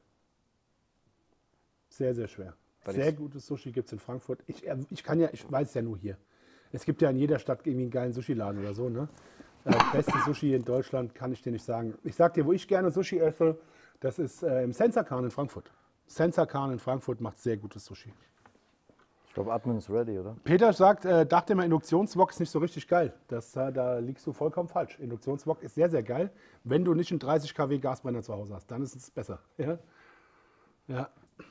Sehr, sehr schwer. Weil Sehr ich's- gutes Sushi gibt es in Frankfurt. Ich, äh, ich kann ja, ich weiß es ja nur hier. Es gibt ja in jeder Stadt irgendwie einen geilen Sushi-Laden oder so, ne? Äh, beste Sushi in Deutschland kann ich dir nicht sagen. Ich sag dir, wo ich gerne Sushi esse, das ist äh, im Sensakan in Frankfurt. Sensakan in Frankfurt macht sehr gutes Sushi. Ich glaube, Admin ist ready, oder? Peter sagt, äh, dachte immer, Induktionswok ist nicht so richtig geil. Das, äh, da liegst du vollkommen falsch. Induktionswok ist sehr, sehr geil. Wenn du nicht einen dreißig Kilowatt Gasbrenner zu Hause hast, dann ist es besser. Ja. Ja.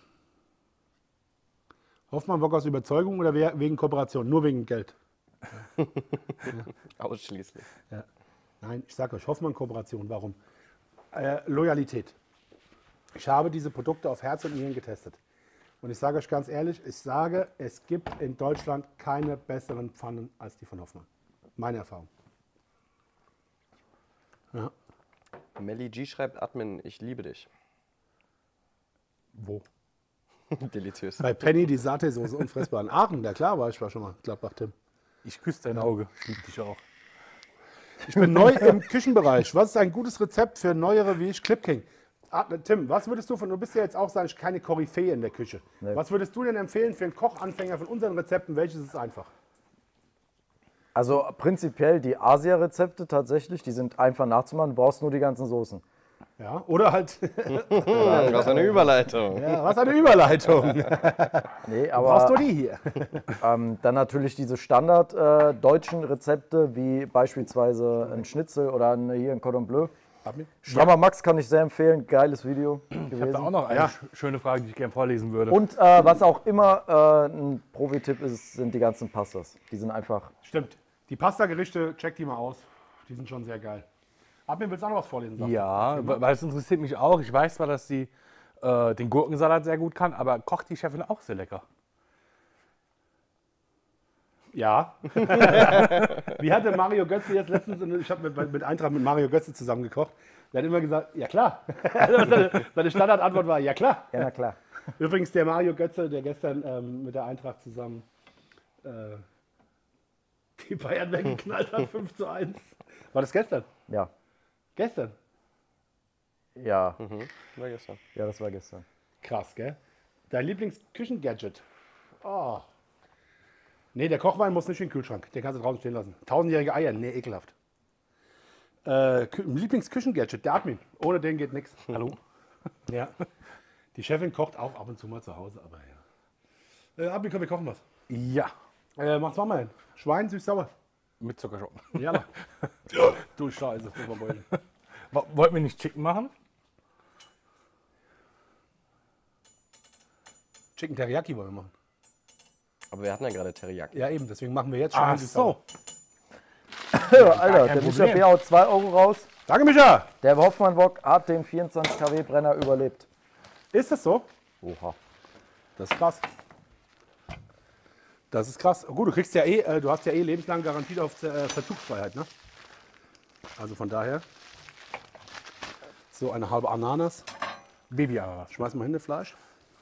Hoffmann-Wok aus Überzeugung oder we- wegen Kooperation? Nur wegen Geld. Ausschließlich. Ja. Nein, ich sage euch, Hoffmann-Kooperation. Warum? Äh, Loyalität. Ich habe diese Produkte auf Herz und Nieren getestet. Und ich sage euch ganz ehrlich, ich sage, es gibt in Deutschland keine besseren Pfannen als die von Hoffmann. Meine Erfahrung. Ja. Melly G schreibt, Admin, ich liebe dich. Wo? Deliziös. Bei Penny die Satay-Soße unfressbar. In Aachen, ja klar war ich war schon mal. Gladbach, Tim. Ich küsse dein Auge. Ich liebe dich auch. Ich bin neu im Küchenbereich. Was ist ein gutes Rezept für Neuere wie ich? Clip King. Ah, Tim, was würdest du von, du bist ja jetzt auch, sag ich, keine Koryphäe in der Küche. Nee. Was würdest du denn empfehlen für einen Kochanfänger von unseren Rezepten? Welches ist einfach? Also prinzipiell die Asia-Rezepte tatsächlich, die sind einfach nachzumachen. Du brauchst nur die ganzen Soßen. Ja, oder halt, Was eine Überleitung. ja, was eine Überleitung. Nee, Brauchst du aber die hier? ähm, dann natürlich diese Standard äh, deutschen Rezepte, wie beispielsweise ein Schnitzel oder ein, hier ein Cordon Bleu. Strammer Max kann ich sehr empfehlen, geiles Video Ich habe gewesen. da auch noch eine Ja. sch- schöne Frage, die ich gerne vorlesen würde. Und äh, was auch immer äh, ein Profi-Tipp ist, sind die ganzen Pastas. Die sind einfach, Stimmt. Die Pasta-Gerichte, check die mal aus. Die sind schon sehr geil. Admin, willst du auch noch was vorlesen? sagst du? Ja, weil weil es interessiert mich auch. Ich weiß zwar, dass sie äh, den Gurkensalat sehr gut kann, aber kocht die Chefin auch sehr lecker. Ja. Wie hatte Mario Götze jetzt letztens, ich habe mit, mit Eintracht mit Mario Götze zusammen gekocht, der hat immer gesagt, ja klar. Also seine, seine Standardantwort war, ja klar. ja na klar. Übrigens der Mario Götze, der gestern ähm, mit der Eintracht zusammen äh, die Bayern weggeknallt hat, fünf zu eins. War das gestern? Ja, Gestern? ja, War gestern. ja, das war gestern. Krass, gell? Dein Lieblingsküchengadget? Oh. Nee, der Kochwein muss nicht in den Kühlschrank. Den kannst du draußen stehen lassen. Tausendjährige Eier, nee, ekelhaft. Äh, Kü- Lieblingsküchengadget, der Admin. Ohne den geht nichts. Hallo? Ja. Die Chefin kocht auch ab und zu mal zu Hause, aber ja. Äh, Admin, komm, wir kochen was. Ja, Äh, was machen wir denn? Schwein, süß-sauer. mit Zuckerschoten. Ja. Du Scheiße, das muss man wollen. Wo- Wollten wir nicht Chicken machen? Chicken Teriyaki wollen wir machen. Aber wir hatten ja gerade Teriyaki. Ja, eben, deswegen machen wir jetzt Schwein, Ach süß-sauer. so. Ja, Alter, kein der Micha Problem. B haut zwei Euro raus. Danke, Micha! Der Hoffmann-Wok hat den vierundzwanzig Kilowatt Brenner überlebt. Ist das so? Oha. Das ist krass. Das ist krass. Gut, du kriegst ja eh, äh, du hast ja eh lebenslang Garantie auf äh, Verzugsfreiheit, ne? Also von daher. So eine halbe Ananas. Baby-Ananas. Schmeiß mal hin, das Fleisch.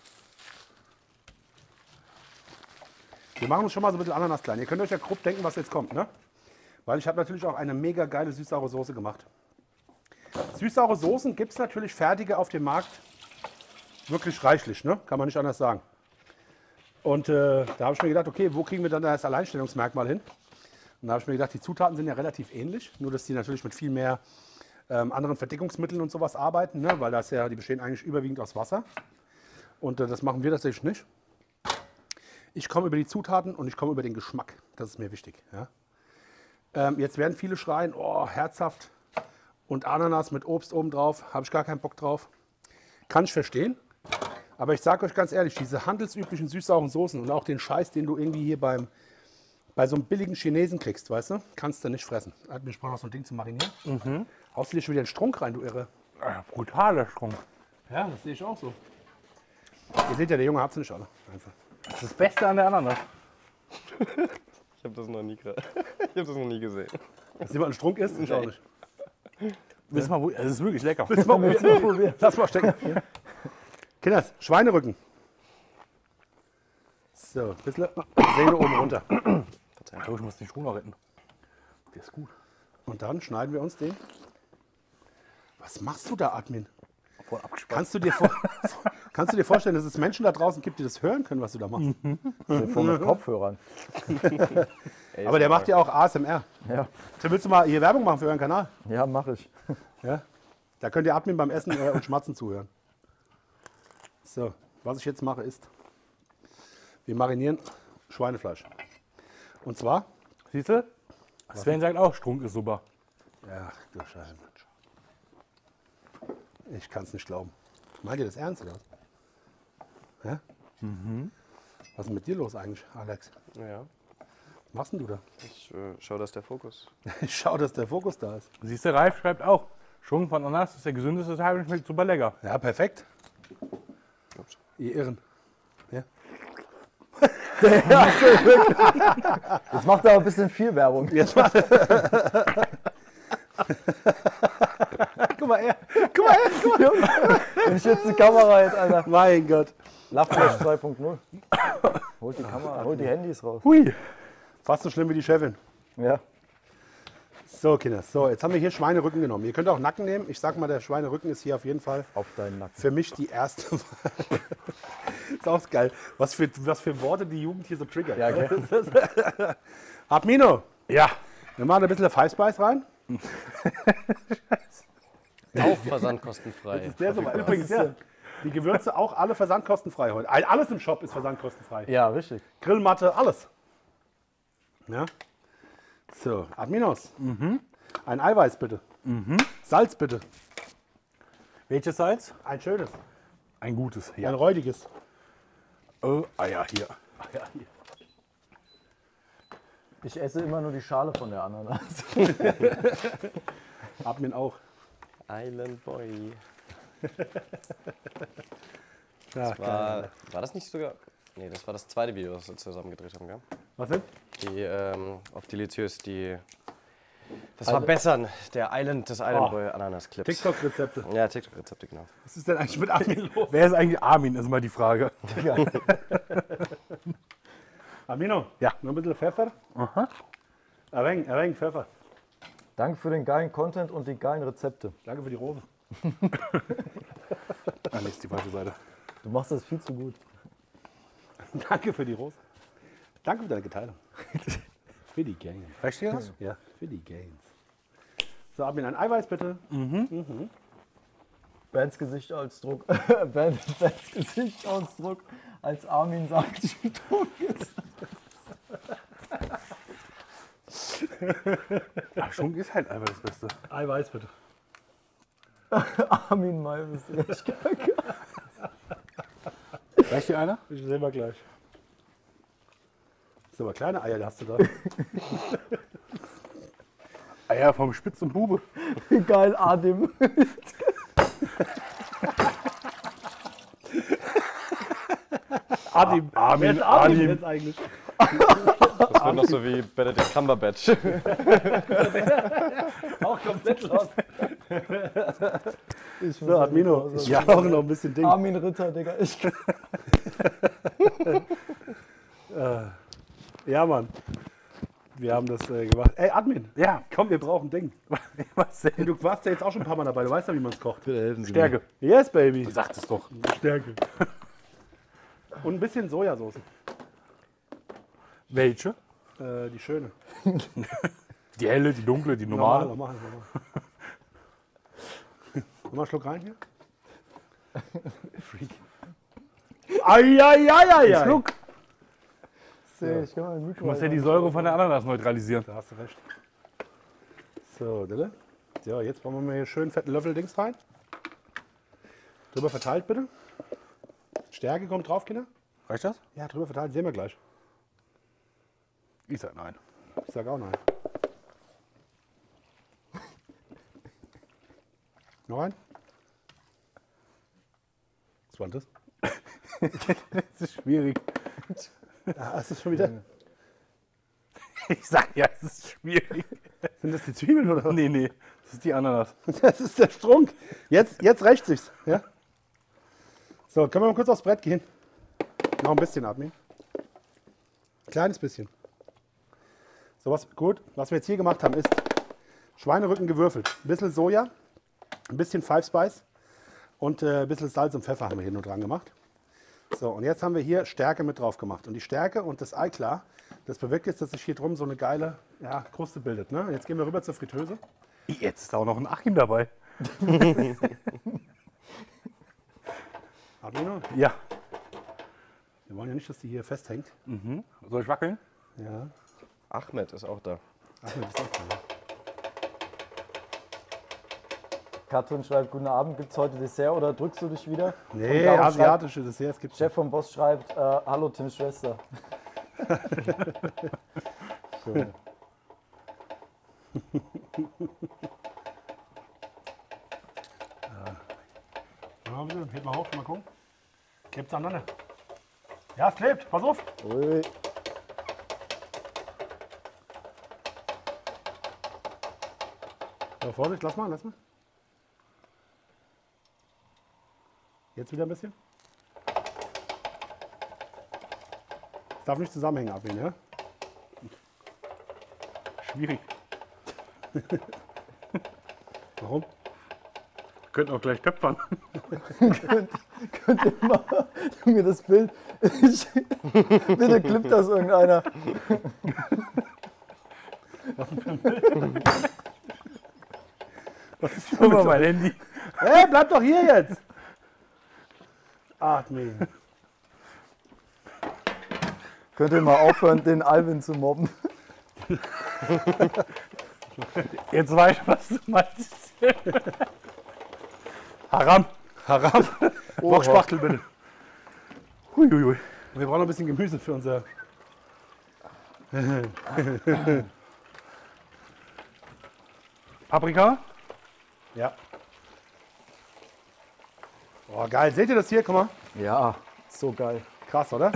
Wir machen uns schon mal so ein bisschen Ananas klein. Ihr könnt euch ja grob denken, was jetzt kommt, ne? Weil ich habe natürlich auch eine mega geile süß-saure Soße gemacht. Süß-saure Soßen gibt es natürlich fertige auf dem Markt. Wirklich reichlich, ne? Kann man nicht anders sagen. Und äh, da habe ich mir gedacht, okay, wo kriegen wir dann das Alleinstellungsmerkmal hin? Und da habe ich mir gedacht, die Zutaten sind ja relativ ähnlich, nur dass die natürlich mit viel mehr ähm, anderen Verdickungsmitteln und sowas arbeiten, ne? Weil das ja, die bestehen eigentlich überwiegend aus Wasser. Und äh, das machen wir tatsächlich nicht. Ich komme über die Zutaten und ich komme über den Geschmack. Das ist mir wichtig. Ja? Ähm, jetzt werden viele schreien, oh, herzhaft und Ananas mit Obst obendrauf, habe ich gar keinen Bock drauf. Kann ich verstehen. Aber ich sage euch ganz ehrlich, diese handelsüblichen süß-sauren Soßen und auch den Scheiß, den du irgendwie hier beim, bei so einem billigen Chinesen kriegst, weißt du, kannst du nicht fressen. Hat mir Spaß, noch so ein Ding zu marinieren. Mhm. Haust du dir schon wieder einen Strunk rein, du Irre. Ah, brutaler Strunk. Ja, das sehe ich auch so. Ihr seht ja, der Junge hat es nicht alle. Einfach. Das ist das Beste an der Ananas. Ich habe das noch nie gra- Ich habe das noch nie gesehen. Dass jemand einen Strunk isst, ich auch nicht. Willst du mal, wo- es ist wirklich lecker. Willst du mal probieren? Lass mal stecken. Kinders, Schweinerücken. So, ein bisschen Sehne oben runter. Ich glaube, ich muss den Strunk noch retten. Der ist gut. Und dann schneiden wir uns den. Was machst du da, Admin? Voll abgespannt. Kannst du dir, vor, kannst du dir vorstellen, dass es Menschen da draußen gibt, die das hören können, was du da machst? Vor mit Kopfhörern. Ey, Aber der macht ja auch A S M R. Ja, Tim, willst du mal hier Werbung machen für euren Kanal? ja mache ich. Ja? Da könnt ihr Admin beim Essen äh, und Schmatzen zuhören. So, was ich jetzt mache ist, wir marinieren Schweinefleisch. Und zwar, Siehst du? Sven sagt auch, Strunk ist super. ja, du Scheiße. Ich kann es nicht glauben. Meint ihr das ernst oder was? Ja? Was ist denn mit dir los eigentlich, Alex? Ja, Was machst denn du da? ich äh, schau, dass der Fokus. Ich schau, dass der Fokus da ist. Siehst du, Ralf schreibt auch, Strunk von Ananas ist der gesündeste Teil und schmeckt super lecker. Ja, perfekt. Ihr Irren. Ja. Jetzt macht er aber ein bisschen viel Werbung. Jetzt mal. Guck mal her. Guck mal her. Guck mal. Wenn ich jetzt die Kamera hätte, Alter. Mein Gott. Loveflash zwei Punkt null. Holt die Kamera, holt die Handys raus. Hui. Fast so schlimm wie die Chefin. Ja. So, Kinder. So, jetzt haben wir hier Schweinerücken genommen. Ihr könnt auch Nacken nehmen. Ich sag mal, der Schweinerücken ist hier auf jeden Fall Auf deinen Nacken. für mich die erste Wahl. Ist auch geil. Was für, was für Worte die Jugend hier so triggert. Ja, okay. Admino, Ja. wir machen ein bisschen Five Spice rein. Auch versandkostenfrei. Der so Übrigens, ja, die Gewürze auch alle versandkostenfrei heute. Alles im Shop ist versandkostenfrei. Ja, richtig. Grillmatte, alles. Ja. So, Adminos. Ein Eiweiß bitte. Salz bitte. Welches Salz? Ein schönes. Ein gutes. Ein Ja. räudiges. Oh, Eier hier. Ja, hier. Ich esse immer nur die Schale von der Ananas. Admin auch. Island Boy. Ja, War, war das nicht sogar. Nee, das war das zweite Video, das wir zusammen gedreht haben, gell? Was denn? Die, ähm, auf Delicious, die. Das Verbessern der Island, des Island Oh. Boy Ananas-Clips. TikTok-Rezepte. Ja, TikTok-Rezepte, genau. Was ist denn eigentlich mit Admin los? Wer ist eigentlich Armin, ist mal die Frage. Admino, Ja. noch ein bisschen Pfeffer. Aha. Ein wenig, ein wenig Pfeffer. Danke für den geilen Content und die geilen Rezepte. Danke für die Rose. Ah, nee, ist die falsche Seite. Du machst das viel zu gut. Danke für die Rose. Danke für deine Geteilung. Für die Gains. Reicht dir das? Ja, für die Gains. So, Admin, ein Eiweiß bitte. Bands Gesichtsausdruck. Bands, Bands Gesichtsausdruck, als Armin sagt, wie tot ist. Ach, Schunk ist halt einfach das Beste. Eiweiß bitte. Armin May ist echt kacke. Reicht dir einer? Ich sehen wir gleich. So, aber kleine Eier hast du da. Eier vom Spitz und Bube. Wie geil, Adim. Adim. Armin, Wer ist Adim Adim. jetzt eigentlich? Das wird noch so wie Benedict Cumberbatch. Auch komplett los. Ich So, Admino. Ich ja, auch noch ein bisschen Ding. Armin Ritter, Digga. Ich, Ja, Mann. Wir haben das äh, gemacht. Ey, Admin. Ja. Komm, wir brauchen Ding. Was denn? Du warst ja jetzt auch schon ein paar Mal dabei. Du weißt ja, wie man es kocht. Stärke. Yes, baby. Du sagst es doch. Stärke. Und ein bisschen Sojasauce. Welche? Äh, die schöne. Die helle, die dunkle, die normale. Normal, normal, normal. Nochmal einen Schluck rein hier. Freak. Eieieiei. Schluck. sehe, ich kann mein Du Mikro musst ja einfach- die Säure von der Ananas neutralisieren. Da hast du recht. So, Dille. So, jetzt brauchen wir mal hier schön fetten Löffel Dings rein. Drüber verteilt bitte. Stärke kommt drauf, Kinder. Reicht das? Ja, drüber verteilt, sehen wir gleich. Ich sag nein. Ich sag auch nein. Noch ein? Was war denn das? Das ist schwierig. Ah, ist das schon wieder? Ich sag ja, es ist schwierig. Sind das die Zwiebeln oder was? Nee, nee, das ist die Ananas. Das ist der Strunk. Jetzt, jetzt rächt sich's. Ja? So, können wir mal kurz aufs Brett gehen? Noch ein bisschen atmen. Kleines bisschen. So, was gut. Was wir jetzt hier gemacht haben, ist Schweinerücken gewürfelt. Ein bisschen Soja, ein bisschen Five Spice und äh, ein bisschen Salz und Pfeffer haben wir hier nur dran gemacht. So, und jetzt haben wir hier Stärke mit drauf gemacht. Und die Stärke und das Eiklar, das bewirkt jetzt, dass sich hier drum so eine geile ja, Kruste bildet. Ne? Jetzt gehen wir rüber zur Fritteuse. Jetzt ist auch noch ein Achim dabei. Admino, Ja. wir wollen ja nicht, dass die hier festhängt. Soll ich wackeln? Ja, Ahmed ist auch da. Ahmed ist auch da. Katrin schreibt, guten Abend, gibt es heute Dessert oder drückst du dich wieder? Nee, Und Garo asiatische Desserts gibt Schreibt, Chef vom Boss schreibt, äh, hallo Tims Schwester. so. Ja, bitte, hebt mal hoch, mal gucken. Kippt aneinander. Ja, es klebt. Pass auf. Ui. So, Vorsicht, lass mal, lass mal. Jetzt wieder ein bisschen. Es darf nicht zusammenhängen, Armin, ja? Schwierig. Warum? Wir könnten auch gleich töpfern. Könnt ihr mal mir das Bild. Ich, bitte klippt das irgendeiner. Was ist Guck mal mein Handy. Hey, bleib doch hier jetzt! Armin. Könnt ihr mal aufhören, den Alvin zu mobben? Jetzt weiß ich, was du meinst. Haram. Haram. Wokspachtel bitte. Huiuiui. Wir brauchen noch ein bisschen Gemüse für unser. Paprika. Ja. Oh, geil. Seht ihr das hier? Guck mal. Ja, so geil. Krass, oder?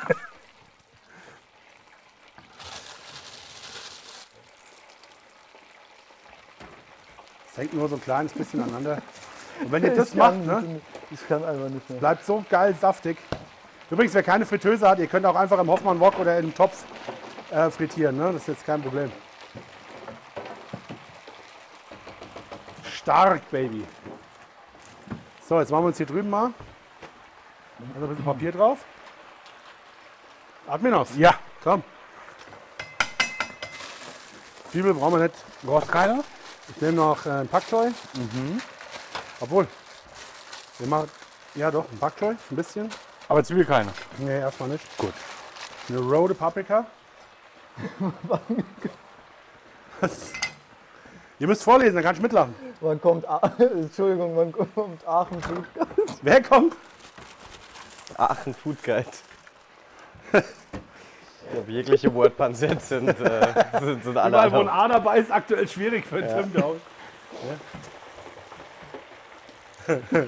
Es hängt nur so ein kleines bisschen aneinander. Und wenn ihr das Ich macht, kann, ne, ich kann einfach nicht mehr. bleibt so geil saftig. Übrigens, wer keine Fritteuse hat, ihr könnt auch einfach im Hoffmann Wok oder in einem Topf äh, frittieren. Ne? Das ist jetzt kein Problem. Stark, Baby. So, jetzt machen wir uns hier drüben mal. Also ein bisschen Papier drauf. Adminos. Ja. Komm. Zwiebel brauchen wir nicht. Brauchst keine? Ich nehme noch äh, ein Pak Choi. Mhm. Obwohl. Wir machen, ja doch, ein Pak Choi. Ein bisschen. Aber Zwiebel keine. Nee, erstmal nicht. Gut. Eine rote Paprika. Was? Ihr müsst vorlesen, dann kann ich mitlachen. Wann kommt, A Entschuldigung, wann kommt Aachen zu? Wer kommt? Aachen Food Guide. Ich glaube, jegliche Wordpuns jetzt sind, äh, sind, sind alle. Überall, wo ein alle. A dabei ist, aktuell schwierig für den Tim, glaube ich.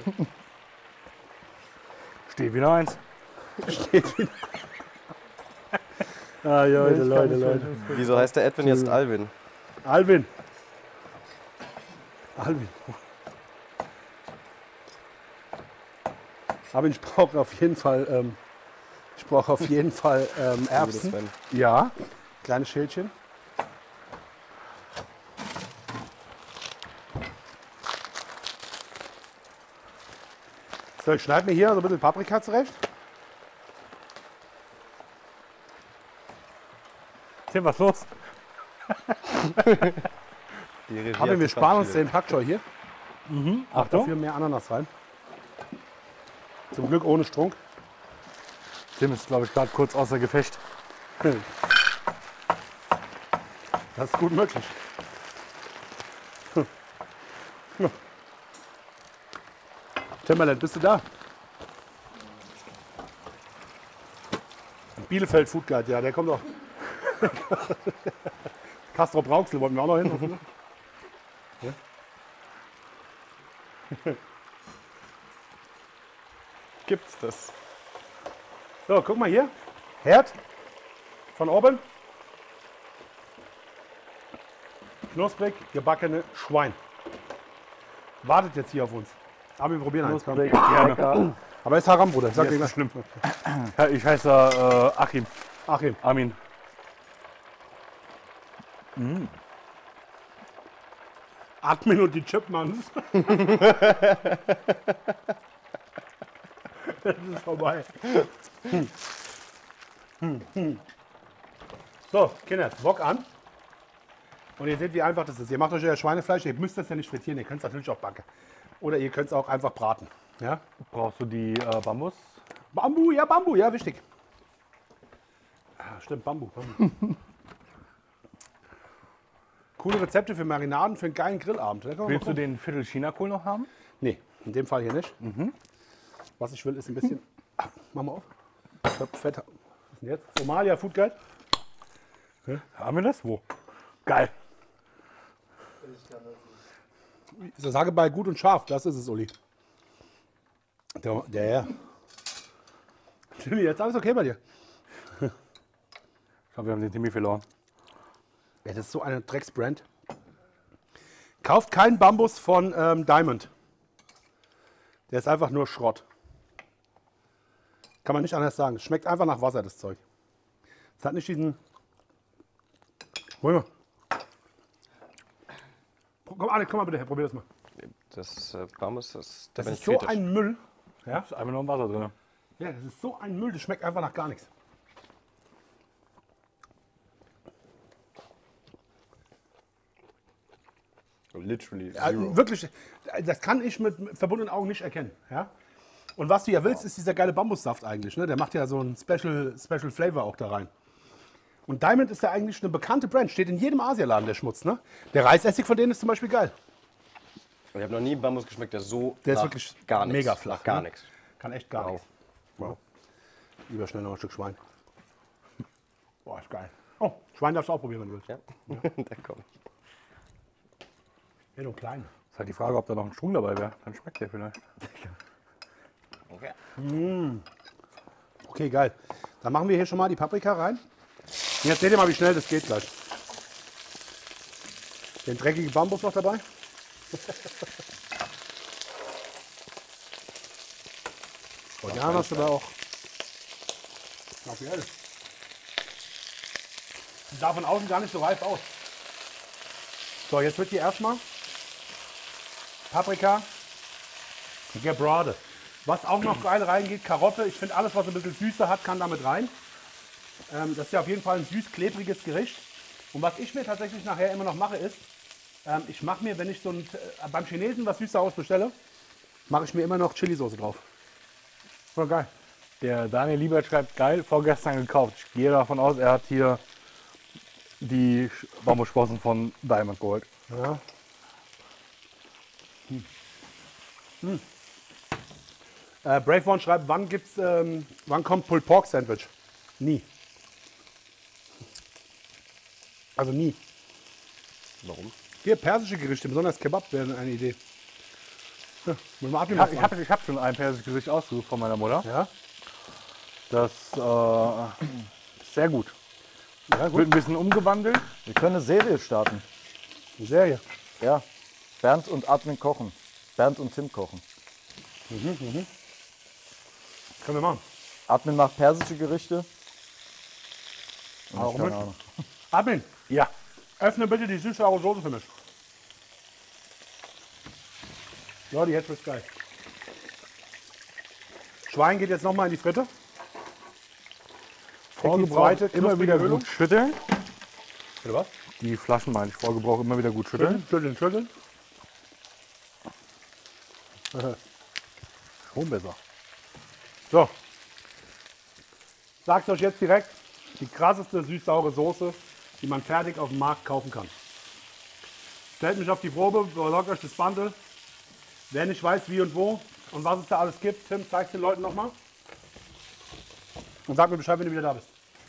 Steht wieder eins. Ah, Leute, Leute, Leute. Wieso heißt der Edwin jetzt Alvin? Alvin. Alvin. Aber ich brauche auf jeden Fall, ähm, ich brauche auf jeden Fall ähm, Erbsen. Sven. Ja. Kleines Schälchen. So, ich schneide mir hier so ein bisschen Paprika zurecht. Tim, was los? Die Regie Aber hat wir so sparen ganz uns viele. den Pak Choi hier. Achtung. Dafür mehr Ananas rein. Zum Glück ohne Strunk. Tim ist, glaube ich, gerade kurz außer Gefecht. Das ist gut möglich. Timberland, bist du da? Bielefeld Food Guide, ja, der kommt auch. Castro Brauxel wollten wir auch noch hin. Ja? Gibt's das? So, guck mal hier. Herd von oben. Knusprig gebackene Schwein. Wartet jetzt hier auf uns. Aber wir probieren eins. komm. Lecker. Aber ist Haram, Bruder. Sag Ja, dir ist gleich. schlimm. Ja, ich heiße äh, Achim. Achim. Armin. Admin und die Chipmunks. Das ist vorbei. Hm. Hm, hm. So, Kinder, Wok an. Und ihr seht, wie einfach das ist. Ihr macht euch euer Schweinefleisch, ihr müsst das ja nicht frittieren, ihr könnt es natürlich auch backen. Oder ihr könnt es auch einfach braten. Ja? Brauchst du die äh, Bambus? Bambu, ja, Bambu, ja, wichtig. Ah, stimmt, Bambu. Bambu. Coole Rezepte für Marinaden, für einen geilen Grillabend. Da kann man mal Willst du gucken. den Viertel China-Kohl noch haben? Nee, in dem Fall hier nicht. Was ich will, ist ein bisschen. Ah, mach mal auf. Ich hab Fett. Was ist denn jetzt? Somalia Food Guide. Haben wir das? Wo? Geil. Ich sage bei gut und scharf, das ist es, Uli. Der, der, Timmy, jetzt alles okay bei dir? Ich glaube, wir haben den Timmy verloren. Ja, das ist so eine Drecksbrand. Kauft keinen Bambus von ähm, Diamond. Der ist einfach nur Schrott. Kann man nicht anders sagen. Es schmeckt einfach nach Wasser, das Zeug. Es hat nicht diesen... Hol mal. Komm, Alex, komm mal bitte her, probier das mal. Das äh, Bambus, das, da Das bin ist ich so kritisch. ein Müll. Ja? Ist einfach nur im Wasser drin. Ja, das ist so ein Müll, das schmeckt einfach nach gar nichts. Literally Ja, wirklich, das kann ich mit verbundenen Augen nicht erkennen. Ja? Und was du ja willst, ist dieser geile Bambussaft eigentlich. Ne? Der macht ja so einen Special, Special Flavor auch da rein. Und Diamond ist ja eigentlich eine bekannte Brand, steht in jedem Asialaden, der Schmutz. Ne? Der Reisessig von denen ist zum Beispiel geil. Ich habe noch nie Bambus geschmeckt, der so Der ist nach wirklich gar nichts, mega flach. nach gar ne? nichts. Kann echt gar Wow. nichts. Wow. Lieber schnell noch ein Stück Schwein. Boah, ist geil. Oh, Schwein darfst du auch probieren, wenn du willst. Ja, da kommt. Ja, nur klein. Ist halt die Frage, ob da noch ein Strunk dabei wäre. Dann schmeckt der vielleicht. Okay. Okay, geil. Dann machen wir hier schon mal die Paprika rein. Und jetzt seht ihr mal, wie schnell das geht gleich. Den dreckigen Bambus noch dabei. Und ja, hast du da auch. Aktuell. Die sah von außen gar nicht so reif aus. So, jetzt wird hier erstmal Paprika gebraten. Was auch noch geil reingeht, Karotte. Ich finde, alles, was ein bisschen Süße hat, kann damit rein. Ähm, das ist ja auf jeden Fall ein süß-klebriges Gericht. Und was ich mir tatsächlich nachher immer noch mache, ist, ähm, ich mache mir, wenn ich so ein, äh, beim Chinesen was Süß-Saures bestelle, mache ich mir immer noch Chili-Soße drauf. Voll geil. Der Daniel Liebert schreibt, geil, vorgestern gekauft. Ich gehe davon aus, er hat hier die Sch- Bambussprossen von Diamond geholt. Ja. Hm. Hm. Äh, Brave One schreibt, wann gibt's, ähm, wann kommt Pulled Pork Sandwich? Nie. Also nie. Warum? Hier persische Gerichte, besonders Kebab wären eine Idee. Ja, müssen wir abnehmen, Ich habe was ich hab, ich hab schon ein persisches Gericht ausgesucht von meiner Mutter. Ja, Das äh, ist sehr gut. ja Wird gut. ein bisschen umgewandelt. Wir können eine Serie starten. Eine Serie. Ja. Bernd und Admin kochen. Bernd und Tim kochen. Können wir machen. Admin macht persische Gerichte. Und ich Warum keine nicht? Ahnung. Admin, Ja. öffne bitte die süß-saure Soße für mich. Ja, die jetzt wird's geil. Schwein geht jetzt nochmal in die Fritte. Vorgebraucht zweite immer wieder knusprige gut schütteln. Oder was? Die Flaschen meine ich. Vorgebraucht immer wieder gut schütteln. Schütteln, schütteln. Schon besser. So. Sagt euch jetzt direkt, die krasseste süß-saure Soße, die man fertig auf dem Markt kaufen kann. Stellt mich auf die Probe, besorgt euch das Bundle. Wer nicht weiß, wie und wo und was es da alles gibt, Tim, zeig's den Leuten nochmal. Und sag mir Bescheid, wenn du wieder da bist.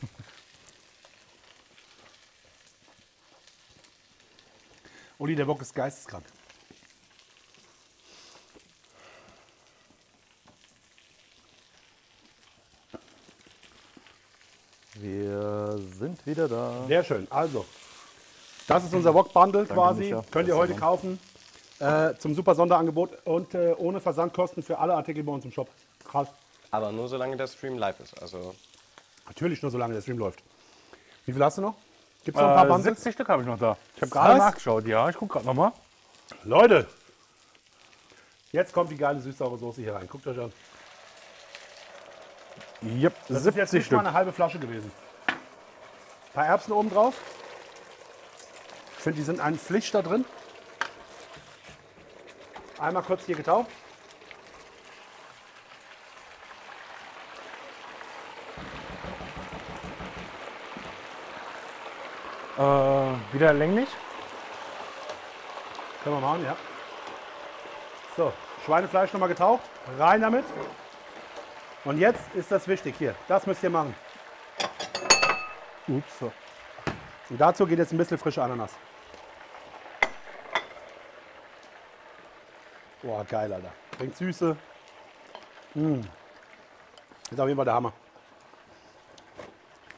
Uli, der Bock ist geisteskrank. Wir sind wieder da. Sehr schön. Also, das ist unser Wok-Bundle quasi. Micha. Könnt ihr Das heute ist kaufen. Äh, zum super Sonderangebot und äh, ohne Versandkosten für alle Artikel bei uns im Shop. Krass. Aber nur solange der Stream live ist. Also Natürlich nur, solange der Stream läuft. Wie viel hast du noch? Gibt es noch ein paar Äh, Bundles? siebzig Stück habe ich noch da. Ich habe gerade Was? nachgeschaut. Ja, ich gucke gerade nochmal. Leute, jetzt kommt die geile süß-saure Soße hier rein. Guckt euch an. Yep, Das ist jetzt siebzig nicht mal Stück. eine halbe Flasche gewesen. Ein paar Erbsen oben drauf. Ich finde, die sind ein Pflicht da drin. Einmal kurz hier getaucht. Äh, wieder länglich. Können wir machen, ja. So, Schweinefleisch nochmal getaucht. Rein damit. Und jetzt ist das wichtig hier. Das müsst ihr machen. Ups. So. Und dazu geht jetzt ein bisschen frische Ananas. Boah, geil, Alter. Bringt Süße. Mmh. Ist auf jeden Fall der Hammer.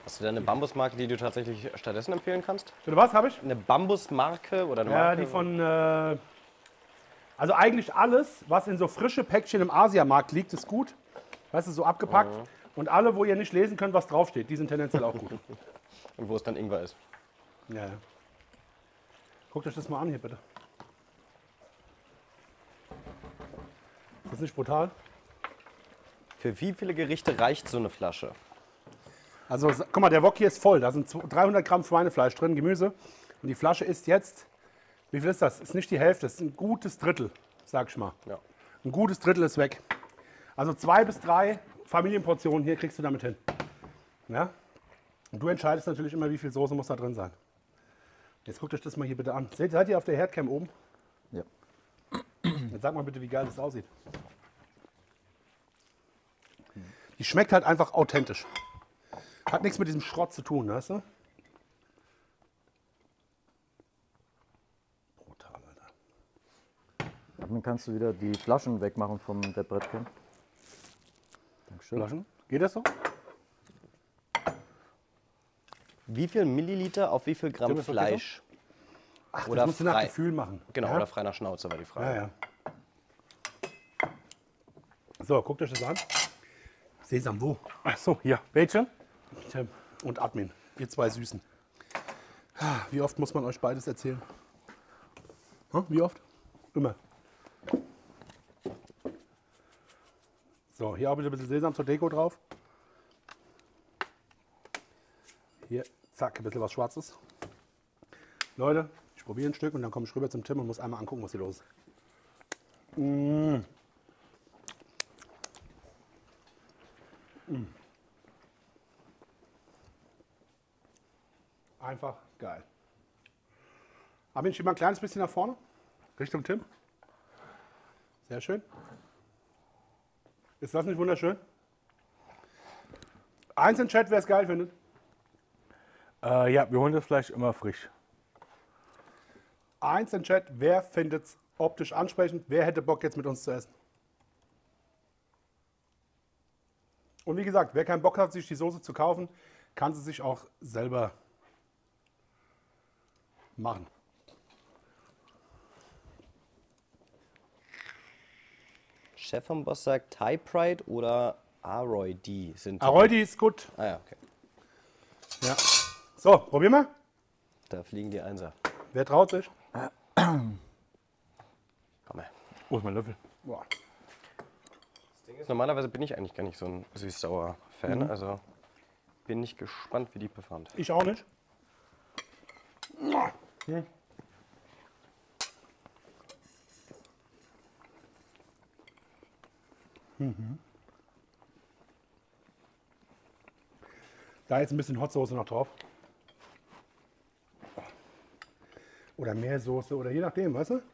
Hast du da eine Bambusmarke, die du tatsächlich stattdessen empfehlen kannst? Bitte was habe ich? Eine Bambusmarke oder eine Ja, Marke? die von. Äh, also eigentlich alles, was in so frische Päckchen im Asiamarkt liegt, ist gut. Weißt du, so abgepackt. Mhm. Und alle, wo ihr nicht lesen könnt, was draufsteht, die sind tendenziell auch gut. Und wo es dann Ingwer ist. Ja, ja. Guckt euch das mal an hier, bitte. Ist das nicht brutal? Für wie viele Gerichte reicht so eine Flasche? Also, s- guck mal, der Wok hier ist voll. Da sind zw- dreihundert Gramm Schweinefleisch drin, Gemüse. Und die Flasche ist jetzt, wie viel ist das? Ist nicht die Hälfte, ist ein gutes Drittel, sag ich mal. Ja. Ein gutes Drittel ist weg. Also zwei bis drei Familienportionen hier kriegst du damit hin. Ja? Und du entscheidest natürlich immer, wie viel Soße muss da drin sein. Jetzt guckt euch das mal hier bitte an. Seht, seid ihr auf der Herdcam oben? Ja. Jetzt sag mal bitte, wie geil das aussieht. Die schmeckt halt einfach authentisch. Hat nichts mit diesem Schrott zu tun, weißt du? Brutal, Alter. Dann kannst du wieder die Flaschen wegmachen vom der Brettchen. Dankeschön. Flaschen? Geht das so? Wie viel Milliliter auf wie viel Gramm Tim, ist okay Fleisch? Ach, Oder das musst du nach frei. Gefühl machen. Genau, ja? oder frei nach Schnauze war die Frage. Ja, ja. So, guckt euch das an. Sesam, wo? Ach so, hier. Bällchen? Tim und Admin, ihr zwei Süßen. Wie oft muss man euch beides erzählen? Hm? Wie oft? Immer. So, hier auch wieder ein bisschen Sesam zur Deko drauf. Hier, zack, ein bisschen was Schwarzes. Leute, ich probiere ein Stück und dann komme ich rüber zum Tim und muss einmal angucken, was hier los ist. Mmh. Mmh. Einfach geil. Aber ich schiebe mal ein kleines bisschen nach vorne, Richtung Tim. Sehr schön. Ist das nicht wunderschön? Eins im Chat, wer es geil findet. Äh, ja, wir holen das Fleisch immer frisch. Eins im Chat, wer findet es optisch ansprechend? Wer hätte Bock jetzt mit uns zu essen? Und wie gesagt, wer keinen Bock hat, sich die Soße zu kaufen, kann sie sich auch selber machen. Chef vom Boss sagt Thai Pride oder Aroy D sind die. Aroidi ist gut. Ah ja, okay. Ja. So, probieren wir. Da fliegen die Einser. Wer traut sich? Komm her. Wo ist mein Löffel? Boah. Normalerweise bin ich eigentlich gar nicht so ein süß-sauer-Fan. Mhm. Also bin ich gespannt, wie die performt. Ich auch nicht. Hm. Mhm. Da jetzt ein bisschen Hot Sauce noch drauf. Oder Meersoße oder je nachdem, weißt du?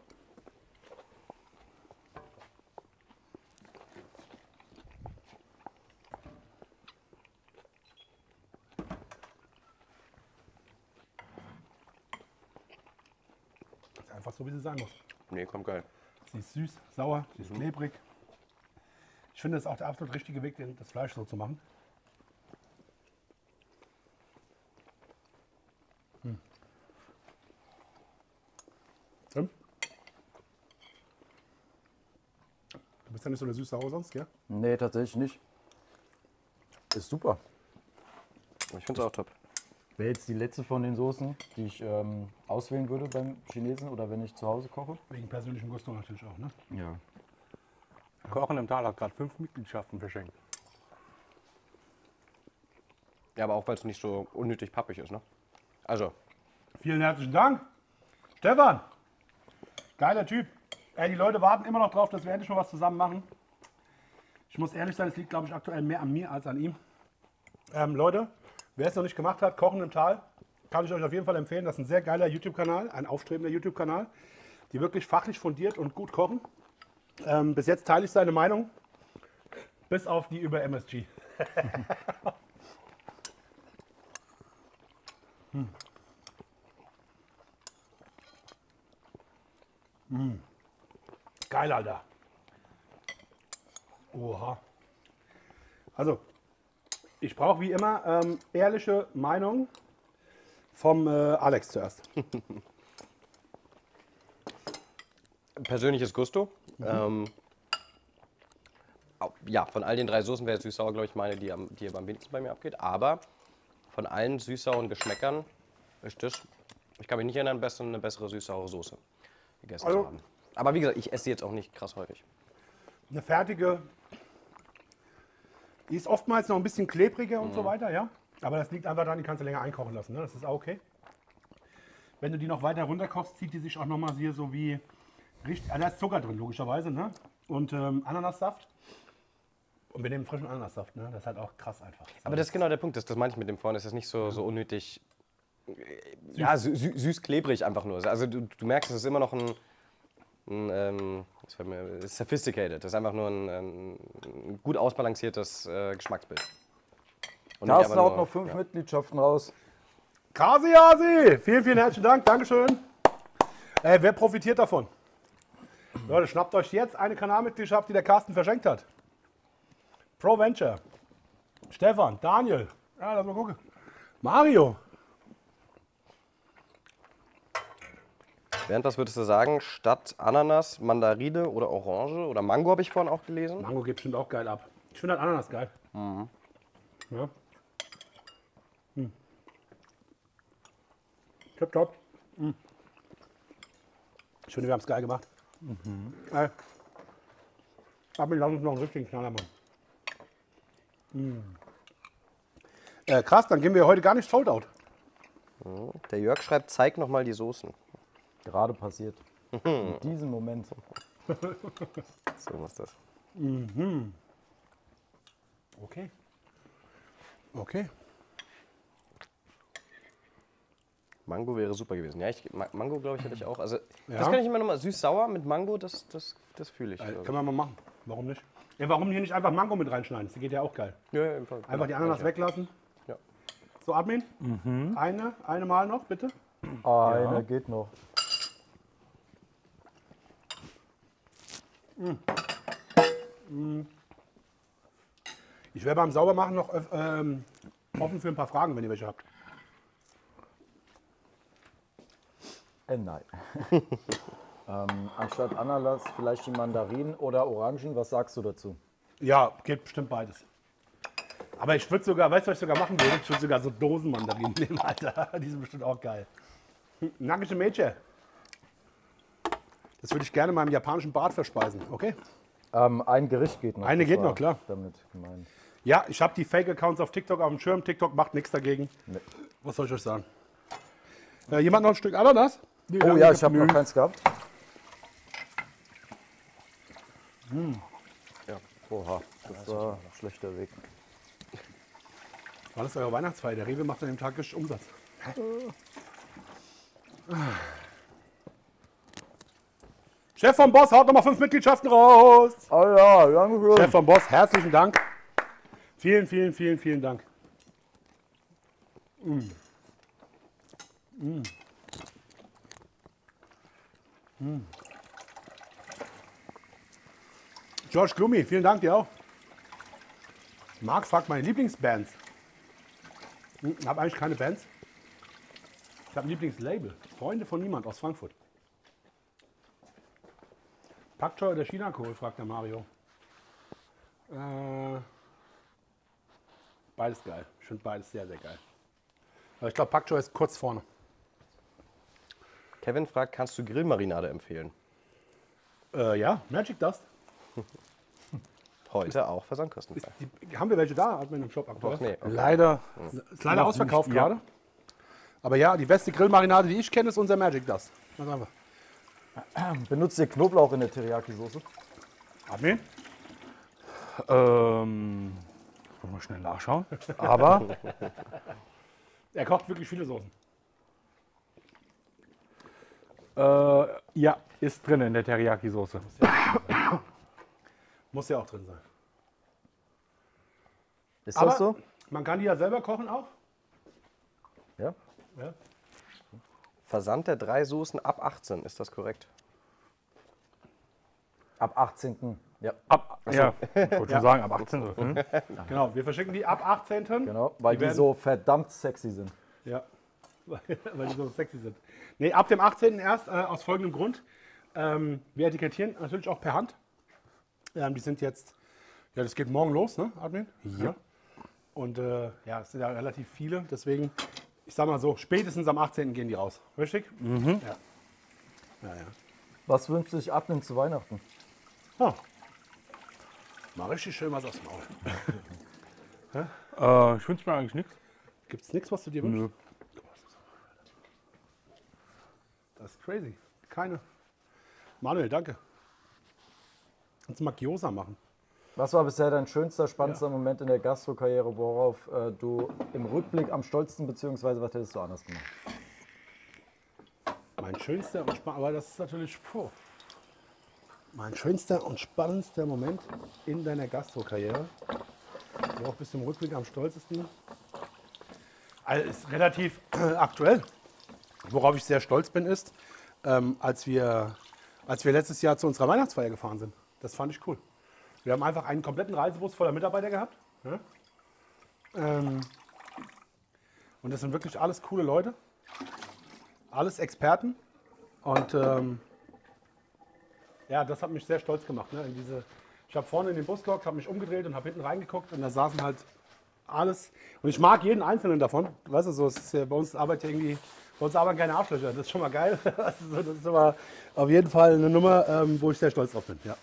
Das ist einfach so, wie sie sein muss. Nee, kommt geil. Sie ist süß, sauer, sie ist klebrig. Ich finde, das ist auch der absolut richtige Weg, den- das Fleisch so zu machen. Hm. Tim? Du bist ja nicht so eine süße Sau sonst, gell? Nee, tatsächlich nicht. Ist super. Ich finde es auch top. Wäre jetzt die letzte von den Soßen, die ich ähm, auswählen würde beim Chinesen oder wenn ich zu Hause koche. Wegen persönlichem Gusto natürlich auch, ne? Ja. Kochen im Tal hat gerade fünf Mitgliedschaften verschenkt. Ja, aber auch weil es nicht so unnötig pappig ist, ne? Also, Vielen herzlichen Dank. Stefan, geiler Typ. Ey, die Leute warten immer noch drauf, dass wir endlich mal was zusammen machen. Ich muss ehrlich sein, es liegt, glaube ich, aktuell mehr an mir als an ihm. Ähm, Leute, wer es noch nicht gemacht hat, Kochen im Tal, kann ich euch auf jeden Fall empfehlen. Das ist ein sehr geiler YouTube-Kanal, ein aufstrebender YouTube-Kanal, die wirklich fachlich fundiert und gut kochen. Ähm, bis jetzt teile ich seine Meinung, bis auf die über M S G. hm. Mm. Geil, Alter. Oha. Also, Ich brauche wie immer ähm, ehrliche Meinung vom äh, Alex zuerst. Persönliches Gusto. Ähm, au- ja, von all den drei Soßen wäre süß-sauer, glaube ich, meine, die, am, die am wenigsten bei mir abgeht. Aber von allen süß-sauren Geschmäckern ist das, ich kann mich nicht erinnern, besser, eine bessere süß-saure Soße gegessen Also- zu haben. Aber wie gesagt, ich esse sie jetzt auch nicht krass häufig. Eine fertige, die ist oftmals noch ein bisschen klebriger und so weiter, ja. Aber das liegt einfach daran, die kannst du länger einkochen lassen, ne? Das ist auch okay. Wenn du die noch weiter runterkochst, zieht die sich auch nochmal hier so wie, richtig, also da ist Zucker drin, logischerweise, ne? Und ähm, Ananassaft. Und wir nehmen frischen Ananassaft, ne? Das ist halt auch krass einfach. Aber das ist genau der Punkt, das, das meine ich mit dem vorhin, es ist nicht so, so unnötig, äh, ja, sü sü süß-klebrig einfach nur. Also du, du merkst, es ist immer noch ein, ein ähm, was fällt mir, sophisticated, das ist einfach nur ein, ein gut ausbalanciertes äh, Geschmacksbild. Und nicht Carsten einfach haut nur- noch fünf Mitgliedschaften raus. Kasi Asi, vielen, vielen herzlichen Dank, Dankeschön. Äh, wer profitiert davon? Leute, schnappt euch jetzt eine Kanalmitgliedschaft, die der Carsten verschenkt hat. ProVenture, Stefan, Daniel, ja, lass mal gucken. Mario, Bernd, was würdest du sagen, statt Ananas, Mandarine oder Orange oder Mango habe ich vorhin auch gelesen? Mango geht bestimmt auch geil ab. Ich finde halt Ananas geil. Ja. Hm. Top, top. Hm. Ich finde, wir haben es geil gemacht. Mhm. Äh, aber lass uns noch einen richtigen Knaller machen. Hm. Äh, krass, dann gehen wir heute gar nicht sold out. Der Jörg schreibt, zeig nochmal die Soßen. Gerade passiert. In diesem Moment. So muss das. Okay. Okay. Mango wäre super gewesen. Ja, ich, Ma- Mango glaube ich hätte ich auch. Also Ja. das kann ich immer noch mal süß-sauer mit Mango, das, das, das fühle ich. Äh, glaub können wir mal machen. Warum nicht? Ja, warum hier nicht einfach Mango mit reinschneiden? Das geht ja auch geil. ich. Ja, ja, im Fall. Einfach die Ananas Ja. weglassen. Ja. So, Admin. Eine, eine Mal noch, bitte. Eine geht noch. Ich wäre beim Saubermachen noch öff- ähm, offen für ein paar Fragen, wenn ihr welche habt. Äh, nein. ähm, anstatt Ananas vielleicht die Mandarinen oder Orangen. Was sagst du dazu? Ja, geht bestimmt beides. Aber ich würde sogar, weißt du, was ich sogar machen würde? Ich würde sogar so Dosenmandarinen nehmen, Alter. Die sind bestimmt auch geil. Hm, Nackische Mädchen. Das würde ich gerne meinem japanischen Bad verspeisen, okay? Ähm, ein Gericht geht noch. Eine das geht war noch, klar. Damit gemeint. Ja, ich habe die Fake-Accounts auf TikTok auf dem Schirm. TikTok macht nichts dagegen. Nee. Was soll ich euch sagen? Äh, jemand noch ein Stück Ananas? Nee, Oh danke, ja, ich habe noch genügend. keins gehabt. Ja. Oha, das war ein schlechter Weg. War das eure Weihnachtsfeier? Der Rewe macht an dem Tag richtig Umsatz. Chef vom Boss haut nochmal fünf Mitgliedschaften raus. Oh ja, danke schön. Chef vom Boss, herzlichen Dank. Vielen, vielen, vielen, vielen Dank. Mm. Mm. Mm. George Gloomy, vielen Dank dir auch. Marc fragt meine Lieblingsbands. Ich habe eigentlich keine Bands. Ich habe ein Lieblingslabel. Freunde von Niemand aus Frankfurt. Pak Choi oder China-Kohl, fragt der Mario. Äh, beides geil. Ich finde beides sehr, sehr geil. Aber ich glaube, Pak Choi ist kurz vorne. Kevin fragt, kannst du Grillmarinade empfehlen? Äh, ja, Magic Dust. Heute auch versandkostenfrei. Die, haben wir welche da? Hat man im Shop aktuell? Ach nee, okay. Leider. Ist leider ausverkauft nicht, ja. gerade. Aber ja, die beste Grillmarinade, die ich kenne, ist unser Magic Dust. Ganz einfach. Benutzt ihr Knoblauch in der Teriyaki-Soße? Admin? Ähm, wollen wir schnell nachschauen. Aber Er kocht wirklich viele Soßen. äh, ja, ist drin in der Teriyaki-Soße. Muss ja auch drin sein. Ist Aber das so? man kann die ja selber kochen auch. Ja. Ja. Versand der drei Soßen ab achtzehn, ist das korrekt? Ab achtzehnten Ja, Ab, ja, ich wollte schon sagen, ab achtzehn. Hm? Genau, wir verschicken die ab achtzehnten genau, weil Die die, werden- so verdammt sexy sind. Ja, weil die so sexy sind. Nee, ab dem achtzehnten erst, äh, aus folgendem Grund. Ähm, wir etikettieren natürlich auch per Hand. Ähm, die sind jetzt, ja, das geht morgen los, ne, Admin? Ja. Und äh, ja, es sind ja relativ viele, deswegen, ich sag mal so, spätestens am achtzehnten gehen die raus. Richtig? Mhm. Ja. Ja, ja. Was wünscht sich Admin zu Weihnachten? Ah. Mal richtig schön was aus dem Maul. Äh, ich wünsche mir eigentlich nichts. Gibt's nichts, was du dir wünschst? Nö. Das ist crazy. Keine. Manuel, danke. Kannst du mal Gyoza machen? Was war bisher dein schönster, spannendster Moment in der Gastro-Karriere, worauf äh, du im Rückblick am stolzesten, beziehungsweise was hättest du anders gemacht? Mein schönster und spannendster, aber das ist natürlich, puh. Mein schönster und spannendster Moment in deiner Gastro-Karriere, worauf bist du im Rückblick am stolzesten? Also ist relativ äh, aktuell. Worauf ich sehr stolz bin, ist, ähm, als, wir, als wir letztes Jahr zu unserer Weihnachtsfeier gefahren sind. Das fand ich cool. Wir haben einfach einen kompletten Reisebus voller Mitarbeiter gehabt. Ja? Ähm, und das sind wirklich alles coole Leute. Alles Experten. Und ähm, ja, das hat mich sehr stolz gemacht. Ne? In diese, ich habe vorne in den Bus gehockt, habe mich umgedreht und habe hinten reingeguckt. Und da saßen halt alles. Und ich mag jeden einzelnen davon. Weißt du, so, es ist ja, bei uns arbeitet ja irgendwie, bei uns arbeiten keine Arschlöcher. Das ist schon mal geil. Das ist, das ist aber auf jeden Fall eine Nummer, ähm, wo ich sehr stolz drauf bin. Ja.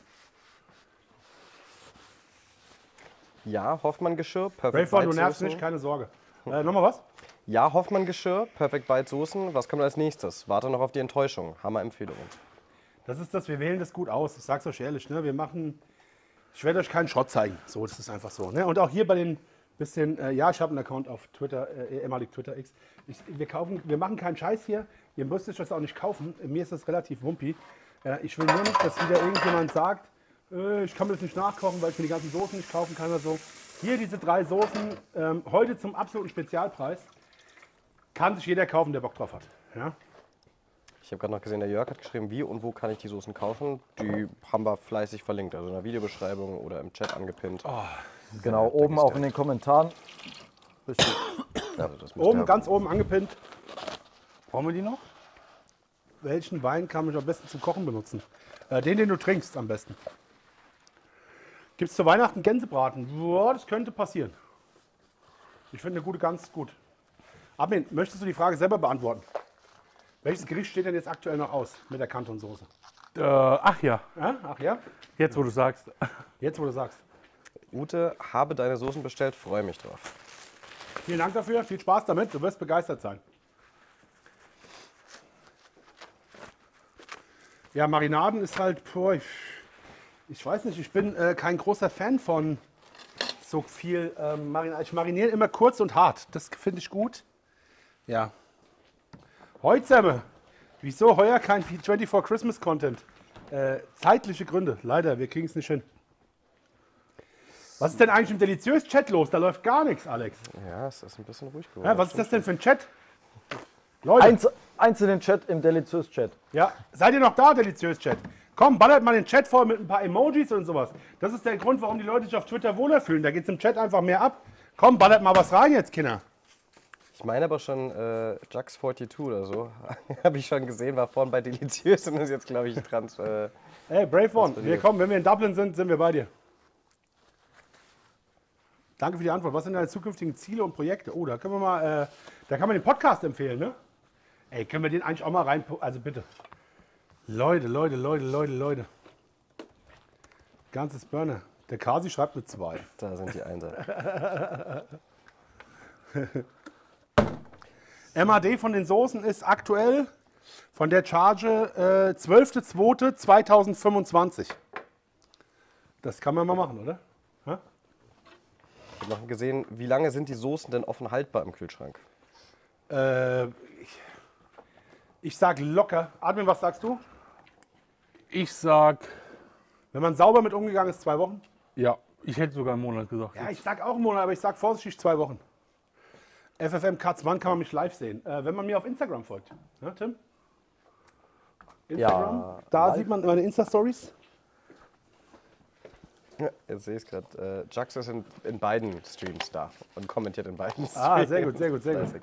Ja, Hoffmann-Geschirr, Perfect Rayford, du Bite nervst Soßen. nicht, keine Sorge. Äh, Nochmal was? Ja, Hoffmann-Geschirr, Perfect Bite Soßen. Was kommt als nächstes? Warte noch auf die Enttäuschung. Hammer-Empfehlung. Das ist das, wir wählen das gut aus. Ich sag's euch ehrlich, ne? Wir machen, ich werde euch keinen Schrott zeigen. So, das ist einfach so. Ne? Und auch hier bei den bisschen, äh, ja, ich habe einen Account auf Twitter, äh, ehemalig Twitter X. Ich, wir, kaufen, wir machen keinen Scheiß hier. Ihr müsst euch das auch nicht kaufen. Mir ist das relativ wumpi. Äh, ich will nur nicht, dass wieder irgendjemand sagt, äh, ich kann mir das nicht nachkochen, weil ich mir die ganzen Soßen nicht kaufen kann oder so. Hier diese drei Soßen, ähm, heute zum absoluten Spezialpreis. Kann sich jeder kaufen, der Bock drauf hat. Ja? Ich habe gerade noch gesehen, der Jörg hat geschrieben, wie und wo kann ich die Soßen kaufen. Die haben wir fleißig verlinkt, also in der Videobeschreibung oder im Chat angepinnt. Genau, oben auch in den Kommentaren. Richtig. Also das müsst Oben, ihr- ganz oben angepinnt. Brauchen wir die noch? Welchen Wein kann man am besten zum Kochen benutzen? Äh, den, den du trinkst, am besten. Gibt es zu Weihnachten Gänsebraten? Boah, das könnte passieren. Ich finde eine gute Gans gut. Armin, möchtest du die Frage selber beantworten? Welches Gericht steht denn jetzt aktuell noch aus mit der Canton-Soße? Äh, ach ja, Ja? Ach ja? jetzt wo du sagst. Jetzt, wo du sagst. Ute, habe deine Soßen bestellt, freue mich drauf. Vielen Dank dafür, viel Spaß damit, du wirst begeistert sein. Ja, Marinaden ist halt, boah, ich, ich weiß nicht, ich bin äh, kein großer Fan von so viel ähm, Marinaden. Ich mariniere immer kurz und hart, das finde ich gut. Ja. Heute, Semme, wieso heuer kein vierundzwanzig Christmas Content? Äh, zeitliche Gründe, leider, wir kriegen es nicht hin. Was ist denn eigentlich im Deliziös-Chat los? Da läuft gar nichts, Alex. Ja, es ist ein bisschen ruhig geworden. Ja, was ist das denn für ein Chat? Leute, Eins, eins in den Chat, im Deliziös-Chat. ja, seid ihr noch da, Deliziös-Chat? Komm, ballert mal den Chat voll mit ein paar Emojis und sowas. Das ist der Grund, warum die Leute sich auf Twitter wohler fühlen. Da geht es im Chat einfach mehr ab. Komm, ballert mal was rein jetzt, Kinder. Ich meine aber schon äh, Jux zweiundvierzig oder so. Habe ich schon gesehen, war vorhin bei Deliziös und ist jetzt, glaube ich, trans. Äh, Hey, Brave One, wir kommen, wenn wir in Dublin sind, sind wir bei dir. Danke für die Antwort. Was sind deine zukünftigen Ziele und Projekte? Oh, da können wir mal, äh, da kann man den Podcast empfehlen, ne? Ey, können wir den eigentlich auch mal rein, also bitte. Leute, Leute, Leute, Leute, Leute. Ganzes Burner. Der Kasi schreibt mit zwei. da sind die Einser. M A D von den Soßen ist aktuell von der Charge äh, zwölfter zweiter zweitausendfünfundzwanzig. Das kann man mal machen, oder? Ich habe noch gesehen, wie lange sind die Soßen denn offen haltbar im Kühlschrank? Äh, ich, ich sag locker. Admin, was sagst du? Ich sag, Wenn man sauber mit umgegangen ist, zwei Wochen? ja, ich hätte sogar einen Monat gesagt. Ja, ich sag auch einen Monat, aber ich sag vorsichtig zwei Wochen. F F M Katz, wann kann man mich live sehen? Äh, wenn man mir auf Instagram folgt. Ja, Tim? Instagram? Ja, da live. sieht man meine Insta-Stories. Ja, jetzt sehe ich es gerade. Äh, Jax ist in, in beiden Streams da und kommentiert in beiden Streams. Ah, sehr gut, sehr gut, sehr gut. Classic.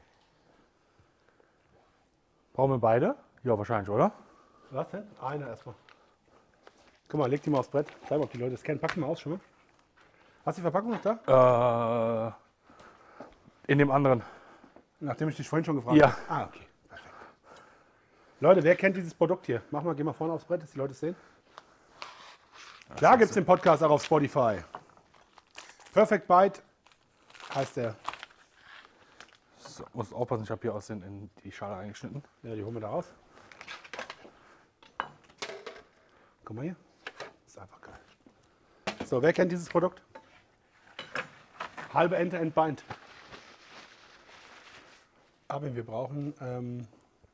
Brauchen wir beide? Ja, wahrscheinlich, oder? Was denn? Eine erstmal. Guck mal, leg die mal aufs Brett. Zeig mal, ob die Leute das kennen. Pack die mal aus schon mal. Hast du die Verpackung noch da? Äh, in dem anderen. Nachdem ich dich vorhin schon gefragt Ja. habe. Ah, okay. Perfekt. Leute, wer kennt dieses Produkt hier? Mach mal, geh mal vorne aufs Brett, dass die Leute es sehen. Klar gibt es den Podcast auch auf Spotify. Perfect Bite heißt der. So, muss aufpassen, ich habe hier aus den in die Schale eingeschnitten. Ja, die holen wir da raus. Guck mal hier. Das ist einfach geil. So, wer kennt dieses Produkt? Halbe Ente entbeint. Aber wir brauchen ähm,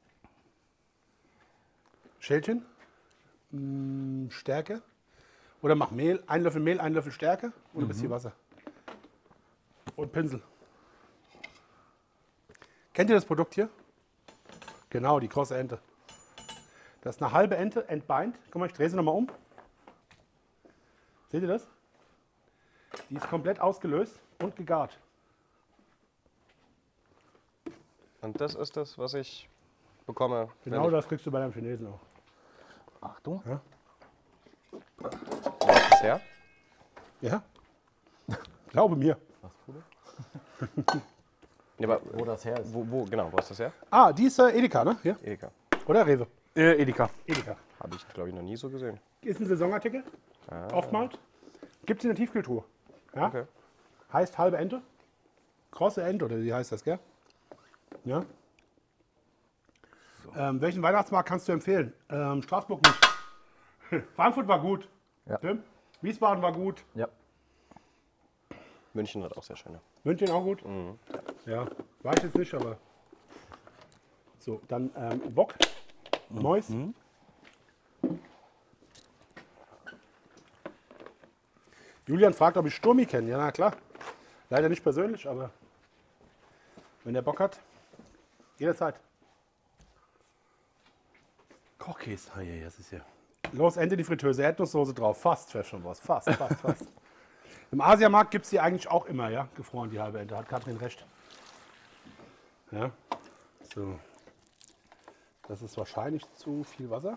Schälchen, mh, Stärke oder mach Mehl, ein Löffel Mehl, ein Löffel Stärke und ein bisschen Wasser. Und Pinsel. Kennt ihr das Produkt hier? Genau, die krosse Ente. Das ist eine halbe Ente entbeint. Guck mal, ich drehe sie nochmal um. Seht ihr das? Die ist komplett ausgelöst und gegart. Und das ist das, was ich bekomme. wenn Genau ich, das kriegst du bei deinem Chinesen auch. Achtung. Ja? wo ist das her? Ja? Glaube mir. Ja, aber Wo das her ist. wo, wo, genau, wo ist das her? Ah, die ist äh, Edeka, ne? Hier. Edeka. Oder Rewe. Äh, Edeka. Edeka. Habe ich, glaube ich, noch nie so gesehen. Ist ein Saisonartikel. Oftmals. Gibt es in der Tiefkühltruhe. Ja? Okay. Heißt halbe Ente. Krosse Ente, oder wie heißt das, gell? Ja. Ähm, welchen Weihnachtsmarkt kannst du empfehlen? Ähm, Straßburg nicht. Frankfurt war gut. Ja. Tim? Wiesbaden war gut. Ja. München hat auch sehr schöne. München auch gut. Ja, weiß ich jetzt nicht, aber. So, dann ähm, Bock. Mäus. Julian fragt, ob ich Sturmi kenne. Ja, na klar. Leider nicht persönlich, aber wenn der Bock hat, jederzeit. Kochkäse. Ah, ja, das ist ja. Los, Ende die Fritteuse, Erdnusssoße drauf. Fast, wäre schon was. Fast, fast, fast. Im Asiamarkt gibt es die eigentlich auch immer, ja, gefroren, die halbe Ente. Hat Katrin recht. Ja, so. Das ist wahrscheinlich zu viel Wasser.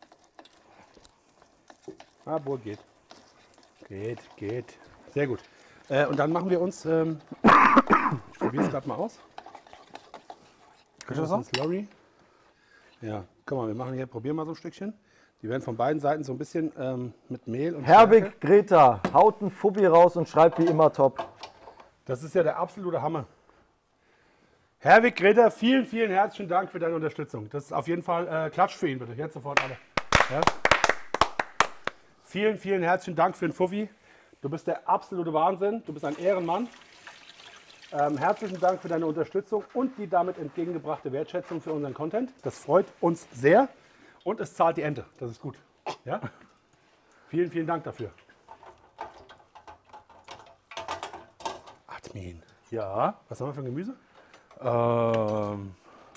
Ah, wohl geht. Geht, geht. Sehr gut. Äh, und dann machen wir uns, ähm, ich probiere es gerade mal aus. Kannst du das Das ist ein Slurry. Ja, guck mal, wir machen hier, probieren mal so ein Stückchen. Die werden von beiden Seiten so ein bisschen ähm, mit Mehl und Stärke. Herbig Greta, haut ein Fuffi raus und schreibt wie immer top. Das ist ja der absolute Hammer. Herwig Greta, vielen, vielen herzlichen Dank für deine Unterstützung. Das ist auf jeden Fall äh, Klatsch für ihn, bitte. Jetzt sofort alle. Ja? Vielen, vielen herzlichen Dank für den Fuffi. Du bist der absolute Wahnsinn. Du bist ein Ehrenmann. Ähm, herzlichen Dank für deine Unterstützung und die damit entgegengebrachte Wertschätzung für unseren Content. Das freut uns sehr und es zahlt die Ente. Das ist gut. Ja? Vielen, vielen Dank dafür. Admin. Ja. Was haben wir für ein Gemüse? Ähm,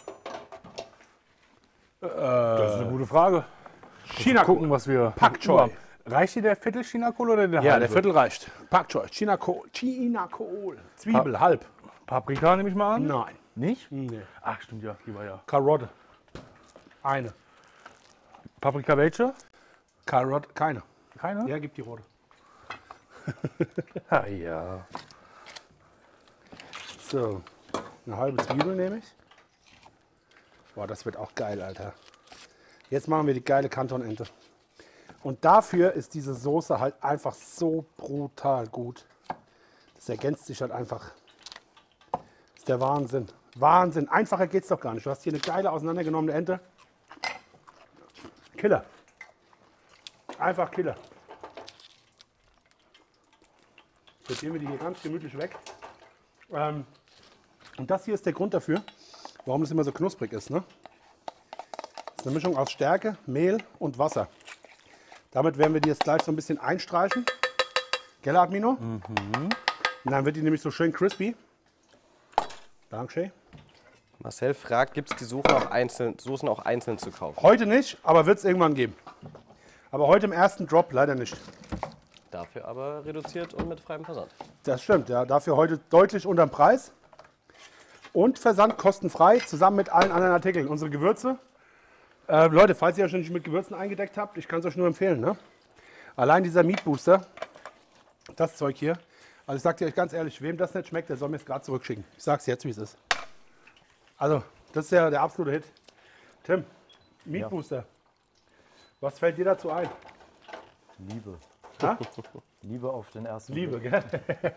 das ist eine gute Frage. China Gucken, was wir. Pak Choi. Guck mal, reicht dir der Viertel China-Kohl oder der Ja, halbe? der Viertel reicht. Pak Choi, China Kohl, China Kohl. Zwiebel, halb. Paprika nehme ich mal an. Nein. Nicht? Nee. Ach, stimmt ja. Die war ja. Karotte. Eine. Paprika welche? Karotte, keine. Keine? Ja, gib die rote. Ah, ja. So, eine halbe Zwiebel nehme ich. Boah, das wird auch geil, Alter. Jetzt machen wir die geile Kantonente. Und dafür ist diese Soße halt einfach so brutal gut. Das ergänzt sich halt einfach. Das ist der Wahnsinn. Wahnsinn. Einfacher geht's doch gar nicht. Du hast hier eine geile auseinandergenommene Ente. Killer. Einfach Killer. Jetzt nehmen wir die hier ganz gemütlich weg. Ähm, und das hier ist der Grund dafür, warum es immer so knusprig ist. Ne? Das ist eine Mischung aus Stärke, Mehl und Wasser. Damit werden wir die jetzt gleich so ein bisschen einstreichen. Gell, Admino? Mhm. Und dann wird die nämlich so schön crispy. Dankeschön. Marcel fragt, gibt es die Soßen auch, einzeln, Soßen auch einzeln zu kaufen? Heute nicht, aber wird es irgendwann geben. Aber heute im ersten Drop leider nicht. Dafür aber reduziert und mit freiem Versand. Das stimmt, ja. Dafür heute deutlich unterm Preis. Und Versand kostenfrei, zusammen mit allen anderen Artikeln. Unsere Gewürze. Äh, Leute, falls ihr euch noch nicht mit Gewürzen eingedeckt habt, ich kann es euch nur empfehlen. Ne? Allein dieser Meat Booster, das Zeug hier. Also ich sag dir euch ganz ehrlich, wem das nicht schmeckt, der soll mir es gerade zurückschicken. Ich sag's jetzt, wie es ist. Also, das ist ja der absolute Hit. Tim, Meat Ja. Booster. Was fällt dir dazu ein? Liebe. Ha? Liebe auf den ersten Liebe, Blick. gell?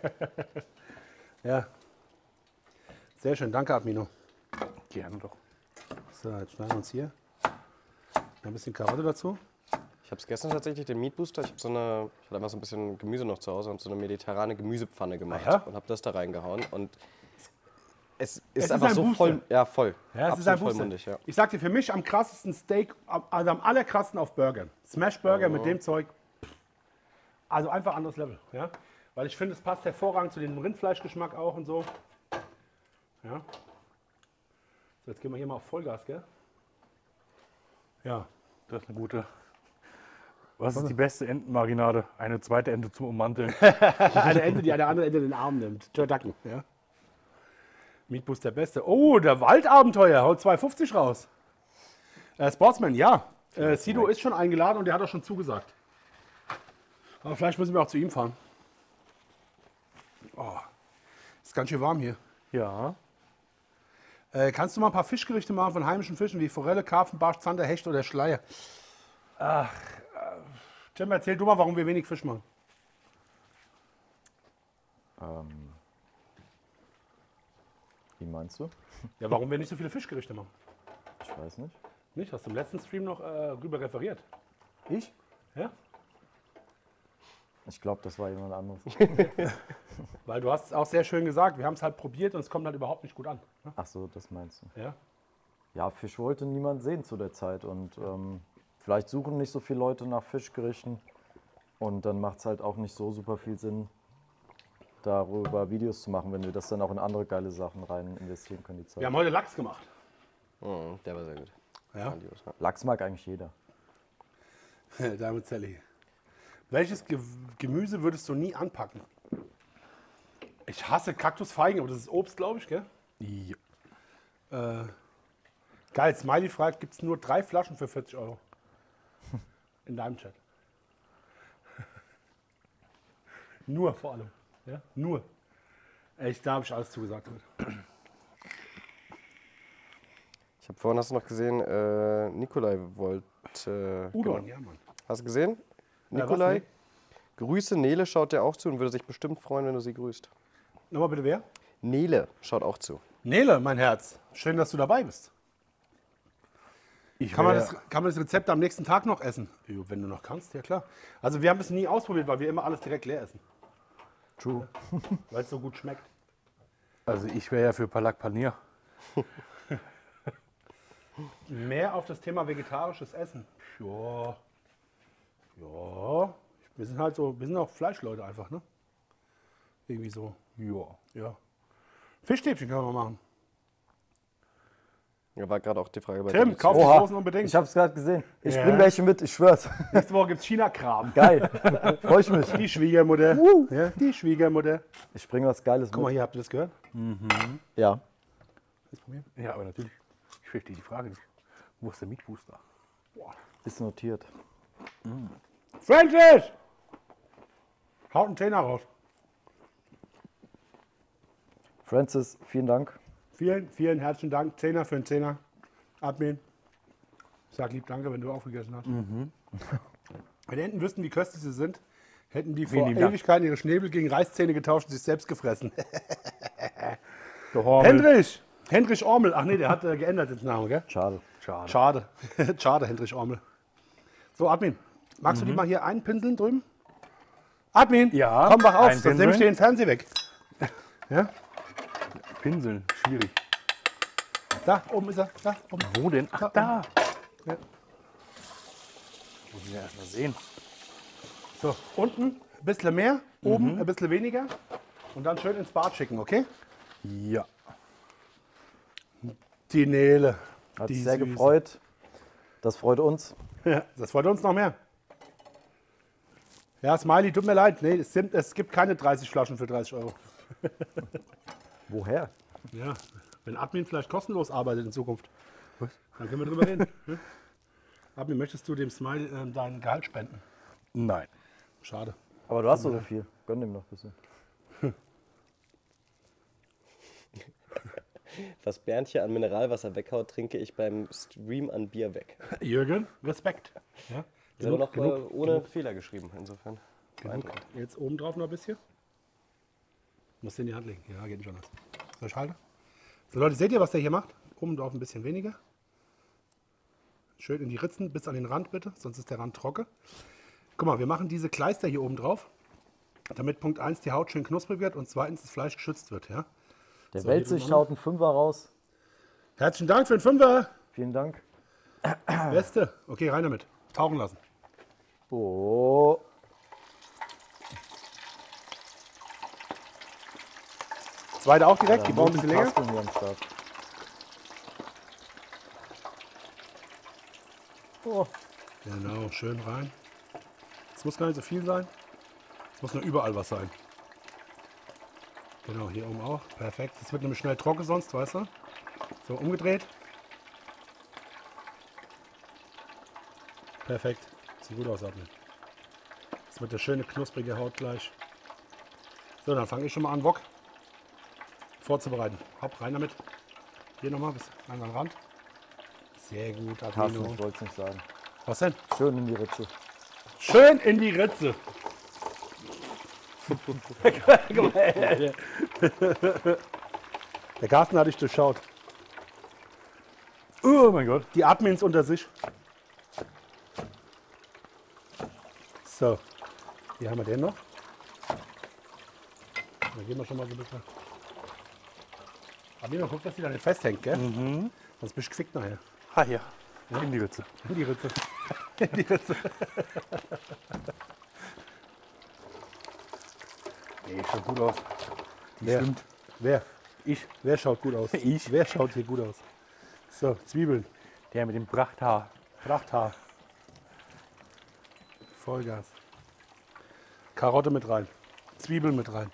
Ja. Sehr schön, danke Admino. Gerne doch. So, jetzt schneiden wir uns hier ein bisschen Karotte dazu. Ich habe es gestern tatsächlich, den Meat Booster, ich habe so eine, ich hatte einfach so ein bisschen Gemüse noch zu Hause und so eine mediterrane Gemüsepfanne gemacht Ah ja? und habe das da reingehauen und es ist ist einfach ein so Booster. voll, ja voll, Ja, es absolut ist ein Booster. vollmundig, ja. Ich sag dir, für mich am krassesten Steak, also am allerkrassesten auf Burgern. Smash Burger Oh. mit dem Zeug. Also einfach anderes Level. Ja? Weil ich finde, es passt hervorragend zu dem Rindfleischgeschmack auch und so. Ja. So, jetzt gehen wir hier mal auf Vollgas, gell? Ja. Das ist eine gute. Was ist die beste Entenmarinade? Eine zweite Ente zum Ummanteln. Eine Ente, die eine andere Ente in den Arm nimmt. Turdacken, ja. Meatboost der Beste. Oh, der Waldabenteuer. Haut zwei fünfzig raus. Äh, Sportsman, ja. Äh, Sido ist schon eingeladen und der hat auch schon zugesagt. Aber vielleicht müssen wir auch zu ihm fahren. Oh, ist ganz schön warm hier. Ja. Äh, kannst du mal ein paar Fischgerichte machen von heimischen Fischen wie Forelle, Karpfen, Barsch, Zander, Hecht oder Schleier? Ach, äh, Tim, erzähl du mal, warum wir wenig Fisch machen. Ähm, wie meinst du? Ja, warum wir nicht so viele Fischgerichte machen. Ich weiß nicht. Nicht? Hast du im letzten Stream noch äh, rüber referiert? Ich? Ja? Ich glaube, das war jemand anderes. Weil du hast es auch sehr schön gesagt, wir haben es halt probiert und es kommt halt überhaupt nicht gut an. Ne? Ach so, das meinst du. Ja? Ja, Fisch wollte niemand sehen zu der Zeit und ähm, vielleicht suchen nicht so viele Leute nach Fischgerichten und dann macht es halt auch nicht so super viel Sinn, darüber Videos zu machen, wenn wir das dann auch in andere geile Sachen rein investieren können, die Zeit. Wir haben heute Lachs gemacht. Mhm, der war sehr gut. Ja? Grandios, ja. Lachs mag eigentlich jeder. Damit Sally. Welches Ge Gemüse würdest du nie anpacken? Ich hasse Kaktusfeigen, aber das ist Obst, glaube ich, gell? Ja. Äh, geil, Smiley fragt, gibt es nur drei Flaschen für vierzig Euro? In deinem Chat. Nur vor allem. Ja? Nur. Echt, da habe ich alles zugesagt heute. Ich habe vorhin, hast du noch gesehen, äh, Nikolai wollte... Udon, genau. ja, Mann. Hast du gesehen? Ja, was, Nikolai, nee? Grüße, Nele schaut dir auch zu und würde sich bestimmt freuen, wenn du sie grüßt. Nochmal bitte wer? Nele schaut auch zu. Nele, mein Herz. Schön, dass du dabei bist. Ich Kann man, wär- das, kann man das Rezept am nächsten Tag noch essen? Jo, wenn du noch kannst, ja klar. Also wir haben es nie ausprobiert, weil wir immer alles direkt leer essen. True. Weil es so gut schmeckt. Also ich wäre ja für Palak Panier. Mehr auf das Thema vegetarisches Essen. Ja. Ja. Wir sind halt so, wir sind auch Fleischleute einfach, ne? Irgendwie so. Ja. Ja. Fischstäbchen können wir mal machen. Da war gerade auch die Frage bei Tim, dir. kauf die Oha, Soßen unbedingt. ich hab's gerade gesehen. Ich Ja. bring welche mit, ich schwör's. Nächste Woche gibt es China-Kram. Geil. Freu ich mich. Die Schwiegermutter. Ja, die Schwiegermutter. Ich bring was Geiles Guck mal, mit. hier, habt ihr das gehört? Ja. Das probieren. Ja, aber natürlich. Ich verstehe die Frage nicht. Wo ist der Meat Booster? Ist notiert. Francis! Haut einen Zehner raus. Francis, vielen Dank. Vielen, vielen herzlichen Dank. Zehner für einen Zehner. Admin. Sag lieb Danke, wenn du aufgegessen hast. Wenn die Enten wüssten, wie köstlich sie sind, hätten die vor lieben Dank. Ewigkeiten ihre Schnäbel gegen Reißzähne getauscht und sich selbst gefressen. Der Hormel. Hendrich! Hendrich Ormel. Ach nee, der hat äh, geändert den Namen, gell? Schade. Schade. Schade. Schade, Hendrich Ormel. So, Admin, magst du die mal hier einpinseln drüben? Admin, Ja, komm, wach auf, sonst einpinseln. nehme ich dir den Fernseher weg. Ja? Pinseln, schwierig. Da, oben ist er. Da, oben. Wo denn? Ach, da. Ja. Muss ich ja erst mal sehen. So, unten ein bisschen mehr, oben ein bisschen weniger. Und dann schön ins Bad schicken, okay? Ja. Die Nele. Hat die sich sehr Süße. gefreut. Das freut uns. Ja, das freut uns noch mehr. Ja, Smiley, tut mir leid. Nee, es, sind, es gibt keine dreißig Flaschen für dreißig Euro. Woher? Ja, wenn Admin vielleicht kostenlos arbeitet in Zukunft, dann können wir drüber reden. Ne? Admin, möchtest du dem Smiley äh, dein Gehalt spenden? Nein. Schade. Aber du hast doch so viel. Gönn dem noch ein bisschen. Was Bernd hier an Mineralwasser weghaut, trinke ich beim Stream an Bier weg. Jürgen, Respekt. Ja? Ist aber noch äh, ohne Fehler geschrieben, insofern. Genug. Jetzt oben drauf noch ein bisschen. Musst du in die Hand legen. Ja, geht schon was. Soll ich halten? So Leute, seht ihr, was der hier macht? Oben drauf ein bisschen weniger. Schön in die Ritzen, bis an den Rand bitte, sonst ist der Rand trocken. Guck mal, wir machen diese Kleister hier oben drauf, damit Punkt eins die Haut schön knusprig wird und zweitens das Fleisch geschützt wird. Ja? Der So, Weltsicht hier drüber. haut einen Fünfer raus. Herzlichen Dank für den Fünfer. Vielen Dank. Beste. Okay, rein damit. Tauchen lassen. Oh. Zweite auch direkt, die brauchen ein bisschen länger. Multitasking hier am Start. Oh. Genau, schön rein. Es muss gar nicht so viel sein. Es muss nur überall was sein. Genau, hier oben auch. Perfekt. Es wird nämlich schnell trocken sonst, weißt du? So, umgedreht. Perfekt. Sieht gut aus, Admin. Das wird eine schöne, knusprige Haut gleich. So, dann fange ich schon mal an, Wok vorzubereiten. Hopp, rein damit. Hier nochmal bis an den Rand. Sehr gut, Carsten, Admino. ich wollte es nicht sagen. Was denn? Schön in die Ritze. Schön in die Ritze. Der Carsten hat dich durchschaut. Oh mein Gott. Die Admins unter sich. So, hier haben wir den noch. Dann gehen wir schon mal so ein bisschen. Admino, guck, dass die da nicht festhängt, gell? Mhm. Sonst bist du gefickt nachher. Ah ja. In die Ritze. In die Ritze. In die Ritze. Nee, schaut gut aus. Wer? Stimmt. Wer? Ich. Wer schaut gut aus? Ich. Wer schaut hier gut aus? So, Zwiebeln. Der mit dem Prachthaar. Prachthaar. Vollgas. Karotte mit rein. Zwiebeln mit rein.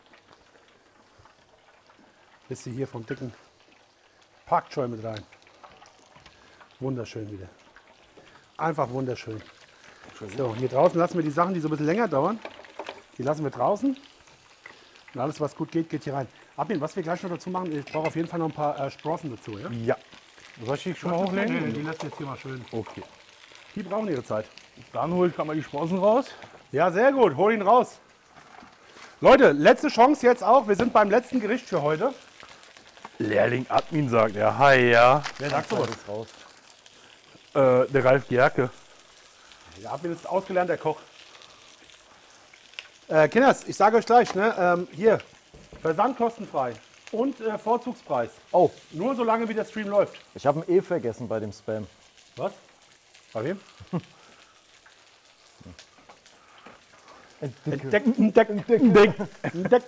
Bisschen hier vom dicken Pak Choi mit rein. Wunderschön wieder. Einfach wunderschön. So, hier draußen lassen wir die Sachen, die so ein bisschen länger dauern. Die lassen wir draußen. Und alles, was gut geht, geht hier rein. Abin, was wir gleich noch dazu machen, ich brauche auf jeden Fall noch ein paar äh, Sprossen dazu. Ja? Ja. Soll ich die schon mal Nee, hochlegen? die lässt jetzt hier mal schön. Okay. Die brauchen ihre Zeit. Dann hole ich gerade mal die Sprossen raus. Ja, sehr gut. Hol ihn raus. Leute, letzte Chance jetzt auch. Wir sind beim letzten Gericht für heute. Lehrling Admin sagt er. Hi, ja. Wer sagt sowas? Ist raus. Äh, der Ralf Gerke. Der Admin ist ausgelernter Koch. Äh, Kinders, ich sage euch gleich, ne, ähm, hier, Versand kostenfrei und äh, Vorzugspreis. Oh, Nur solange wie der Stream läuft. ich habe ein E vergessen bei dem Spam. Was? Bei wem? Entdeck, entdeck, entdeck, entdeck.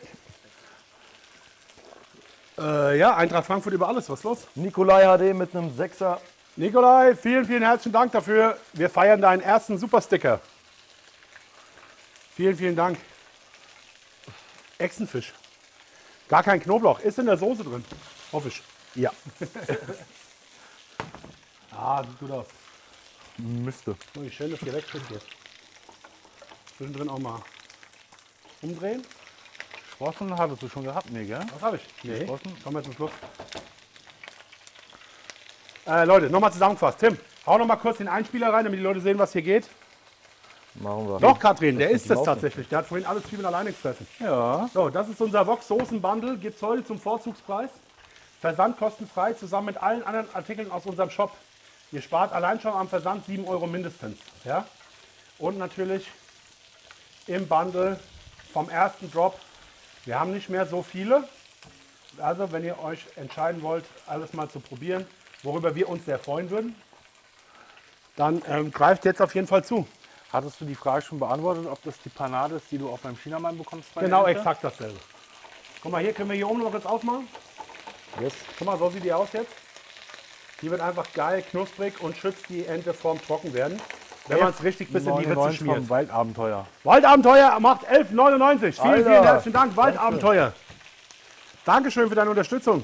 Äh, ja, Eintracht Frankfurt über alles. Was ist los? Nikolai H D mit einem Sechser. Nikolai, vielen, vielen herzlichen Dank dafür. Wir feiern deinen ersten Supersticker. Vielen, vielen Dank. Echsenfisch. Gar kein Knoblauch. Ist in der Soße drin. Hoffe ich. Ja. Ah, sieht gut aus. Müsste. Oh, wie schön, dass hier wegkriegt jetzt. Zwischendrin auch mal umdrehen. Sprossen hattest du schon gehabt, nee, gell? Was habe ich? Nee. Sprossen? Kommen wir zum Schluss. Äh, Leute, nochmal zusammengefasst. Tim, hau noch mal kurz den Einspieler rein, damit die Leute sehen, was hier geht. Machen wir. Doch, Katrin, der Das ist ist es die tatsächlich. Der hat vorhin alle Zwiebeln alleine gefressen. Ja. So, das ist unser Wok Soßen Bundle. Gibt es heute zum Vorzugspreis. Versand kostenfrei, zusammen mit allen anderen Artikeln aus unserem Shop. Ihr spart allein schon am Versand sieben Euro mindestens. Ja? Und natürlich im Bundle vom ersten Drop. Wir haben nicht mehr so viele. Also, wenn ihr euch entscheiden wollt, alles mal zu probieren, worüber wir uns sehr freuen würden, dann ähm, greift jetzt auf jeden Fall zu. Hattest du die Frage schon beantwortet, ob das die Panade ist, die du auch beim Chinamann bekommst? bei der Genau, Ente? exakt dasselbe. Guck mal, hier können wir hier oben noch kurz aufmachen. Yes. Guck mal, so sieht die aus jetzt. Die wird einfach geil, knusprig und schützt die Ente vorm Trockenwerden. wenn man es richtig bis in die Ritze neunundneunzig schmiert. vom Waldabenteuer. Waldabenteuer macht elf neunundneunzig. Vielen, Alter. vielen herzlichen Dank, Waldabenteuer. Dankeschön für deine Unterstützung.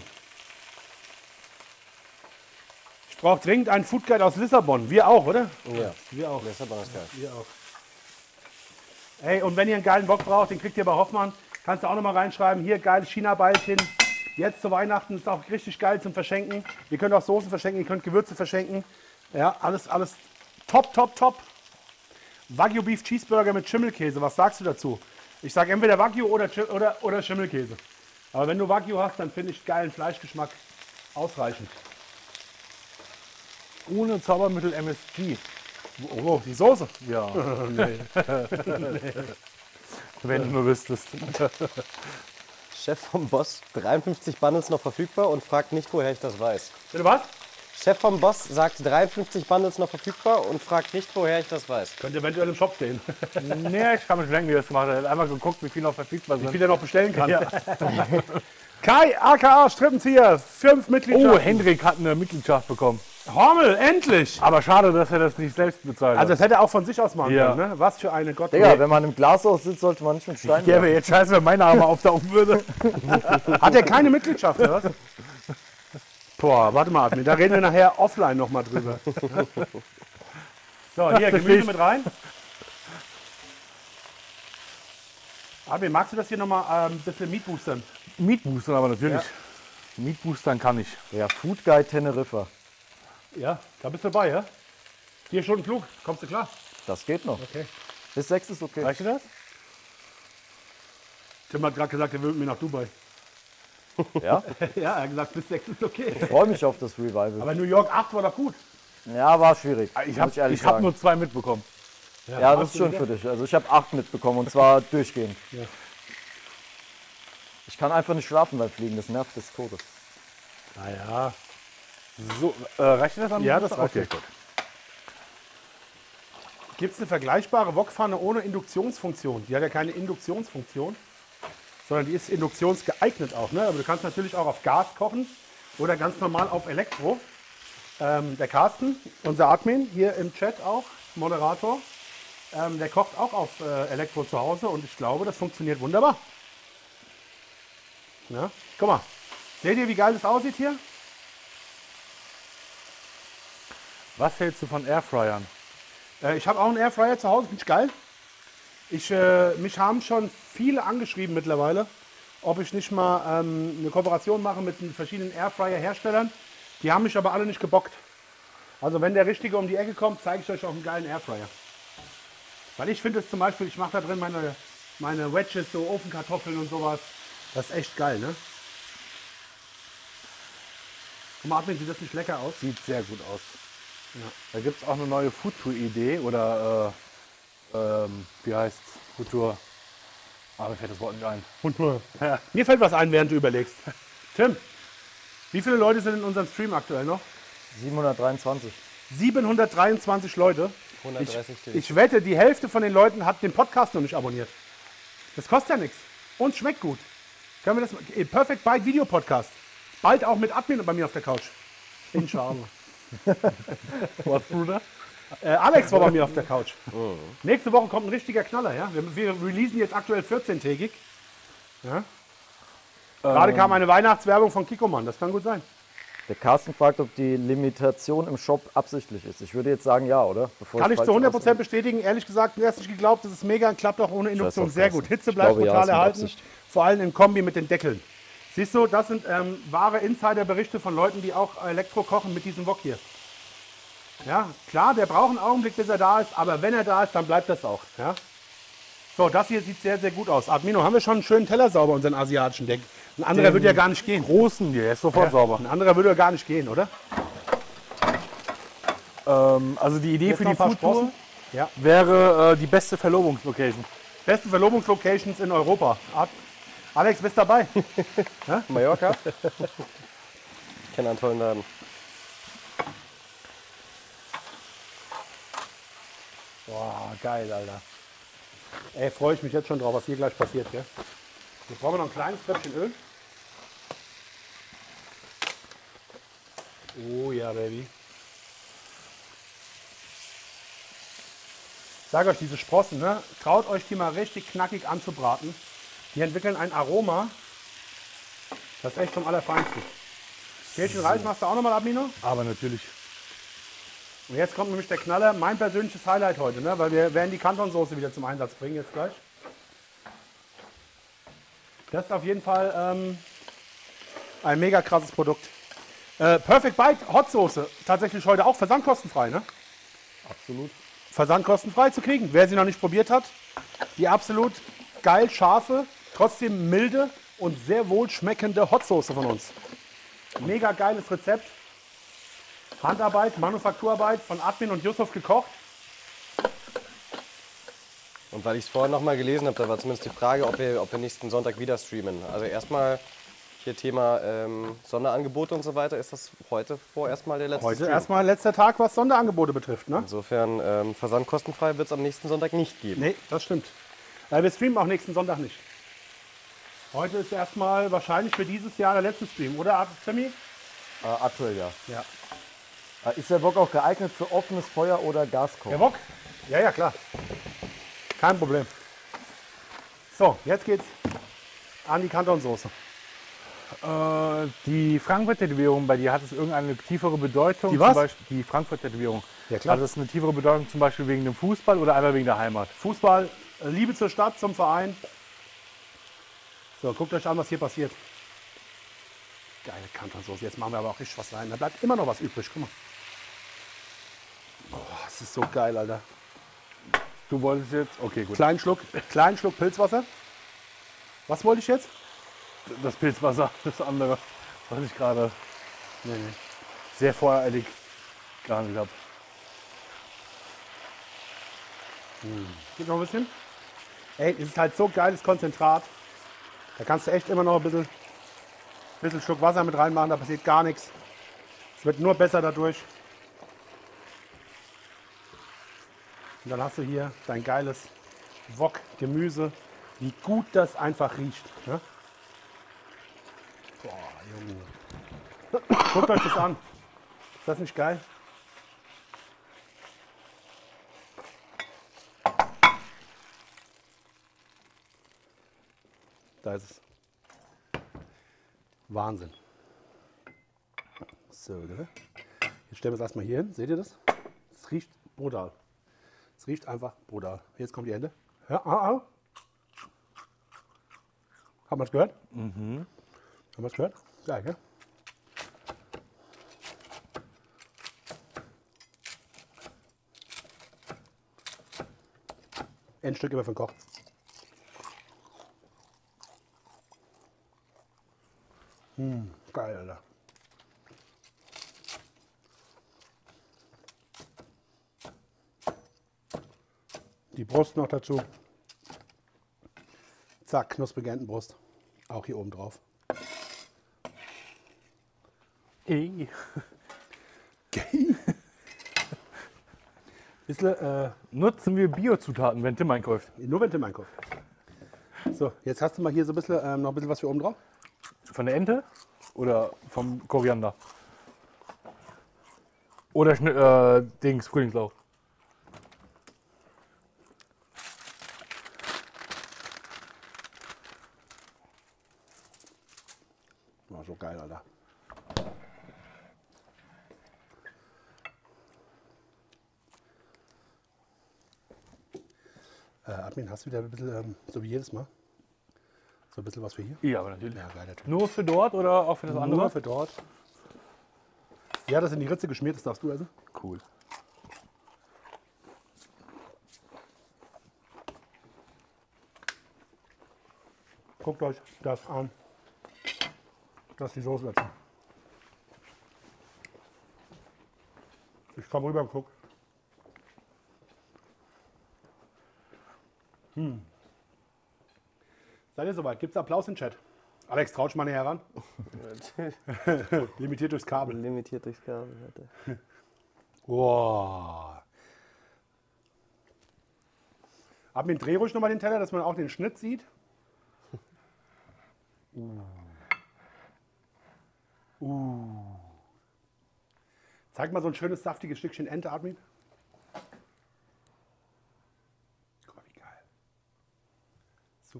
Ich brauche dringend einen Food Guide aus Lissabon. Wir auch, oder? Ja, Wir auch. Lissabon ist geil. Wir auch. Ey, und wenn ihr einen geilen Wok braucht, den kriegt ihr bei Hoffmann. Kannst du auch noch mal reinschreiben. Hier, geiles China-Beilchen. Jetzt zu Weihnachten ist auch richtig geil zum Verschenken. Ihr könnt auch Soßen verschenken, ihr könnt Gewürze verschenken. Ja, alles, alles top, top, top. Wagyu Beef Cheeseburger mit Schimmelkäse. Was sagst du dazu? Ich sage entweder Wagyu oder, Chi- oder, oder Schimmelkäse. Aber wenn du Wagyu hast, dann finde ich geilen Fleischgeschmack ausreichend. Ohne Zaubermittel M S G. Oh, die Soße. Ja. Wenn du nur wüsstest. Chef vom Boss, dreiundfünfzig Bundles noch verfügbar und fragt nicht, woher ich das weiß. Bitte was? Chef vom Boss sagt dreiundfünfzig Bundles noch verfügbar und fragt nicht, woher ich das weiß. Könnte eventuell im Shop stehen. Nee, ich kann mich denken, wie das gemacht hat. Er hat einfach geguckt, wie viel noch verfügbar Wie sind. viel er noch bestellen kann. Ja. Kai, aka Strippenzieher, fünf Oh, Mitgliedschaften. Hendrik hat eine Mitgliedschaft bekommen. Hormel, endlich! Aber schade, dass er das nicht selbst bezahlt Also hat. das hätte er auch von sich aus machen Ja. können, ne? Was für eine Gott. Digga, wenn man im Glashaus sitzt, sollte man nicht mit Steinen Ja, werfen. wäre jetzt scheiße, wenn mein Name auftauchen würde. Hat er keine Mitgliedschaft, oder was? Boah, warte mal, Admin, da reden wir nachher offline noch mal drüber. So, hier, Gemüse mit rein. Admin, magst du das hier noch mal ähm, ein bisschen Meat boostern? Meat boostern aber natürlich. Meat boostern kann ich. Ja, Food Guide Teneriffa. Ja, da bist du dabei, ja? Vier Stunden Flug, kommst du klar? Das geht noch. Okay. Bis sechs ist okay. Reicht dir das? Tim hat gerade gesagt, er will mit mir nach Dubai. Ja? Ja, er hat gesagt, bis sechs ist okay. Ich freue mich auf das Revival. Aber New York acht war doch gut. Ja, war schwierig. Ich muss habe ich ehrlich hab sagen. nur zwei mitbekommen. Ja, das ist schon für dich. Also ich habe acht mitbekommen und zwar durchgehend. Ja. Ich kann einfach nicht schlafen beim Fliegen, das nervt des Todes. Naja. So, äh, reicht dir das an? Ja, das reicht. Okay, gut. Gibt es eine vergleichbare Wokpfanne ohne Induktionsfunktion? Die hat ja keine Induktionsfunktion, sondern die ist induktionsgeeignet auch. Ne? Aber du kannst natürlich auch auf Gas kochen oder ganz normal auf Elektro. Ähm, der Carsten, unser Admin, hier im Chat auch, Moderator, ähm, der kocht auch auf äh, Elektro zu Hause und ich glaube, das funktioniert wunderbar. Ja? Guck mal, seht ihr, wie geil das aussieht hier? Was hältst du von Airfryern? Äh, ich habe auch einen Airfryer zu Hause, finde ich geil. Ich, äh, mich haben schon viele angeschrieben mittlerweile, ob ich nicht mal ähm, eine Kooperation mache mit den verschiedenen Airfryer-Herstellern. Die haben mich aber alle nicht gebockt. Also wenn der Richtige um die Ecke kommt, zeige ich euch auch einen geilen Airfryer. Weil ich finde es zum Beispiel, ich mache da drin meine, meine Wedges, so Ofenkartoffeln und sowas. Das ist echt geil, ne? Guck mal, Admin, sieht das nicht lecker aus? Sieht sehr gut aus. Da gibt es auch eine neue Food-Tour-Idee oder äh, ähm, wie heißt Food-Tour? Ah, mir fällt das Wort nicht ein. Ja. Mir fällt was ein, während du überlegst. Tim, wie viele Leute sind in unserem Stream aktuell noch? siebenhundertdreiundzwanzig. siebenhundertdreiundzwanzig Leute. hundertdreißig Ich, ich wette, die Hälfte von den Leuten hat den Podcast noch nicht abonniert. Das kostet ja nichts. Und schmeckt gut. Können wir das mal? eh, Perfect Bite Video Podcast. Bald auch mit Admin bei mir auf der Couch. Inshallah. Was, Bruder? Äh, Alex war bei mir auf der Couch. Nächste Woche kommt ein richtiger Knaller. Ja? Wir, wir releasen jetzt aktuell vierzehntägig. Ja? Gerade kam eine Weihnachtswerbung von Kikoman. Das kann gut sein. Der Carsten fragt, ob die Limitation im Shop absichtlich ist. Ich würde jetzt sagen ja, oder? Bevor Kann ich falsch zu hundert Prozent ausdrücke. bestätigen. Ehrlich gesagt, erst nicht geglaubt, das ist mega und klappt auch ohne Induktion. auf Sehr Carsten. gut. Hitze Ich bleibt glaube, ja, brutal ist mit erhalten. Absicht. Vor allem in Kombi mit den Deckeln. Siehst du, das sind ähm, wahre Insiderberichte von Leuten, die auch Elektro kochen mit diesem Wok hier. Ja, klar, der braucht einen Augenblick, bis er da ist, aber wenn er da ist, dann bleibt das auch. Ja? So, das hier sieht sehr, sehr gut aus. Admino, haben wir schon einen schönen Teller sauber, unseren asiatischen Deck? Ein anderer würde ja gar nicht gehen. Großen, der ist sofort sauber. Ein anderer würde ja gar nicht gehen, oder? Ähm, also die Idee Jetzt für noch die ein paar Food-Tour Sprossen. Ja. wäre äh, die beste Verlobungslocation. Beste Verlobungslocations in Europa. Ad- Alex, bist dabei? Mallorca? Ich kenne einen tollen Laden. Boah, geil, Alter. Ey, freue ich mich jetzt schon drauf, was hier gleich passiert, gell? Jetzt brauchen wir noch ein kleines Tröpfchen Öl. Oh ja, Baby. sage euch, diese Sprossen, ne? Traut euch die mal richtig knackig anzubraten. Die entwickeln ein Aroma. Das ist echt vom Allerfeinsten. Hähnchen Reis machst du auch nochmal ab, Mino? Aber natürlich. Und jetzt kommt nämlich der Knaller, mein persönliches Highlight heute, ne? Weil wir werden die Cantonsoße wieder zum Einsatz bringen jetzt gleich. Das ist auf jeden Fall ähm, ein mega krasses Produkt. Äh, Perfect Bite Hot Soße, tatsächlich heute auch versandkostenfrei, ne? Absolut. Versandkostenfrei zu kriegen. Wer sie noch nicht probiert hat, die absolut geil scharfe, trotzdem milde und sehr wohl schmeckende Hot Soße von uns. Mega geiles Rezept. Handarbeit, Manufakturarbeit von Admin und Yusuf gekocht. Und weil ich es vorhin noch mal gelesen habe, da war zumindest die Frage, ob wir, ob wir nächsten Sonntag wieder streamen. Also erstmal hier Thema ähm, Sonderangebote und so weiter. Ist das heute vorerst mal der letzte Heute Stream? erstmal letzter Tag, was Sonderangebote betrifft, ne? Insofern ähm, versandkostenfrei wird es am nächsten Sonntag nicht geben. Nee, das stimmt. Äh, wir streamen auch nächsten Sonntag nicht. Heute ist erstmal wahrscheinlich für dieses Jahr der letzte Stream, oder Timmy? Äh, aktuell ja. Ja. Äh, ist der Wok auch geeignet für offenes Feuer oder Gaskoch? Der Wok? Ja, ja, klar. Kein Problem. So, jetzt geht's an die Cantonsoße. Äh, die Frankfurt-Tätowierung bei dir, hat es irgendeine tiefere Bedeutung? Die was? Zum Beispiel die Frankfurt-Tätowierung. Ja, klar. Hat es eine tiefere Bedeutung zum Beispiel wegen dem Fußball oder einfach wegen der Heimat? Fußball, äh, Liebe zur Stadt, zum Verein. So, guckt euch an, was hier passiert. Geile Cantonsoße. Jetzt machen wir aber auch richtig was rein. Da bleibt immer noch was übrig. Guck mal. Boah, das ist so geil, Alter. Du wolltest jetzt? Okay, gut. Kleinen Schluck, kleinen Schluck Pilzwasser. Was wollte ich jetzt? Das Pilzwasser, das andere, was ich gerade Nee, nee. sehr voreilig gehandelt habe. Gib noch ein bisschen. Ey, es ist halt so geiles Konzentrat. Da kannst du echt immer noch ein bisschen, bisschen Schluck Wasser mit reinmachen, da passiert gar nichts. Es wird nur besser dadurch. Und dann hast du hier dein geiles Wok-Gemüse. Wie gut das einfach riecht. Ne? Boah, Junge. Guckt euch das an. Ist das nicht geil? Da ist es. Wahnsinn. So, ne? Jetzt stellen wir es erstmal hier hin. Seht ihr das? Es riecht brutal. Es riecht einfach brutal. Jetzt kommen die Hände. Ja, ah, ah. Haben wir es gehört? Mhm. Haben wir es gehört? Geil, gell? Endstück immer für den Koch. Hm, geil, Alter. Die Brust noch dazu. Zack, knusprige Entenbrust. Auch hier oben drauf. Ey. Geil. Bisschen, äh, Nutzen wir Biozutaten, wenn Tim einkauft? nur wenn Tim einkauft. So, jetzt hast du mal hier so ein bisschen, ähm, noch ein bisschen was für oben drauf. Von der Ente oder vom Koriander? Oder Schni- äh, Dings, Frühlingslauch? Oh, so geil, Alter. Äh, Admin, hast du wieder ein bisschen, ähm, so wie jedes Mal, so ein bisschen was für hier? Ja, aber natürlich. Ja, geiler Typ. Nur für dort oder auch für das andere? Nur für dort. Ja, das in die Ritze geschmiert, das darfst du essen. Cool. Guckt euch das an. Das ist die Soße dazu. Ich komme rüber und guck. Hm. Seid ihr soweit? Gibt's Applaus im Chat? Alex, traut mal näher heran. Limitiert durchs Kabel. Limitiert durchs Kabel. Alter. Wow. Admin, dreh ruhig nochmal den Teller, dass man auch den Schnitt sieht. Uh. Uh. Zeig mal so ein schönes, saftiges Stückchen Ente, Admin.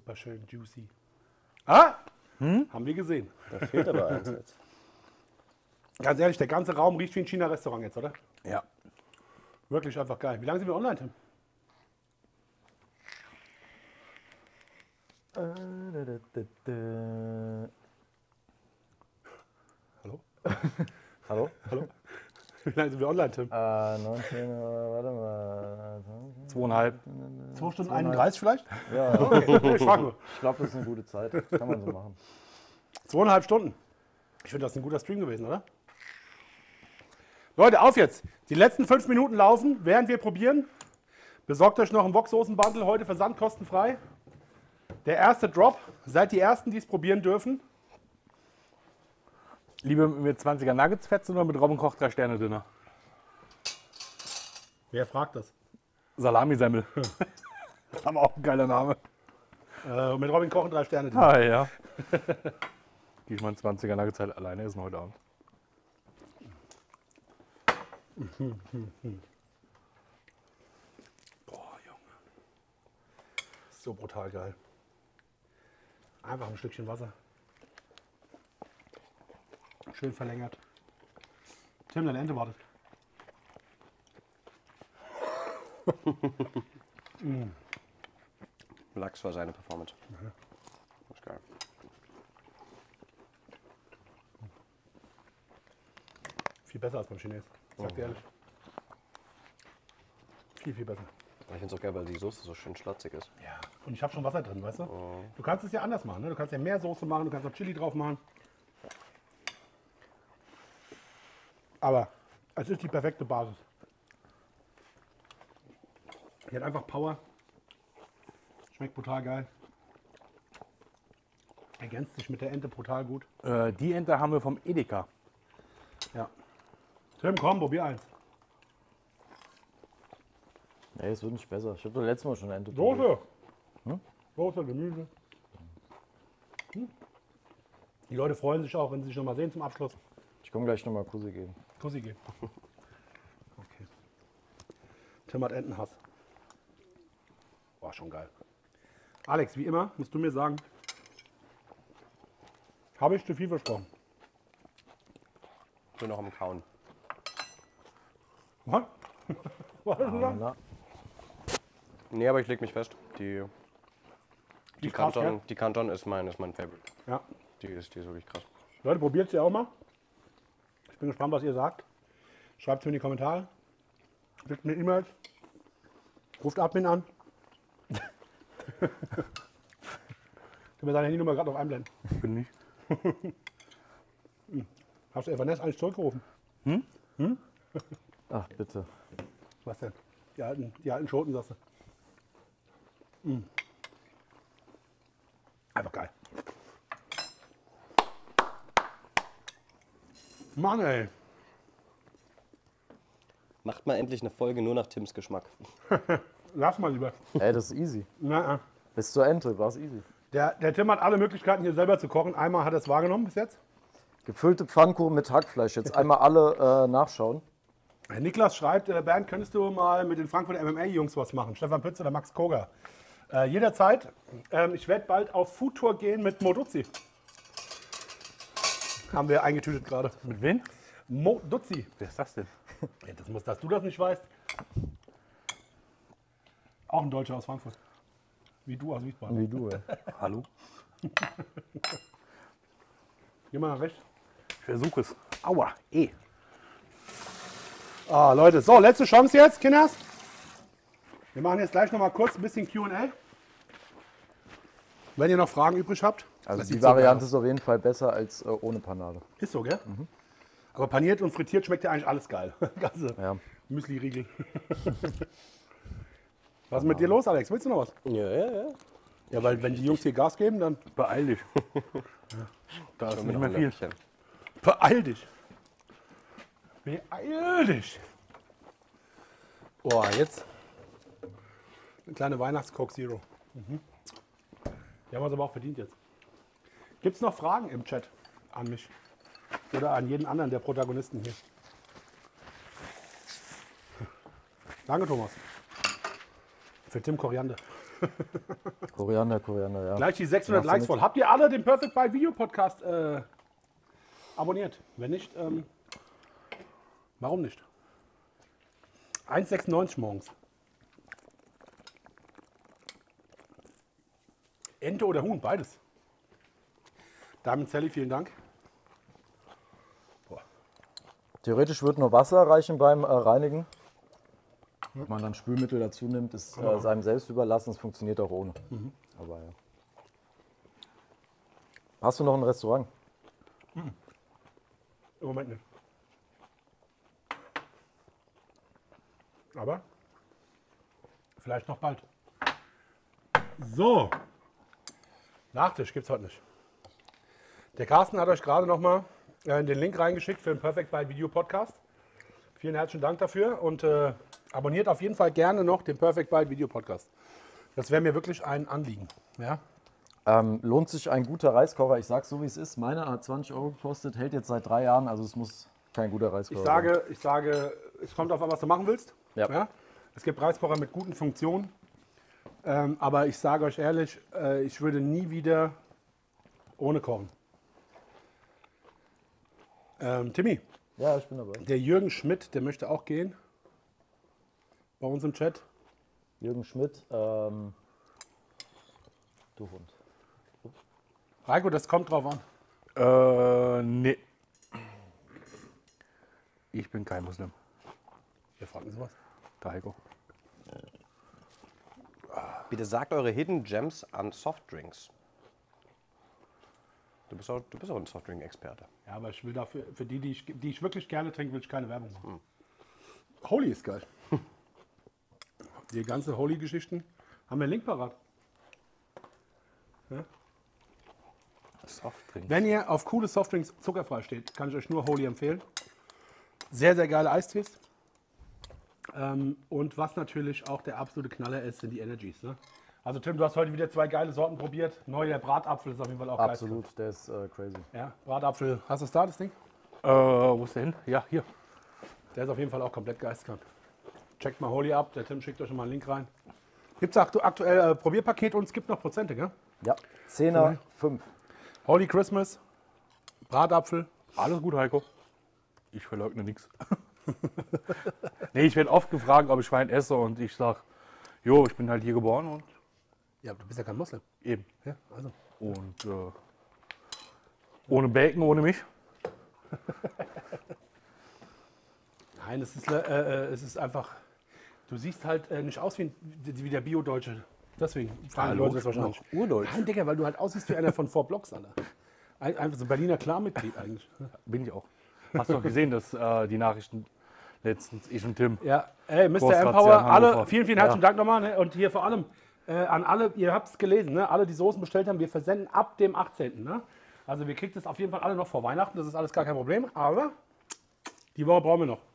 super schön juicy. Ah, haben wir gesehen. Da fehlt aber eins jetzt. Ganz ehrlich, der ganze Raum riecht wie ein China-Restaurant jetzt, oder? Ja. Wirklich einfach geil. Wie lange sind wir online, Tim? Hallo? Hallo? Hallo? Wie lange sind wir online, Tim? Äh, neunzehn Uhr, warte mal. Zweieinhalb. zwei Stunden einunddreißig vielleicht? Ja, Okay, ich frage nur. ich glaube, das ist eine gute Zeit. Kann man so machen. Zweieinhalb Stunden. Ich finde, das ist ein guter Stream gewesen, oder? Leute, auf jetzt. Die letzten fünf Minuten laufen, während wir probieren. Besorgt euch noch ein Woksoßen-Bundle, heute versandkostenfrei. Der erste Drop. Seid die Ersten, die es probieren dürfen. Lieber mit zwanziger Nuggets Fett oder mit Robin Koch drei Sterne Dinner? Wer fragt das? Salamisemmel. Aber auch ein geiler Name. Äh, mit Robin Koch und drei Sterne. Ah ja. Gehe ich mal zwanziger Nuggets halt alleine essen heute Abend. Boah, Junge. So brutal geil. Einfach ein Stückchen Wasser. Schön verlängert. Tim, deine Ente wartet. Lachs war seine Performance. Das ist geil. Viel besser als beim Chinesen. Sag dir ehrlich. Viel, viel besser. Ich finde es auch geil, weil die Soße so schön schlotzig ist. Ja. Und ich habe schon Wasser drin, weißt du? Du kannst es ja anders machen. Ne? Du kannst ja mehr Soße machen, du kannst noch Chili drauf machen. Aber es ist die perfekte Basis. Die hat einfach Power. Schmeckt brutal geil. Ergänzt sich mit der Ente brutal gut. Äh, die Ente haben wir vom Edeka. Ja. Tim, komm, probier eins. Nee, es wird nicht besser. Ich habe doch letztes Mal schon eine Ente probiert. Soße. Soße, Gemüse. Hm. Die Leute freuen sich auch, wenn sie sich noch mal sehen zum Abschluss. Ich komme gleich nochmal Kussi geben. Kussi geben. Okay. Tim hat Entenhass. War schon geil. Alex, wie immer, musst du mir sagen, habe ich zu viel versprochen? Ich bin noch am Kauen. Was? Was hast du gesagt? Na, Nee, aber ich leg mich fest. Die, Die die, ist krass, Canton, gell? die Canton ist mein, ist mein Favorite. Ja. Die ist, die ist wirklich krass. Leute, probiert es ja auch mal. Ich bin gespannt, was ihr sagt. Schreibt es mir in die Kommentare. Schickt mir E-Mails. Ruft Admin an. Können wir seine Handynummer gerade noch einblenden? Bin nicht. Hast du Evanes eigentlich zurückgerufen? ach, bitte. Was denn? Die alten, die alten Schoten, sagst du. Mm. Einfach geil. Mann, ey. Macht mal endlich eine Folge nur nach Tims Geschmack. Lass mal lieber. Ey, das ist easy. Na, äh. Bis zur Ente war es easy. der, der Tim hat alle Möglichkeiten, hier selber zu kochen. Einmal hat er es wahrgenommen bis jetzt. Gefüllte Pfannkuchen mit Hackfleisch. Jetzt einmal alle äh, nachschauen. Herr Niklas schreibt, äh, Bernd, könntest du mal mit den Frankfurter M M A-Jungs was machen? Stefan Pütz oder Max Koga? Äh, jederzeit. Ähm, ich werde bald auf Foodtour gehen mit Moduzzi. Haben wir eingetütet gerade. Mit wem? Moduzzi. Wer ist das denn? Ja, das muss, dass du das nicht weißt. Auch ein Deutscher aus Frankfurt. Wie du aus Wiesbaden. Wie du, ey. Hallo? Geh mal nach rechts. Ich versuche es. Aua, eh. Ah, Leute, so, letzte Chance jetzt, Kinders. Wir machen jetzt gleich noch mal kurz ein bisschen Q und A. Wenn ihr noch Fragen übrig habt. Also Das die sieht so geil Variante aus. ist auf jeden Fall besser als äh, ohne Panade. Ist so, gell? Aber paniert und frittiert schmeckt ja eigentlich alles geil. Ganze Ja. Müsli-Riegel. Was ist mit dir los, Alex? Willst du noch was? Ja, ja, ja. Ja, weil wenn die Jungs hier Gas geben, dann Beeil dich. Da ist nicht mehr viel. beeil dich. Beeil dich. Boah, jetzt eine kleine Weihnachts-Coke Zero. Mhm. Die haben wir uns aber auch verdient jetzt. Gibt es noch Fragen im Chat an mich? Oder an jeden anderen der Protagonisten hier? Danke, Thomas. Für Tim Koriander. Koriander, Koriander, ja. Gleich die sechshundert Machst du Likes mit? voll. Habt ihr alle den Perfect Bite Video Podcast äh, abonniert? Wenn nicht, ähm, warum nicht? eins sechsundneunzig morgens. Ente oder Huhn, beides. Damit Sally, vielen Dank. Theoretisch würde nur Wasser reichen beim äh, Reinigen. Ob man dann Spülmittel dazu nimmt, ist äh, seinem selbst überlassen. Es funktioniert auch ohne. Aber ja. Hast du noch ein Restaurant? Im Moment nicht. Aber vielleicht noch bald. So. Nachtisch gibt es heute nicht. Der Carsten hat euch gerade noch mal äh, den Link reingeschickt für den Perfect Bite Video Podcast. Vielen herzlichen Dank dafür und äh, abonniert auf jeden Fall gerne noch den Perfect Bite Video Podcast. Das wäre mir wirklich ein Anliegen. Ja? Ähm, lohnt sich ein guter Reiskocher? Ich sage so, wie es ist. Meiner hat zwanzig Euro gekostet, hält jetzt seit drei Jahren. Also es muss kein guter Reiskocher Ich sage, ich sage, es kommt auf an, was du machen willst. Ja. Es gibt Reiskocher mit guten Funktionen. Ähm, aber ich sage euch ehrlich, äh, ich würde nie wieder ohne kochen. Ähm, Timmy, sein. Ja, ich bin dabei. der Jürgen Schmidt, der möchte auch gehen. Bei uns im Chat. Jürgen Schmidt. Ähm, du Hund. Heiko, das kommt drauf an. Äh, nee. Ich bin kein Muslim. Wir fragen sowas. Der Heiko. Bitte sagt eure Hidden Gems an Softdrinks. Du bist auch, du bist auch ein Softdrink-Experte. Ja, aber ich will dafür, für die, die ich, die ich wirklich gerne trinke, will ich keine Werbung machen. Holy ist geil. Die ganze Holy-Geschichten haben wir einen Link parat. Ja? Softdrink. Wenn ihr auf coole Softdrinks zuckerfrei steht, kann ich euch nur Holy empfehlen. Sehr, sehr geile Eistees. Ähm, und was natürlich auch der absolute Knaller ist, sind die Energies. Ne? Also Tim, du hast heute wieder zwei geile Sorten probiert. Neuer Bratapfel ist auf jeden Fall auch geil. Absolut, der ist äh, crazy. Ja, Bratapfel. Hast du es da, das Ding? Äh, wo ist der hin? Ja, hier. Der ist auf jeden Fall auch komplett geistkrank. Checkt mal Holy ab. Der Tim schickt euch schon mal einen Link rein. Gibt es aktuell äh, Probierpaket und es gibt noch Prozente, gell? Ja, Zehner, fünf. Holy Christmas, Bratapfel. Alles gut, Heiko. Ich verleugne nichts. Nee, ich werde oft gefragt, ob ich Schwein esse und ich sage, jo, ich bin halt hier geboren und Ja, aber du bist ja kein Moslem. eben. Ja, also. Und äh, ohne Bacon, ohne mich. Nein, es ist, äh, äh, es ist einfach, du siehst halt äh, nicht aus wie, ein, wie der Bio-Deutsche. Deswegen fragen die Leute das wahrscheinlich. Urdeutsch. Nein, Digga, weil du halt aussiehst wie einer von Four Blocks, Alter. Ein, einfach so ein Berliner Klarmitglied eigentlich. Bin ich auch. Hast du doch gesehen, dass äh, die Nachrichten letztens, ich und Tim. Ja, ey, Mister Großrazzia Empower, in alle, Hannover. vielen, vielen herzlichen Dank nochmal. Ne? Und hier vor allem äh, an alle, ihr habt es gelesen, ne? Alle, die Soßen bestellt haben, wir versenden ab dem achtzehnten Ne? Also wir kriegt es auf jeden Fall alle noch vor Weihnachten, das ist alles gar kein Problem. Aber die Woche brauchen wir noch.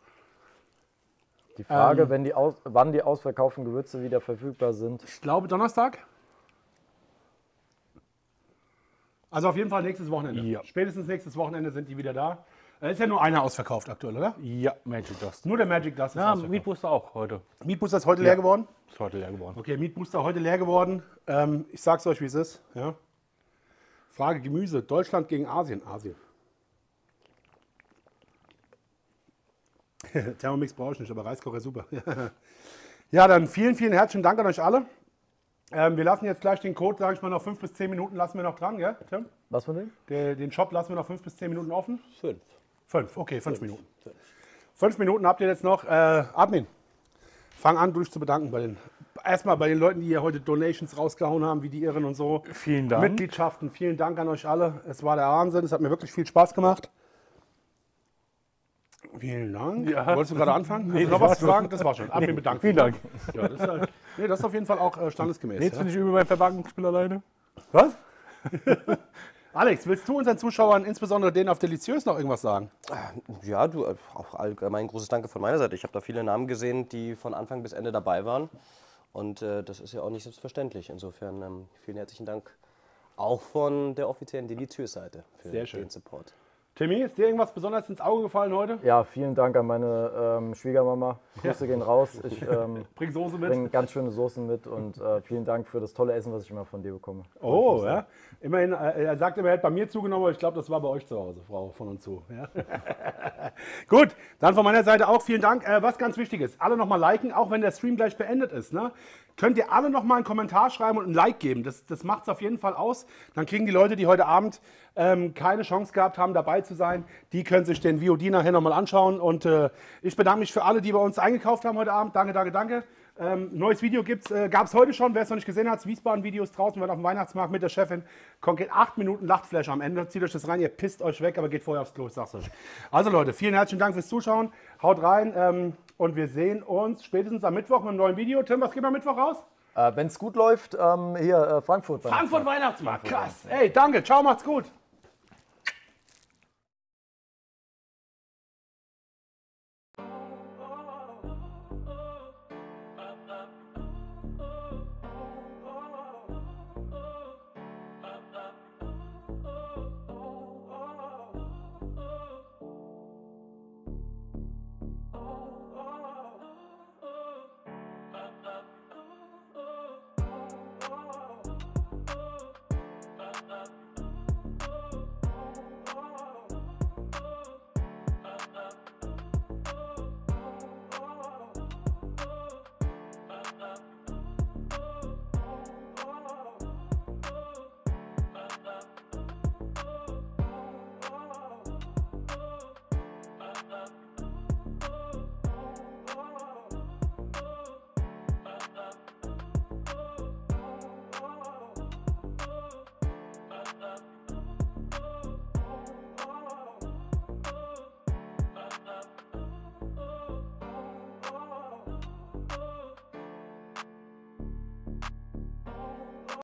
Die Frage, Ähm. wenn die aus, wann die ausverkauften Gewürze wieder verfügbar sind. Ich glaube Donnerstag. Also auf jeden Fall nächstes Wochenende. Ja. Spätestens nächstes Wochenende sind die wieder da. Da ist ja nur einer ausverkauft aktuell, oder? Ja, Magic Dust. Nur der Magic Dust ist Ja, ausverkauft. Meat Booster auch heute. Meat Booster ist heute leer geworden. Ist heute leer geworden. Okay, Meat Booster heute leer geworden. Ähm, ich sag's euch, wie es ist. Ja. Frage Gemüse. Deutschland gegen Asien. Asien. Thermomix brauche ich nicht, aber Reiskocher super. Ja, dann vielen, vielen herzlichen Dank an euch alle. Ähm, wir lassen jetzt gleich den Code, sage ich mal, noch fünf bis zehn Minuten lassen wir noch dran, gell, Tim? Was für ein Ding? Den, den Shop lassen wir noch fünf bis zehn Minuten offen. Fünf. Fünf, okay, fünf, Minuten. Fünf Minuten habt ihr jetzt noch. Äh, Admin, fang an, durch zu bedanken bei den, erstmal bei den Leuten, die hier heute Donations rausgehauen haben, wie die Irren und so. Vielen Dank. Mitgliedschaften, vielen Dank an euch alle. Es war der Wahnsinn, es hat mir wirklich viel Spaß gemacht. Vielen Dank. Ja. Wolltest du gerade anfangen? Hast Nee, du noch das was zu war sagen? Das war schon. Admin Nee, bedankt. vielen Dank. Ja, das, ist halt, nee, das ist auf jeden Fall auch äh, standesgemäß. Jetzt ja. bin ich übel beim Verpackungsspiel alleine. Was? Alex, willst du unseren Zuschauern, insbesondere denen auf Deliciös, noch irgendwas sagen? Ja, du, äh, auch allgemein großes Danke von meiner Seite. Ich habe da viele Namen gesehen, die von Anfang bis Ende dabei waren. Und äh, das ist ja auch nicht selbstverständlich. Insofern ähm, vielen herzlichen Dank auch von der offiziellen Deliciös-Seite für Sehr schön. den Support. Timmy, ist dir irgendwas besonders ins Auge gefallen heute? Ja, vielen Dank an meine ähm, Schwiegermama. Grüße gehen raus. Ich ähm, Bring Soße mit. bringe ganz schöne Soßen mit und äh, vielen Dank für das tolle Essen, was ich immer von dir bekomme. Oh, ja. Immerhin, äh, er sagt immer, er hätte bei mir zugenommen, aber ich glaube, das war bei euch zu Hause, Frau von und zu. Ja. Gut, dann von meiner Seite auch vielen Dank. Äh, was ganz wichtig ist, alle nochmal liken, auch wenn der Stream gleich beendet ist. Ne? Könnt ihr alle nochmal einen Kommentar schreiben und ein Like geben. Das, das macht es auf jeden Fall aus. Dann kriegen die Leute, die heute Abend ähm, keine Chance gehabt haben, dabei zu sein, die können sich den V O D nachher nochmal anschauen. Und äh, ich bedanke mich für alle, die bei uns eingekauft haben heute Abend. Danke, danke, danke. Ähm, neues Video äh, gab es heute schon. Wer es noch nicht gesehen hat, Wiesbaden-Videos draußen, wir waren auf dem Weihnachtsmarkt mit der Chefin. Konkret acht Minuten Lachtflash am Ende. Zieht euch das rein, ihr pisst euch weg, aber geht vorher aufs Klo, ich sag's euch. Also Leute, vielen herzlichen Dank fürs Zuschauen. Haut rein ähm, und wir sehen uns spätestens am Mittwoch mit einem neuen Video. Tim, was geht am Mittwoch raus? Äh, Wenn es gut läuft, ähm, hier äh, Frankfurt. Frankfurt Weihnachtsmarkt, krass. Ey, danke, ciao, macht's gut.